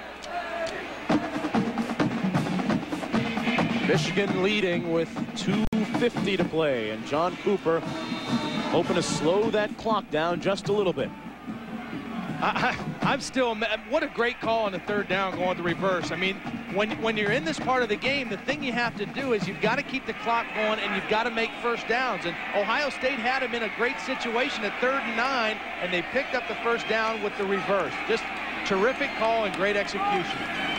Michigan leading with 2:50 to play, and John Cooper hoping to slow that clock down just a little bit. I'm still, what a great call on the 3rd down going to reverse. I mean, when you're in this part of the game, the thing you have to do is you've got to keep the clock going and you've got to make first downs. And Ohio State had him in a great situation at 3rd and 9, and they picked up the first down with the reverse. Just terrific call and great execution.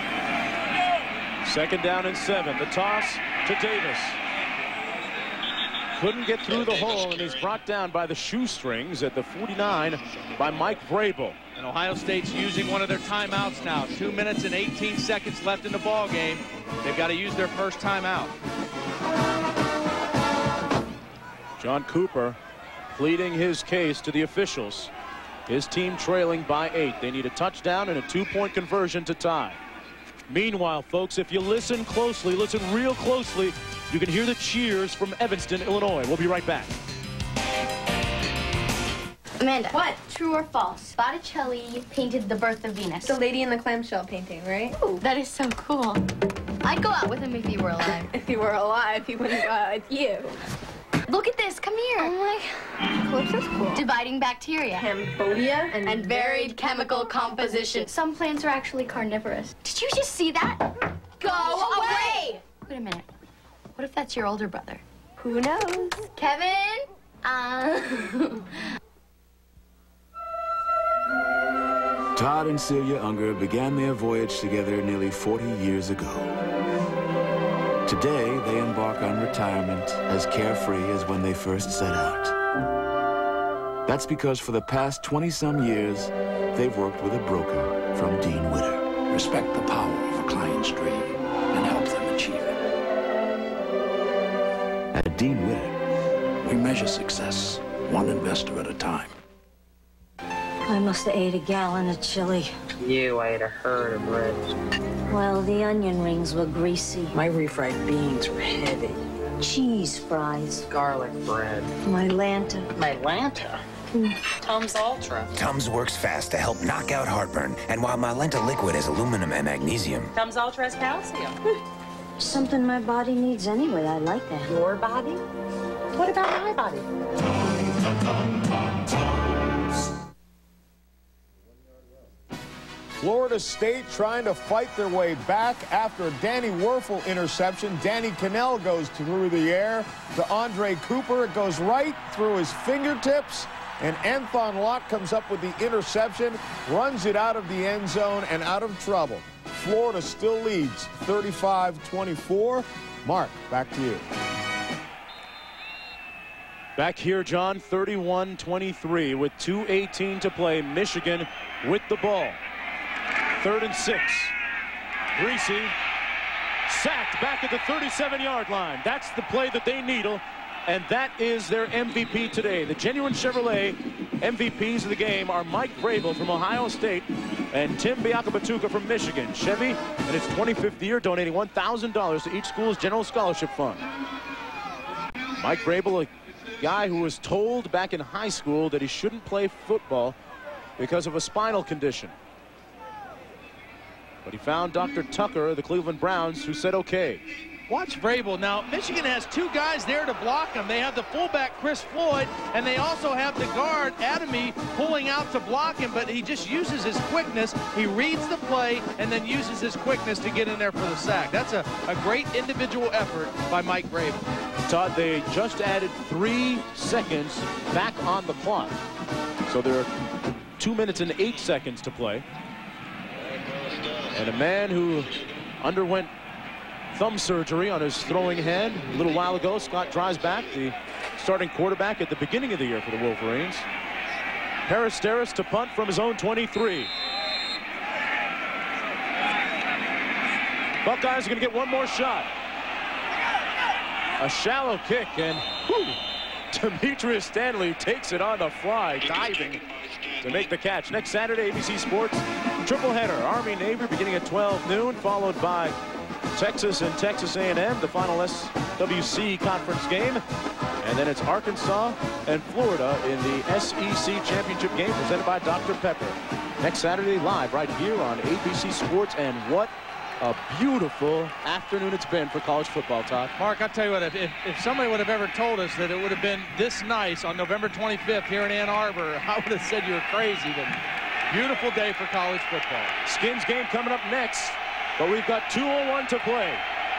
2nd down and 7. The toss to Davis. Couldn't get through the hole, and he's brought down by the shoestrings at the 49 by Mike Vrabel. And Ohio State's using one of their timeouts now. 2 minutes and 18 seconds left in the ball game. They've got to use their first timeout. John Cooper pleading his case to the officials. His team trailing by 8. They need a touchdown and a 2-point conversion to tie. Meanwhile, folks, if you listen closely, listen real closely, you can hear the cheers from Evanston, Illinois. We'll be right back. Amanda. What? True or false? Botticelli painted The Birth of Venus. The lady in the clamshell painting, right? Ooh, that is so cool. I'd go out with him if he were alive. If he were alive, he wouldn't go out with you. Look at this. Come here. Oh my. Calypso's cool. Dividing bacteria. Cambodia and varied chemical composition. Some plants are actually carnivorous. Did you just see that? Go away! Wait a minute. What if that's your older brother? Who knows? Kevin? Todd and Celia Unger began their voyage together nearly 40 years ago. Today, they embark on retirement as carefree as when they first set out. That's because for the past 20-some years, they've worked with a broker from Dean Witter. Respect the power of a client's dream and help them achieve it. At Dean Witter. We measure success one investor at a time. I must have ate a gallon of chili. You ate a herd of ribs. Well, the onion rings were greasy. My refried beans were heavy. Cheese fries. Garlic bread. My Lanta. My Lanta? Tums Ultra. Tums works fast to help knock out heartburn. And while my Lenta liquid has aluminum and magnesium. Tums Ultra has calcium. Something my body needs anyway. I like that. Your body? What about my body? Florida State trying to fight their way back after a Danny Werfel interception. Danny Cannell goes through the air to Andre Cooper. It goes right through his fingertips, and Anthon Lott comes up with the interception, runs it out of the end zone and out of trouble. Florida still leads 35-24. Mark, back to you. Back here, John, 31-23 with 2:18 to play. Michigan with the ball. 3rd and 6. Griese sacked back at the 37-yard line. That's the play that they needle, and that is their MVP today. The Genuine Chevrolet MVPs of the game are Mike Vrabel from Ohio State and Tim Biakabatuka from Michigan. Chevy, in its 25th year, donating $1,000 to each school's general scholarship fund. Mike Vrabel, a guy who was told back in high school that he shouldn't play football because of a spinal condition. But he found Dr. Tucker of the Cleveland Browns, who said okay. Watch Vrabel. Now, Michigan has 2 guys there to block him. They have the fullback, Chris Floyd, and they also have the guard, Adamy, pulling out to block him, but he just uses his quickness. He reads the play and then uses his quickness to get in there for the sack. That's a great individual effort by Mike Vrabel. Todd, they just added 3 seconds back on the clock. So there are 2 minutes and 8 seconds to play. And a man who underwent thumb surgery on his throwing hand a little while ago, Scott Dreisbach, the starting quarterback at the beginning of the year for the Wolverines. Peristeris to punt from his own 23. Buckeyes are going to get one more shot. A shallow kick, and Demetrius Stanley takes it on the fly, diving to make the catch. Next Saturday, ABC Sports triple header. Army Navy beginning at 12 noon, followed by Texas and Texas A&M, the final SWC conference game. And then it's Arkansas and Florida in the SEC championship game presented by Dr. Pepper. Next Saturday, live right here on ABC Sports. And what a beautiful afternoon it's been for college football, Todd. Mark, I'll tell you what, if somebody would have ever told us that it would have been this nice on November 25th here in Ann Arbor, I would have said you were crazy. But beautiful day for college football. Skins game coming up next, but we've got 2:01 to play.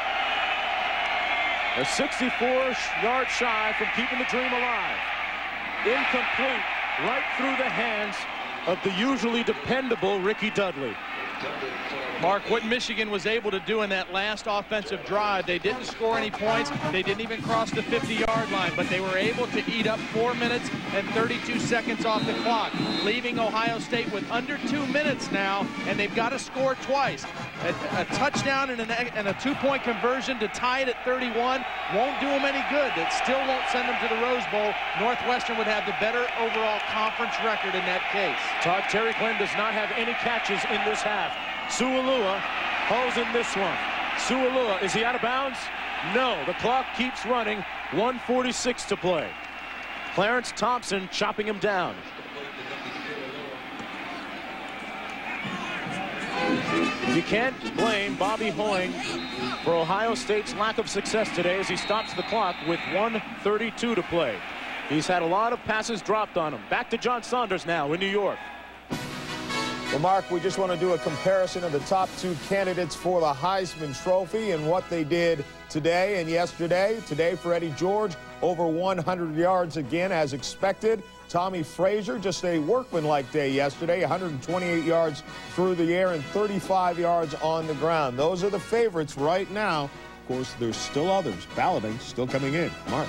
A 64-yard shy from keeping the dream alive. Incomplete, right through the hands of the usually dependable Ricky Dudley. Mark, what Michigan was able to do in that last offensive drive, they didn't score any points. They didn't even cross the 50-yard line, but they were able to eat up 4 minutes and 32 seconds off the clock, leaving Ohio State with under 2 minutes now, and they've got to score twice. A touchdown and a 2-point conversion to tie it at 31 won't do them any good. That still won't send them to the Rose Bowl. Northwestern would have the better overall conference record in that case. Todd, Terry Glenn does not have any catches in this half. Su'Alua hauls in this one. Su'Alua, is he out of bounds? No, the clock keeps running. 1:46 to play. Clarence Thompson chopping him down. You can't blame Bobby Hoying for Ohio State's lack of success today as he stops the clock with 1:32 to play. He's had a lot of passes dropped on him. Back to John Saunders now in New York. Well, Mark, we just want to do a comparison of the top 2 candidates for the Heisman Trophy and what they did today and yesterday. Today for Eddie George, over 100 yards again as expected. Tommy Frazier, just a workmanlike day yesterday, 128 yards through the air and 35 yards on the ground. Those are the favorites right now. Of course, there's still others. Balloting still coming in. Mark.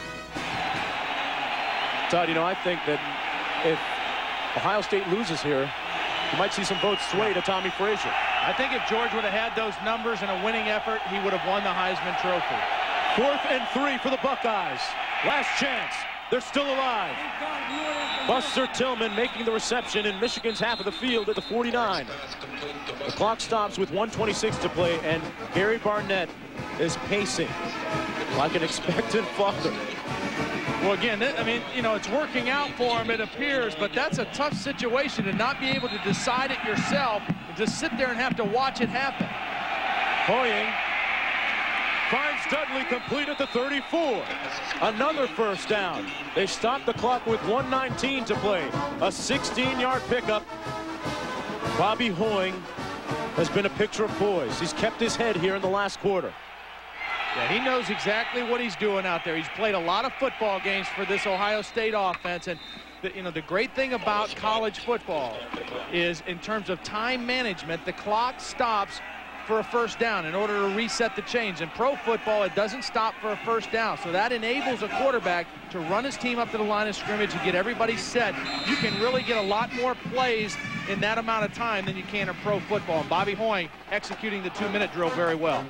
Todd, you know, I think that if Ohio State loses here, you might see some votes sway to Tommy Frazier. I think if George would have had those numbers and a winning effort, he would have won the Heisman Trophy. 4th and 3 for the Buckeyes. Last chance. They're still alive. Buster Tillman making the reception in Michigan's half of the field at the 49. The clock stops with 1:26 to play, and Gary Barnett is pacing like an expectant father. Well, again, I mean, you know, it's working out for him, it appears, but that's a tough situation to not be able to decide it yourself and just sit there and have to watch it happen. Hoying finds Dudley complete at the 34. Another first down. They stop the clock with 1:19 to play. A 16-yard pickup. Bobby Hoying has been a picture of poise. He's kept his head here in the last quarter. Yeah, he knows exactly what he's doing out there. He's played a lot of football games for this Ohio State offense, and the great thing about college football is, in terms of time management, the clock stops for a first down in order to reset the chains. In pro football, it doesn't stop for a first down, so that enables a quarterback to run his team up to the line of scrimmage and get everybody set. You can really get a lot more plays in that amount of time than you can in pro football, and Bobby Hoying executing the 2-minute drill very well.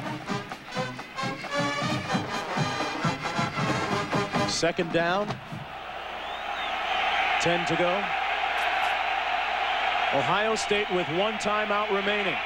Second down, 10 to go. Ohio State with 1 timeout remaining.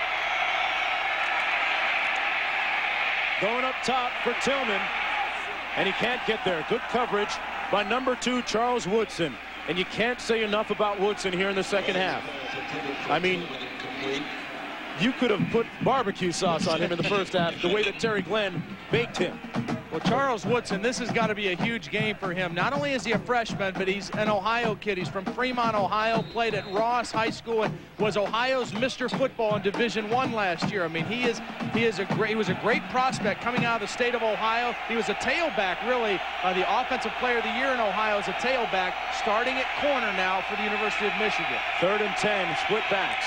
Going up top for Tillman, and he can't get there. Good coverage by number 2, Charles Woodson. And you can't say enough about Woodson here in the second half. I mean, you could have put barbecue sauce on him in the first half, the way that Terry Glenn baked him. Well, Charles Woodson, this has got to be a huge game for him. Not only is he a freshman, but he's an Ohio kid. He's from Fremont, Ohio, played at Ross High School, and was Ohio's Mr. Football in Division I last year. I mean, he was a great prospect coming out of the state of Ohio. He was a tailback, really, the offensive player of the year in Ohio as a tailback, starting at corner now for the University of Michigan. 3rd and 10, split backs.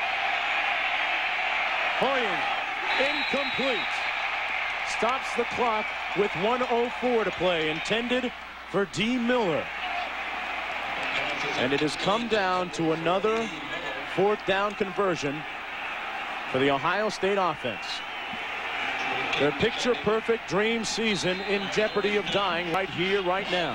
Hoying, incomplete. Stops the clock with 1:04 to play, intended for D. Miller. And it has come down to another 4th down conversion for the Ohio State offense. Their picture-perfect dream season in jeopardy of dying right here, right now.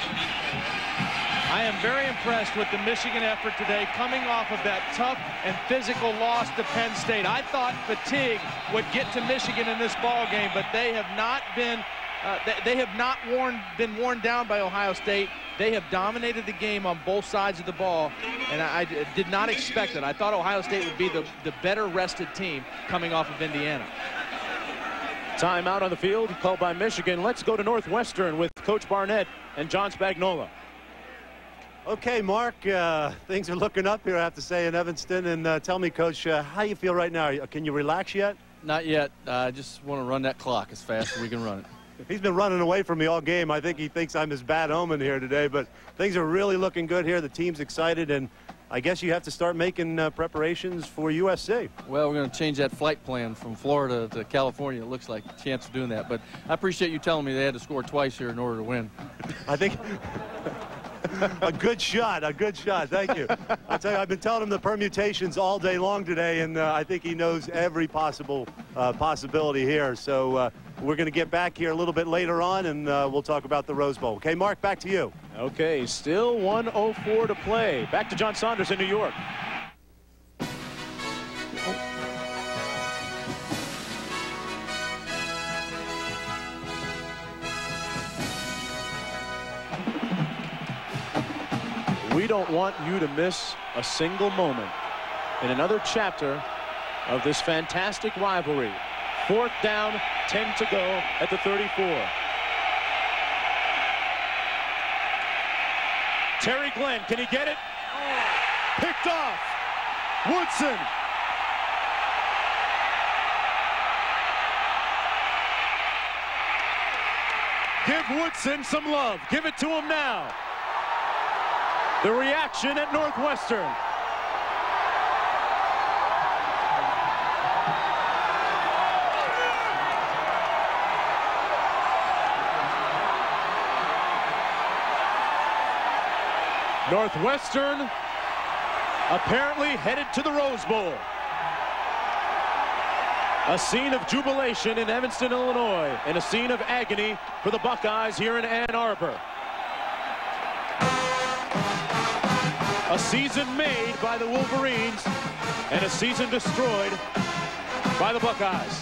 I am very impressed with the Michigan effort today, coming off of that tough and physical loss to Penn State. I thought fatigue would get to Michigan in this ball game, but they have not been worn down by Ohio State. They have dominated the game on both sides of the ball, and I did not expect it. I thought Ohio State would be the better rested team coming off of Indiana. Timeout on the field called by Michigan. Let's go to Northwestern with Coach Barnett and John Spagnola. Okay, Mark, things are looking up here, I have to say, in Evanston. And tell me, Coach, how you feel right now? Can you relax yet? Not yet. I just want to run that clock as fast as we can run it. He's been running away from me all game. I think he thinks I'm his bad omen here today. But things are really looking good here. The team's excited. And I guess you have to start making preparations for USC. Well, we're going to change that flight plan from Florida to California. It looks like a chance of doing that. But I appreciate you telling me they had to score twice here in order to win. I think... A good shot, thank you. I'll tell you, I've been telling him the permutations all day long today, and I think he knows every possible possibility here. So we're going to get back here a little bit later on, and we'll talk about the Rose Bowl. Okay, Mark, back to you. Okay, still 1:04 to play. Back to John Saunders in New York. We don't want you to miss a single moment in another chapter of this fantastic rivalry. 4th down, 10 to go at the 34. Terry Glenn, can he get it? Picked off. Woodson. Give Woodson some love. Give it to him now. The reaction at Northwestern. Northwestern apparently headed to the Rose Bowl. A scene of jubilation in Evanston, Illinois, and a scene of agony for the Buckeyes here in Ann Arbor. A season made by the Wolverines and a season destroyed by the Buckeyes.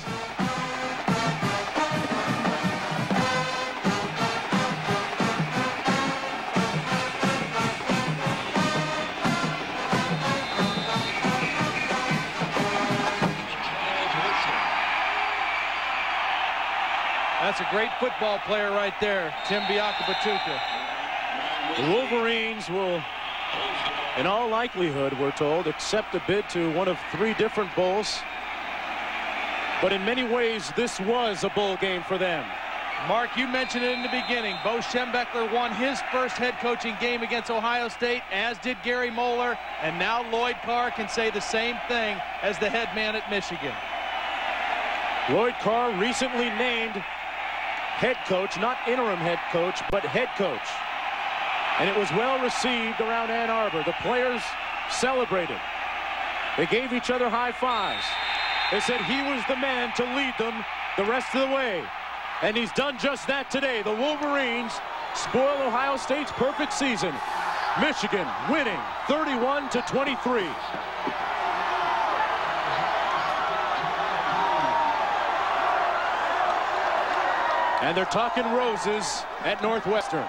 That's a great football player right there, Tim Biakabatuka. The Wolverines will, in all likelihood, we're told, accept a bid to one of 3 different bowls. But in many ways, this was a bowl game for them. Mark, you mentioned it in the beginning. Bo Schembechler won his first head coaching game against Ohio State, as did Gary Moeller, and now Lloyd Carr can say the same thing as the head man at Michigan. Lloyd Carr recently named head coach, not interim head coach, but head coach. And it was well received around Ann Arbor. The players celebrated. They gave each other high fives. They said he was the man to lead them the rest of the way. And he's done just that today. The Wolverines spoil Ohio State's perfect season. Michigan winning 31-23. And they're talking roses at Northwestern.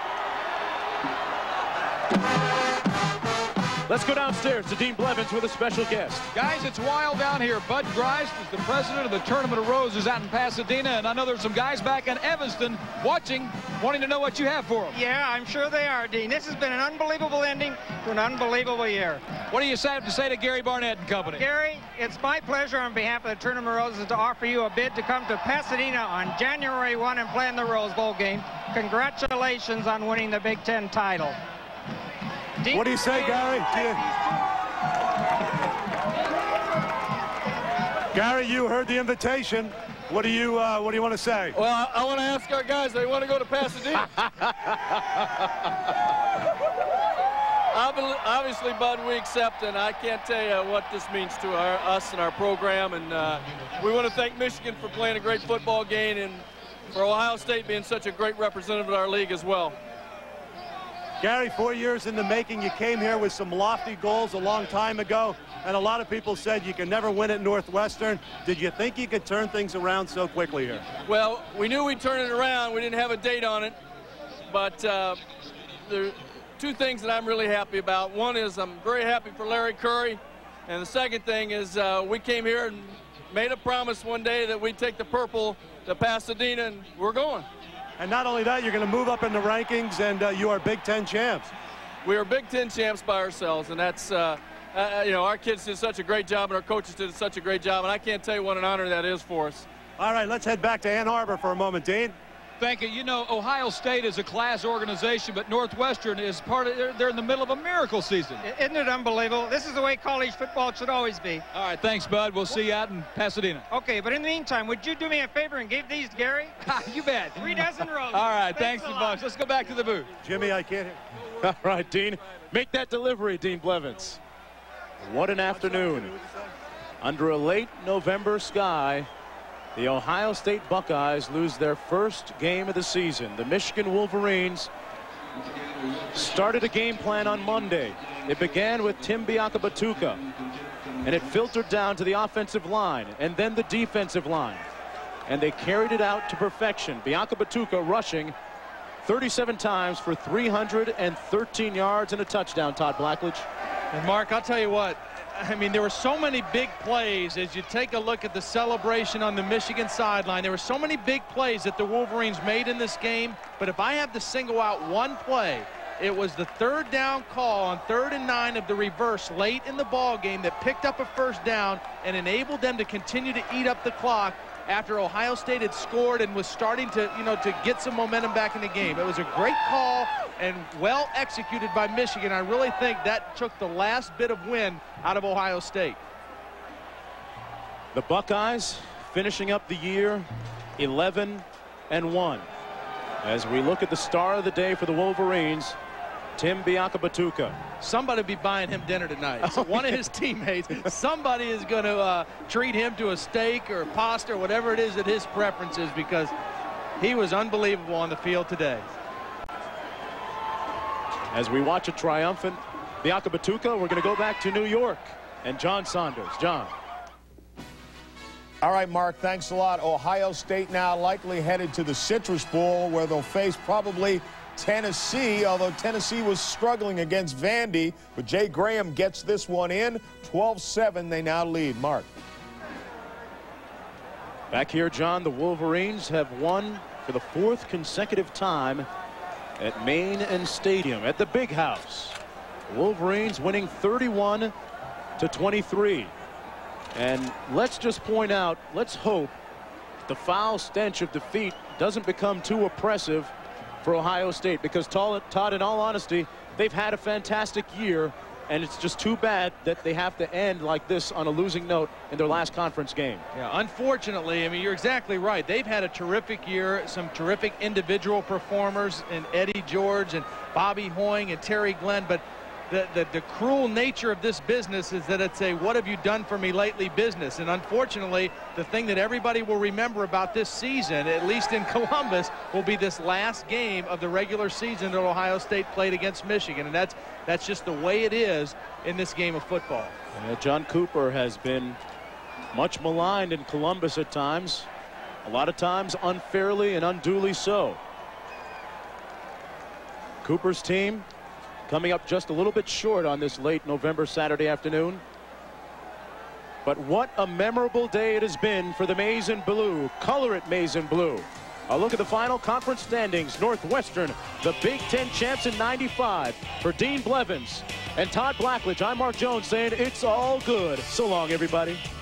Let's go downstairs to Dean Blevins with a special guest. Guys, it's wild down here. Bud Grice is the president of the Tournament of Roses out in Pasadena, and I know there's some guys back in Evanston watching, wanting to know what you have for them. Yeah, I'm sure they are, Dean. This has been an unbelievable ending to an unbelievable year. What do you have to say to Gary Barnett and company? Gary, it's my pleasure on behalf of the Tournament of Roses to offer you a bid to come to Pasadena on January 1 and play in the Rose Bowl game. Congratulations on winning the Big Ten title. What do you say, Gary? Gary, you heard the invitation. What do you want to say? Well, I want to ask our guys, they want to go to Pasadena. Obviously, Bud, we accept, and I can't tell you what this means to us and our program. And we want to thank Michigan for playing a great football game, and for Ohio State being such a great representative of our league as well. Gary, 4 years in the making. You came here with some lofty goals a long time ago, and a lot of people said you can never win at Northwestern. Did you think you could turn things around so quickly here? Well, we knew we'd turn it around. We didn't have a date on it, but there are 2 things that I'm really happy about. One is I'm very happy for Larry Curry, and the second thing is we came here and made a promise one day that we'd take the purple to Pasadena, and we're going. And not only that, you're going to move up in the rankings, and you are Big Ten champs. We are Big Ten champs by ourselves, and that's, you know, our kids did such a great job, and our coaches did such a great job, and I can't tell you what an honor that is for us. All right, let's head back to Ann Arbor for a moment, Dean. Thank you. You know, Ohio State is a class organization, but Northwestern is they're in the middle of a miracle season. Isn't it unbelievable? This is the way college football should always be. All right, thanks, Bud. We'll see you out in Pasadena. Okay, but in the meantime, would you do me a favor and give these to Gary? You bet. 3 dozen roses. All right, thanks you, Bucks. Let's go back to the booth. Jimmy, I can't hear. All right, Dean. Make that delivery, Dean Blevins. What an afternoon. Under a late November sky, the Ohio State Buckeyes lose their first game of the season. The Michigan Wolverines started a game plan on Monday. It began with Tim Biakabatuka, and it filtered down to the offensive line and then the defensive line. And they carried it out to perfection. Biakabatuka rushing 37 times for 313 yards and a touchdown, Todd Blackledge. And Mark, I'll tell you what, I mean, there were so many big plays. As you take a look at the celebration on the Michigan sideline, there were so many big plays that the Wolverines made in this game. But if I have to single out one play, it was the 3rd down call on 3rd and 9 of the reverse late in the ball game that picked up a first down and enabled them to continue to eat up the clock after Ohio State had scored and was starting to, to get some momentum back in the game. It was a great call and well executed by Michigan. I really think that took the last bit of win out of Ohio State. The Buckeyes finishing up the year 11-1. As we look at the star of the day for the Wolverines, Tim Biakabatuka. Somebody be buying him dinner tonight. So one of his teammates, somebody is going to treat him to a steak or pasta or whatever it is that his preference is, because he was unbelievable on the field today. As we watch a triumphant Biakabatuka, we're going to go back to New York and John Saunders. John. All right, Mark, thanks a lot. Ohio State now likely headed to the Citrus Bowl, where they'll face probably Tennessee, although Tennessee was struggling against Vandy. But Jay Graham gets this one in. 12-7, they now lead. Mark. Back here, John, the Wolverines have won for the 4th consecutive time at Main and Stadium at the Big House. The Wolverines winning 31-23. And let's just point out, let's hope the foul stench of defeat doesn't become too oppressive for Ohio State, because Todd, in all honesty, they've had a fantastic year, and it's just too bad that they have to end like this on a losing note in their last conference game. Yeah, unfortunately, I mean, you're exactly right. They've had a terrific year, some terrific individual performers in Eddie George and Bobby Hoying and Terry Glenn, but the cruel nature of this business is that it's a what have you done for me lately business. And unfortunately, the thing that everybody will remember about this season, at least in Columbus, will be this last game of the regular season that Ohio State played against Michigan. And that's just the way it is in this game of football. John Cooper has been much maligned in Columbus at times, a lot of times unfairly and unduly so. Cooper's team coming up just a little bit short on this late November Saturday afternoon. But what a memorable day it has been for the Maize and Blue. Color it Maize and Blue. A look at the final conference standings. Northwestern, the Big Ten champs in '95. For Dean Blevins and Todd Blackledge, I'm Mark Jones saying it's all good. So long, everybody.